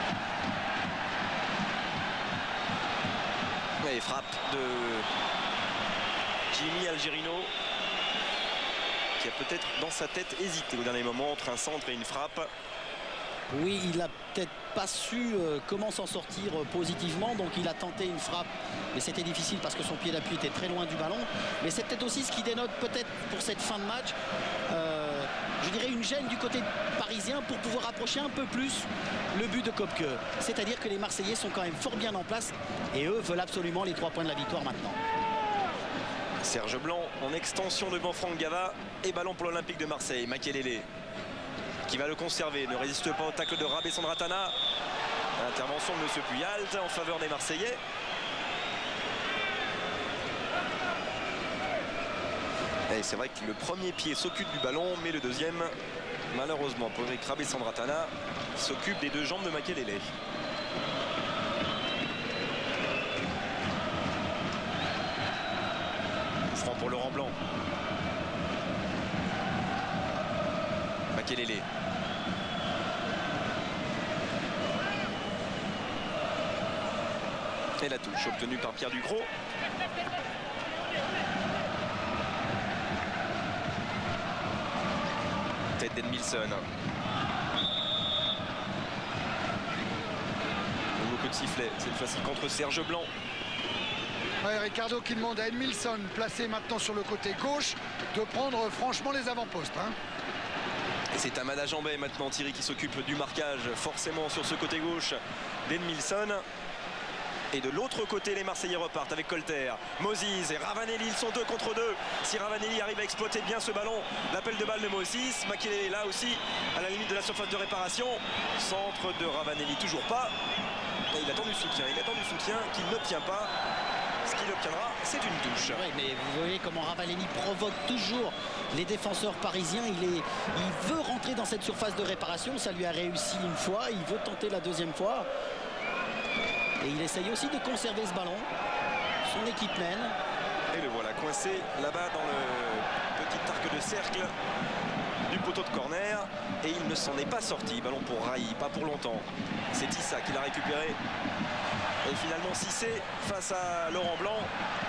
Et frappe de Jimmy Algerino qui a peut-être dans sa tête hésité au dernier moment entre un centre et une frappe. Oui, il a peut-être pas su euh, comment s'en sortir euh, positivement, donc il a tenté une frappe, mais c'était difficile parce que son pied d'appui était très loin du ballon. Mais c'est peut-être aussi ce qui dénote peut-être pour cette fin de match, euh, je dirais une gêne du côté parisien pour pouvoir approcher un peu plus le but de Kopke. C'est-à-dire que les Marseillais sont quand même fort bien en place et eux veulent absolument les trois points de la victoire maintenant. Serge Blanc en extension devant Franck Gava et ballon pour l'Olympique de Marseille. Makelele qui va le conserver, ne résiste pas au tacle de Rabé-Sandratana. Intervention de M. Puyalt en faveur des Marseillais. Et c'est vrai que le premier pied s'occupe du ballon, mais le deuxième malheureusement pour Eric Rabé-Sandratana, qui s'occupe des deux jambes de Makelele. Franc pour Laurent Blanc. Makelele. Et la touche obtenue par Pierre Ducrot. Tête d'Edmilson. Nouveau coup de sifflet, cette fois-ci contre Serge Blanc. Ouais, Ricardo qui demande à Edmilson, placé maintenant sur le côté gauche, de prendre franchement les avant-postes. Hein. Et c'est Amada Jambet maintenant, Thierry, qui s'occupe du marquage, forcément sur ce côté gauche d'Edmilson. Et de l'autre côté, les Marseillais repartent avec Colter, Moses et Ravanelli. Ils sont deux contre deux. Si Ravanelli arrive à exploiter bien ce ballon, l'appel de balle de Moses. Makelele est là aussi, à la limite de la surface de réparation. Centre de Ravanelli, toujours pas. Et il attend du soutien, il attend du soutien qu'il n'obtient pas. Ce qu'il obtiendra, c'est une touche. Oui, mais vous voyez comment Ravanelli provoque toujours les défenseurs parisiens. Il, est, il veut rentrer dans cette surface de réparation. Ça lui a réussi une fois, il veut tenter la deuxième fois. Et il essaye aussi de conserver ce ballon. Son équipe mène. Et le voilà coincé là-bas dans le petit arc de cercle du poteau de corner. Et il ne s'en est pas sorti. Ballon pour Raï, pas pour longtemps. C'est Issa qui l'a récupéré. Et finalement Cissé face à Laurent Blanc.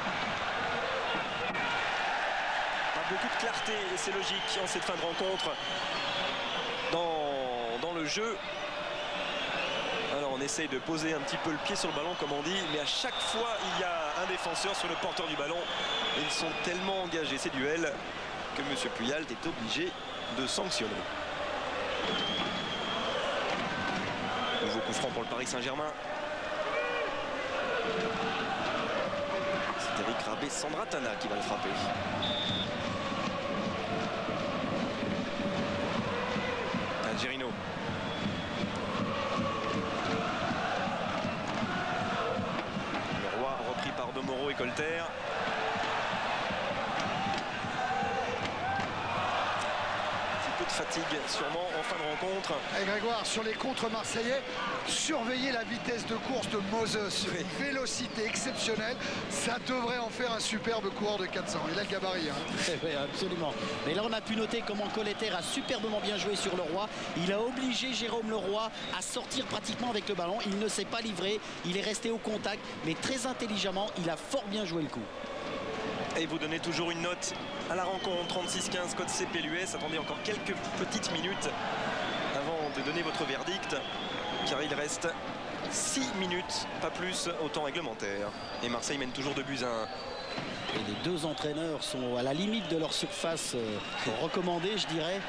Pas beaucoup de clarté et c'est logique en cette fin de rencontre dans, dans le jeu. Alors on essaye de poser un petit peu le pied sur le ballon comme on dit, mais à chaque fois il y a un défenseur sur le porteur du ballon. Et ils sont tellement engagés ces duels que M. Puyalt est obligé de sanctionner. Nouveau coup franc pour le Paris Saint-Germain. C'est Eric Rabé-Sandratana qui va le frapper. Algerino. Le Roi repris par Domoro et Colter. Fatigue sûrement en fin de rencontre. Et Grégoire, sur les contres marseillais, surveillez la vitesse de course de Moses. Oui. Une vélocité exceptionnelle. Ça devrait en faire un superbe coureur de quatre cents. Il a le gabarit. Hein. Oui, absolument. Mais là, on a pu noter comment Colter a superbement bien joué sur Leroy. Il a obligé Jérôme Leroy à sortir pratiquement avec le ballon. Il ne s'est pas livré. Il est resté au contact. Mais très intelligemment, il a fort bien joué le coup. Et vous donnez toujours une note à la rencontre, trente-six quinze, code C P L U S. Attendez encore quelques petites minutes avant de donner votre verdict, car il reste six minutes, pas plus, au temps réglementaire. Et Marseille mène toujours deux buts à un. Et les deux entraîneurs sont à la limite de leur surface euh, recommandée, je dirais.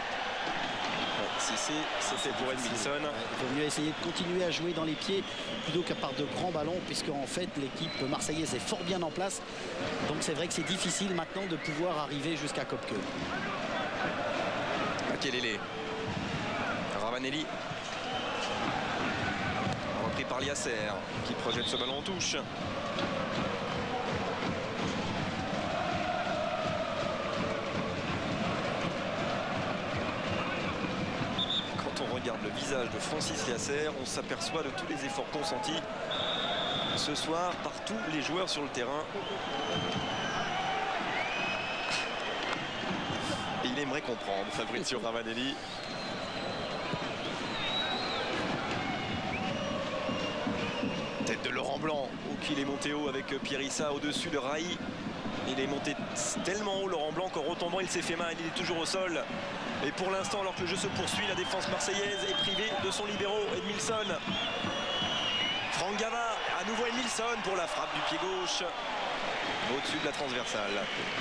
Si c'était pour Edmilson. Ouais, il vaut mieux essayer de continuer à jouer dans les pieds plutôt qu'à part de grands ballons, puisque en fait l'équipe marseillaise est fort bien en place. Donc c'est vrai que c'est difficile maintenant de pouvoir arriver jusqu'à Kopke. Makelele. Ravanelli. Repris par Liasser qui projette ce ballon en touche. Regarde le visage de Francis Liasser, on s'aperçoit de tous les efforts consentis ce soir par tous les joueurs sur le terrain. Et il aimerait comprendre, Fabrizio Ravanelli. Tête de Laurent Blanc, qu'il est monté haut avec Pierre Issa au-dessus de Raï. Il est monté tellement haut, Laurent Blanc, qu'en retombant, il s'est fait mal. Il est toujours au sol. Et pour l'instant, alors que le jeu se poursuit, la défense marseillaise est privée de son libéro, Edmilson. Franck Gava, à nouveau Edmilson pour la frappe du pied gauche. Au-dessus de la transversale.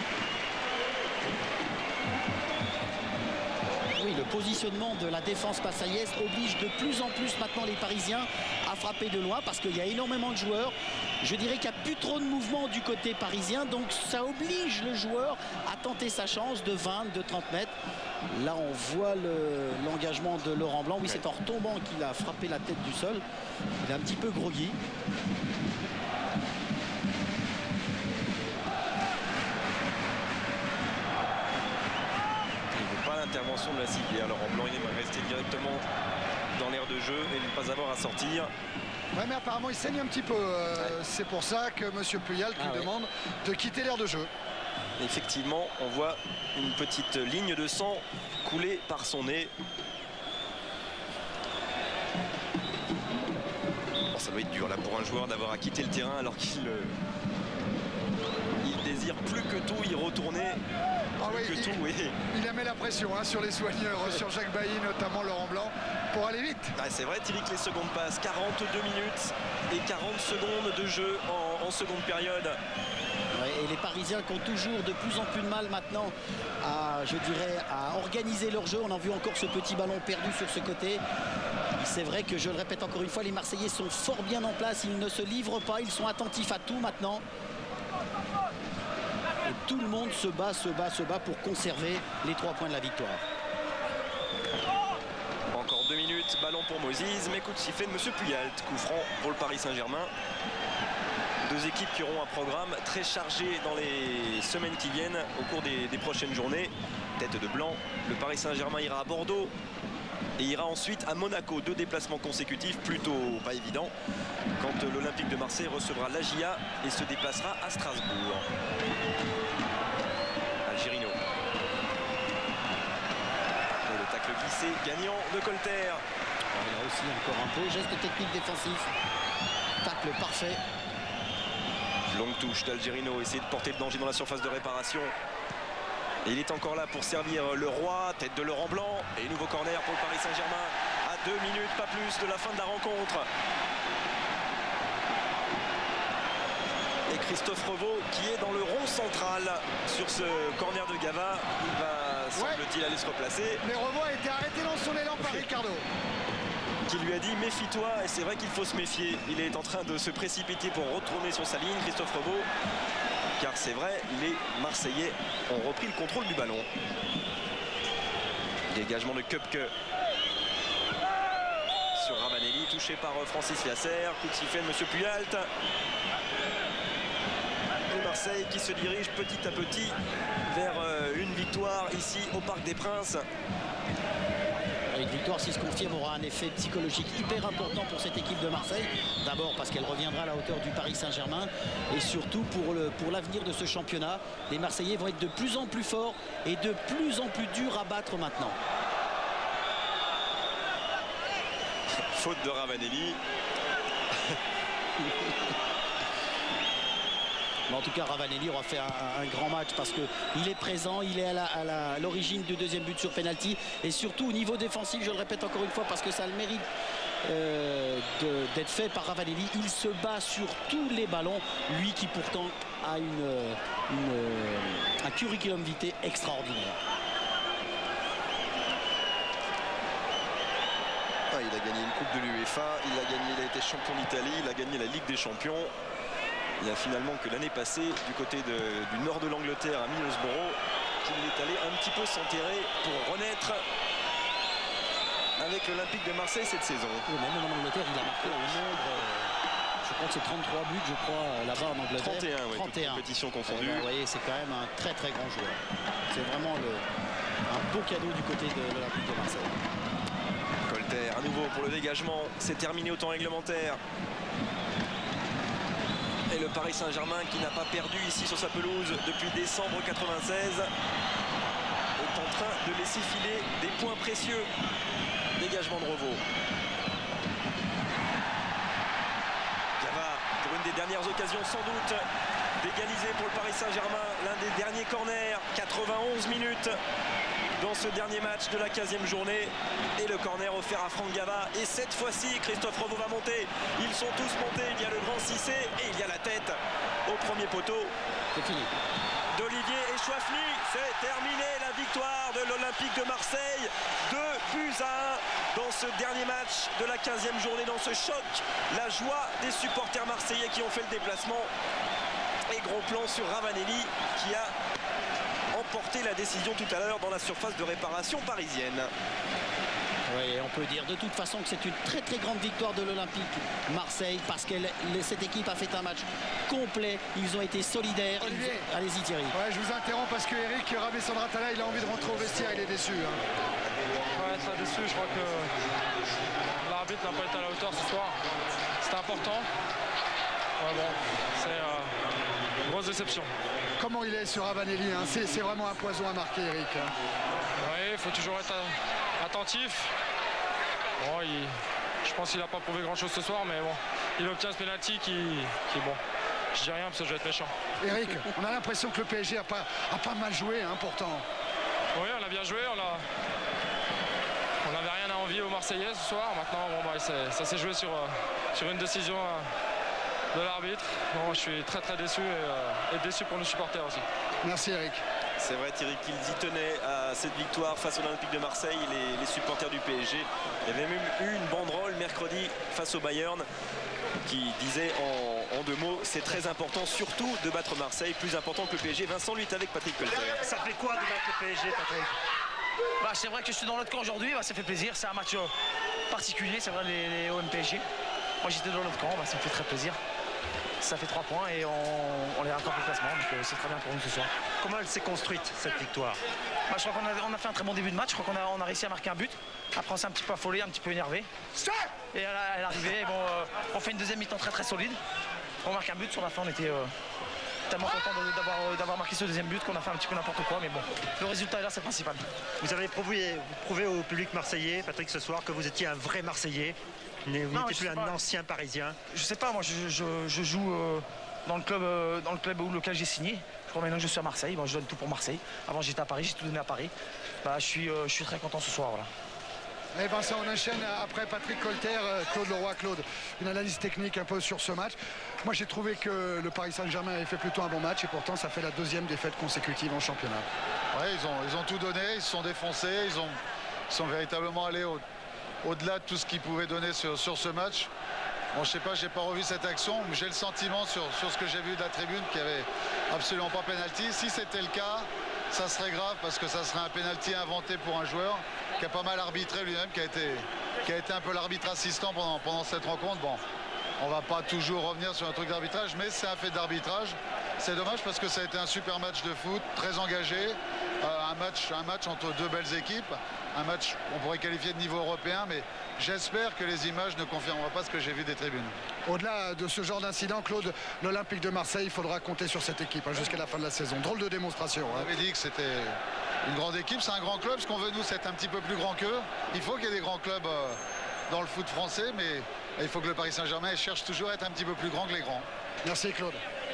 Oui, le positionnement de la défense marseillaise oblige de plus en plus maintenant les Parisiens à frapper de loin parce qu'il y a énormément de joueurs. Je dirais qu'il n'y a plus trop de mouvement du côté parisien, donc ça oblige le joueur à tenter sa chance de vingt, de trente mètres. Là, on voit l'engagement de Laurent Blanc. Oui, c'est en retombant qu'il a frappé la tête du sol. Il est un petit peu groggy. intervention de la civière. Laurent Blanc, il est resté directement dans l'aire de jeu et ne pas avoir à sortir. Ouais, mais apparemment il saigne un petit peu. Euh, ouais. C'est pour ça que M. Puyal lui ah, demande ouais. de quitter l'aire de jeu. Effectivement, on voit une petite ligne de sang couler par son nez. Bon, ça doit être dur là pour un joueur d'avoir à quitter le terrain alors qu'il euh, il désire plus que tout y retourner. Ah oui, que il, tout, oui. il a mis la pression hein, sur les soigneurs, sur Jacques Bailly, notamment Laurent Blanc, pour aller vite. Ah, c'est vrai, Thierry, que les secondes passent. quarante-deux minutes et quarante secondes de jeu en, en seconde période. Ouais, et les Parisiens qui ont toujours de plus en plus de mal maintenant à, je dirais, à organiser leur jeu. On a vu encore ce petit ballon perdu sur ce côté. C'est vrai que, je le répète encore une fois, les Marseillais sont fort bien en place. Ils ne se livrent pas, ils sont attentifs à tout maintenant. Et tout le monde se bat, se bat, se bat pour conserver les trois points de la victoire. Encore deux minutes, ballon pour Moses, mais coup de sifflet de M. Puyalt. Coup franc pour le Paris Saint-Germain. Deux équipes qui auront un programme très chargé dans les semaines qui viennent au cours des, des prochaines journées. Tête de blanc, le Paris Saint-Germain ira à Bordeaux et ira ensuite à Monaco. Deux déplacements consécutifs, plutôt pas évident, quand l'Olympique de Marseille recevra l'A J A et se déplacera à Strasbourg. Algerino. Et le tacle glissé gagnant de Colter. Il a aussi encore un beau geste technique défensif. Tacle parfait. Longue touche d'Algerino, essayer de porter le danger dans la surface de réparation. Et il est encore là pour servir le roi, tête de Laurent Blanc. Et nouveau corner pour le Paris Saint-Germain à deux minutes, pas plus, de la fin de la rencontre. Et Christophe Revaux qui est dans le rond central sur ce corner de Gava. Il va, semble-t-il, ouais. aller se replacer. Mais Revaux a été arrêté dans son élan par Ricardo, qui lui a dit méfie-toi, et c'est vrai qu'il faut se méfier. Il est en train de se précipiter pour retourner sur sa ligne, Christophe Revaux, car c'est vrai, les Marseillais ont repris le contrôle du ballon. Dégagement de Köpke sur Ravanelli, touché par Francis Lasser. Coup de sifflet de M. Puyalt. Et Marseille qui se dirige petit à petit vers une victoire ici au Parc des Princes. Une victoire, si se confirme, aura un effet psychologique hyper important pour cette équipe de Marseille. D'abord parce qu'elle reviendra à la hauteur du Paris Saint-Germain. Et surtout pour le, pour l'avenir de ce championnat. Les Marseillais vont être de plus en plus forts et de plus en plus durs à battre maintenant. Faute de Ravanelli. Mais en tout cas, Ravanelli aura fait un, un grand match parce qu'il est présent, il est à l'origine du deuxième but sur penalty. Et surtout au niveau défensif, je le répète encore une fois parce que ça a le mérite euh, d'être fait par Ravanelli. Il se bat sur tous les ballons, lui qui pourtant a une, une, un curriculum vitae extraordinaire. Ah, il a gagné une coupe de l'UEFA, il a gagné, il a été champion d'Italie, il a gagné la Ligue des Champions. Il y a finalement que l'année passée, du côté de, du nord de l'Angleterre, à Middlesbrough, qu'il est allé un petit peu s'enterrer pour renaître avec l'Olympique de Marseille cette saison. Oui, même en Angleterre, il a marqué un nombre, euh, je crois que c'est trente-trois buts, je crois, là-bas en Angleterre. trente et un, oui, trente et un. Toutes compétitions confondues. Vous voyez, c'est quand même un très très grand joueur. C'est vraiment le, un beau cadeau du côté de l'Olympique de Marseille. Colter, à nouveau pour le dégagement, c'est terminé au temps réglementaire. Et le Paris Saint-Germain, qui n'a pas perdu ici sur sa pelouse depuis décembre quatre-vingt-seize, est en train de laisser filer des points précieux. Dégagement de Revaux. Gava, pour une des dernières occasions sans doute d'égaliser pour le Paris Saint-Germain, l'un des derniers corners, quatre-vingt-onze minutes dans ce dernier match de la quinzième journée. Et le corner offert à Franck Gava. Et cette fois-ci, Christophe Revaux va monter. Ils sont tous montés. Il y a le grand Cissé et il y a la tête au premier poteau. C'est fini. D'Olivier et Chouafny. C'est terminé, la victoire de l'Olympique de Marseille. deux buts à un dans ce dernier match de la quinzième journée, dans ce choc. La joie des supporters marseillais qui ont fait le déplacement. Et gros plan sur Ravanelli qui a emporté la décision tout à l'heure dans la surface de réparation parisienne. Oui, on peut dire de toute façon que c'est une très très grande victoire de l'Olympique Marseille parce que cette équipe a fait un match complet. Ils ont été solidaires. Olivier, allez-y Thierry. Ouais, je vous interromps parce que Eric Rabé-Sandratala, il a envie de rentrer au vestiaire, il est déçu. Hein. Ouais, très déçu. Je crois que l'arbitre n'a pas été à la hauteur ce soir. C'était important. Ouais, bon, c'est euh, une grosse déception. Comment il est sur Ravanelli, hein? C'est vraiment un poison à marquer, Eric. Oui, il faut toujours être attentif. Bon, il, je pense qu'il n'a pas prouvé grand-chose ce soir, mais bon, il obtient ce penalty qui, qui bon, je dis rien parce que je vais être méchant. Eric, on a l'impression que le P S G a pas, a pas mal joué, hein, pourtant. Oui, on a bien joué, on a... On n'avait rien à envier aux Marseillais ce soir. Maintenant, bon, bah, ça s'est joué sur, euh, sur une décision euh, de l'arbitre. Bon, je suis très très déçu et, euh, et déçu pour nos supporters aussi. Merci Eric. C'est vrai Thierry qu'ils y tenaient à cette victoire face à l'Olympique de Marseille, les, les supporters du P S G. Il y avait même eu une banderole mercredi face au Bayern qui disait en, en deux mots, c'est très important surtout de battre Marseille, plus important que le P S G. Vincent lui est avec Patrick Colter. Ça fait quoi de battre le P S G, Patrick? Bah, c'est vrai que je suis dans l'autre camp aujourd'hui, bah, ça fait plaisir, c'est un match euh, particulier, c'est vrai les, les O M P S G. Moi j'étais dans l'autre camp, bah, ça me fait très plaisir. Ça fait trois points et on, on les rattrape au classement, donc euh, c'est très bien pour nous ce soir. Comment elle s'est construite cette victoire? Bah, je crois qu'on a, on a fait un très bon début de match, je crois qu'on a, on a réussi à marquer un but. Après on s'est un petit peu affolé, un petit peu énervé. Et elle, elle est arrivée, bon, euh, on fait une deuxième mi-temps très très solide. On marque un but, sur la fin on était euh, tellement content d'avoir marqué ce deuxième but qu'on a fait un petit peu n'importe quoi, mais bon, le résultat est là, c'est le principal. Vous avez prouvé, prouvé au public marseillais, Patrick, ce soir, que vous étiez un vrai Marseillais. Vous n'étiez plus un pas. ancien Parisien. Je sais pas, moi je, je, je joue euh, dans le club, euh, dans le club où lequel j'ai signé. Je crois maintenant que je suis à Marseille, bon, je donne tout pour Marseille. Avant j'étais à Paris, j'ai tout donné à Paris. Bah, je, suis, euh, je suis très content ce soir. Voilà. Et Vincent, on enchaîne après Patrick Colter, Claude Leroy. Claude, une analyse technique un peu sur ce match. Moi j'ai trouvé que le Paris Saint-Germain avait fait plutôt un bon match et pourtant ça fait la deuxième défaite consécutive en championnat. Ouais, ils ont, ils ont tout donné, ils se sont défoncés, ils, ont, ils sont véritablement allés au, au-delà de tout ce qu'ils pouvaient donner sur, sur ce match. Bon, je sais pas, j'ai pas revu cette action, mais j'ai le sentiment sur, sur ce que j'ai vu de la tribune qu'il n'y avait absolument pas pénalty. Si c'était le cas, ça serait grave parce que ça serait un pénalty inventé pour un joueur qui a pas mal arbitré lui-même, qui a été, qui a été un peu l'arbitre assistant pendant, pendant cette rencontre. Bon, on va pas toujours revenir sur un truc d'arbitrage, mais c'est un fait d'arbitrage. C'est dommage parce que ça a été un super match de foot, très engagé, euh, un, match, un match entre deux belles équipes, un match qu'on pourrait qualifier de niveau européen, mais j'espère que les images ne confirmeront pas ce que j'ai vu des tribunes. Au-delà de ce genre d'incident, Claude, l'Olympique de Marseille, il faudra compter sur cette équipe hein, jusqu'à la fin de la saison. Drôle de démonstration. Hein. On avait dit que c'était une grande équipe, c'est un grand club. Ce qu'on veut, nous, c'est un petit peu plus grand qu'eux. Il faut qu'il y ait des grands clubs euh, dans le foot français, mais il faut que le Paris Saint-Germain cherche toujours à être un petit peu plus grand que les grands. Merci Claude.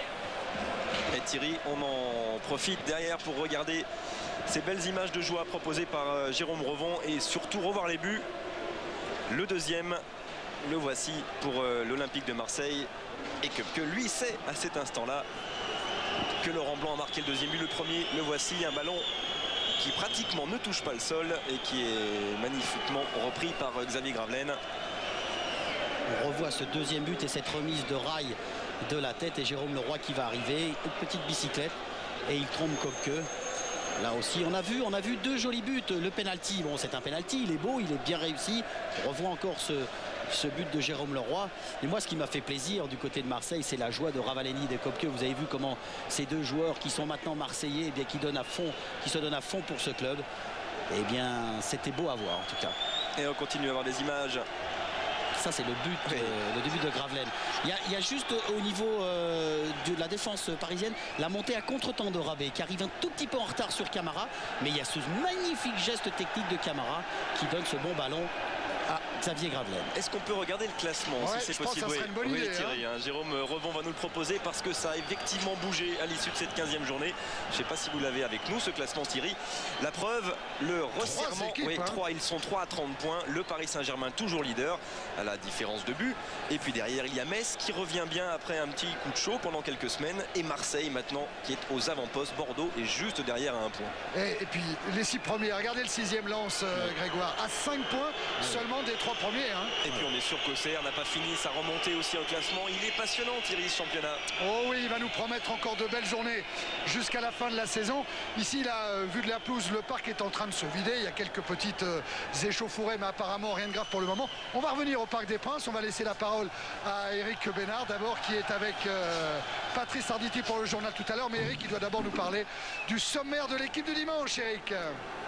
Et Thierry, on en profite derrière pour regarder ces belles images de joie proposées par euh, Jérôme Revon et surtout revoir les buts. Le deuxième, le voici pour euh, l'Olympique de Marseille et que, que lui sait à cet instant-là que Laurent Blanc a marqué le deuxième but. Le premier, le voici, un ballon qui pratiquement ne touche pas le sol et qui est magnifiquement repris par euh, Xavier Gravelaine. On revoit ce deuxième but et cette remise de rail de la tête et Jérôme Leroy qui va arriver, une petite bicyclette et il trompe Kopke. Là aussi on a vu on a vu deux jolis buts. Le penalty, bon c'est un penalty, il est beau, il est bien réussi. On revoit encore ce, ce but de Jérôme Leroy. Et moi ce qui m'a fait plaisir du côté de Marseille, c'est la joie de Ravanelli et de Kopke. Vous avez vu comment ces deux joueurs qui sont maintenant marseillais, eh bien, qui donnent à fond, qui se donnent à fond pour ce club. Eh bien c'était beau à voir en tout cas. Et on continue à avoir des images. Ça c'est le but, oui. euh, le début de Gravelaine. Il y, a, il y a juste au niveau euh, de la défense parisienne la montée à contre-temps de Rabé qui arrive un tout petit peu en retard sur Camara, mais il y a ce magnifique geste technique de Camara qui donne ce bon ballon à Xavier Gravelaine. Est-ce qu'on peut regarder le classement ouais, si c'est possible? Oui, oui idée, Thierry, hein. Hein, Jérôme Revon va nous le proposer parce que ça a effectivement bougé à l'issue de cette quinzième journée. Je ne sais pas si vous l'avez avec nous ce classement Thierry. La preuve, le resserrement, équipes, oui, hein. trois, ils sont trois à trente points. Le Paris Saint-Germain toujours leader à la différence de but. Et puis derrière il y a Metz qui revient bien après un petit coup de chaud pendant quelques semaines. Et Marseille maintenant qui est aux avant-postes. Bordeaux est juste derrière à un point. Et, et puis les six premiers, regardez le sixième Lens, euh, Grégoire, à cinq points seulement des trois trois premiers. Hein. Et puis on est sûr qu'Auxerre n'a pas fini sa remontée aussi au classement. Il est passionnant, Thierry, ce championnat. Oh oui, il va nous promettre encore de belles journées jusqu'à la fin de la saison. Ici, là, vu de la pelouse, le parc est en train de se vider. Il y a quelques petites euh, échauffourées, mais apparemment rien de grave pour le moment. On va revenir au Parc des Princes. On va laisser la parole à Eric Bénard, d'abord, qui est avec euh, Patrice Arditi pour le journal tout à l'heure. Mais Eric, il doit d'abord nous parler du sommaire de l'équipe du dimanche, Eric.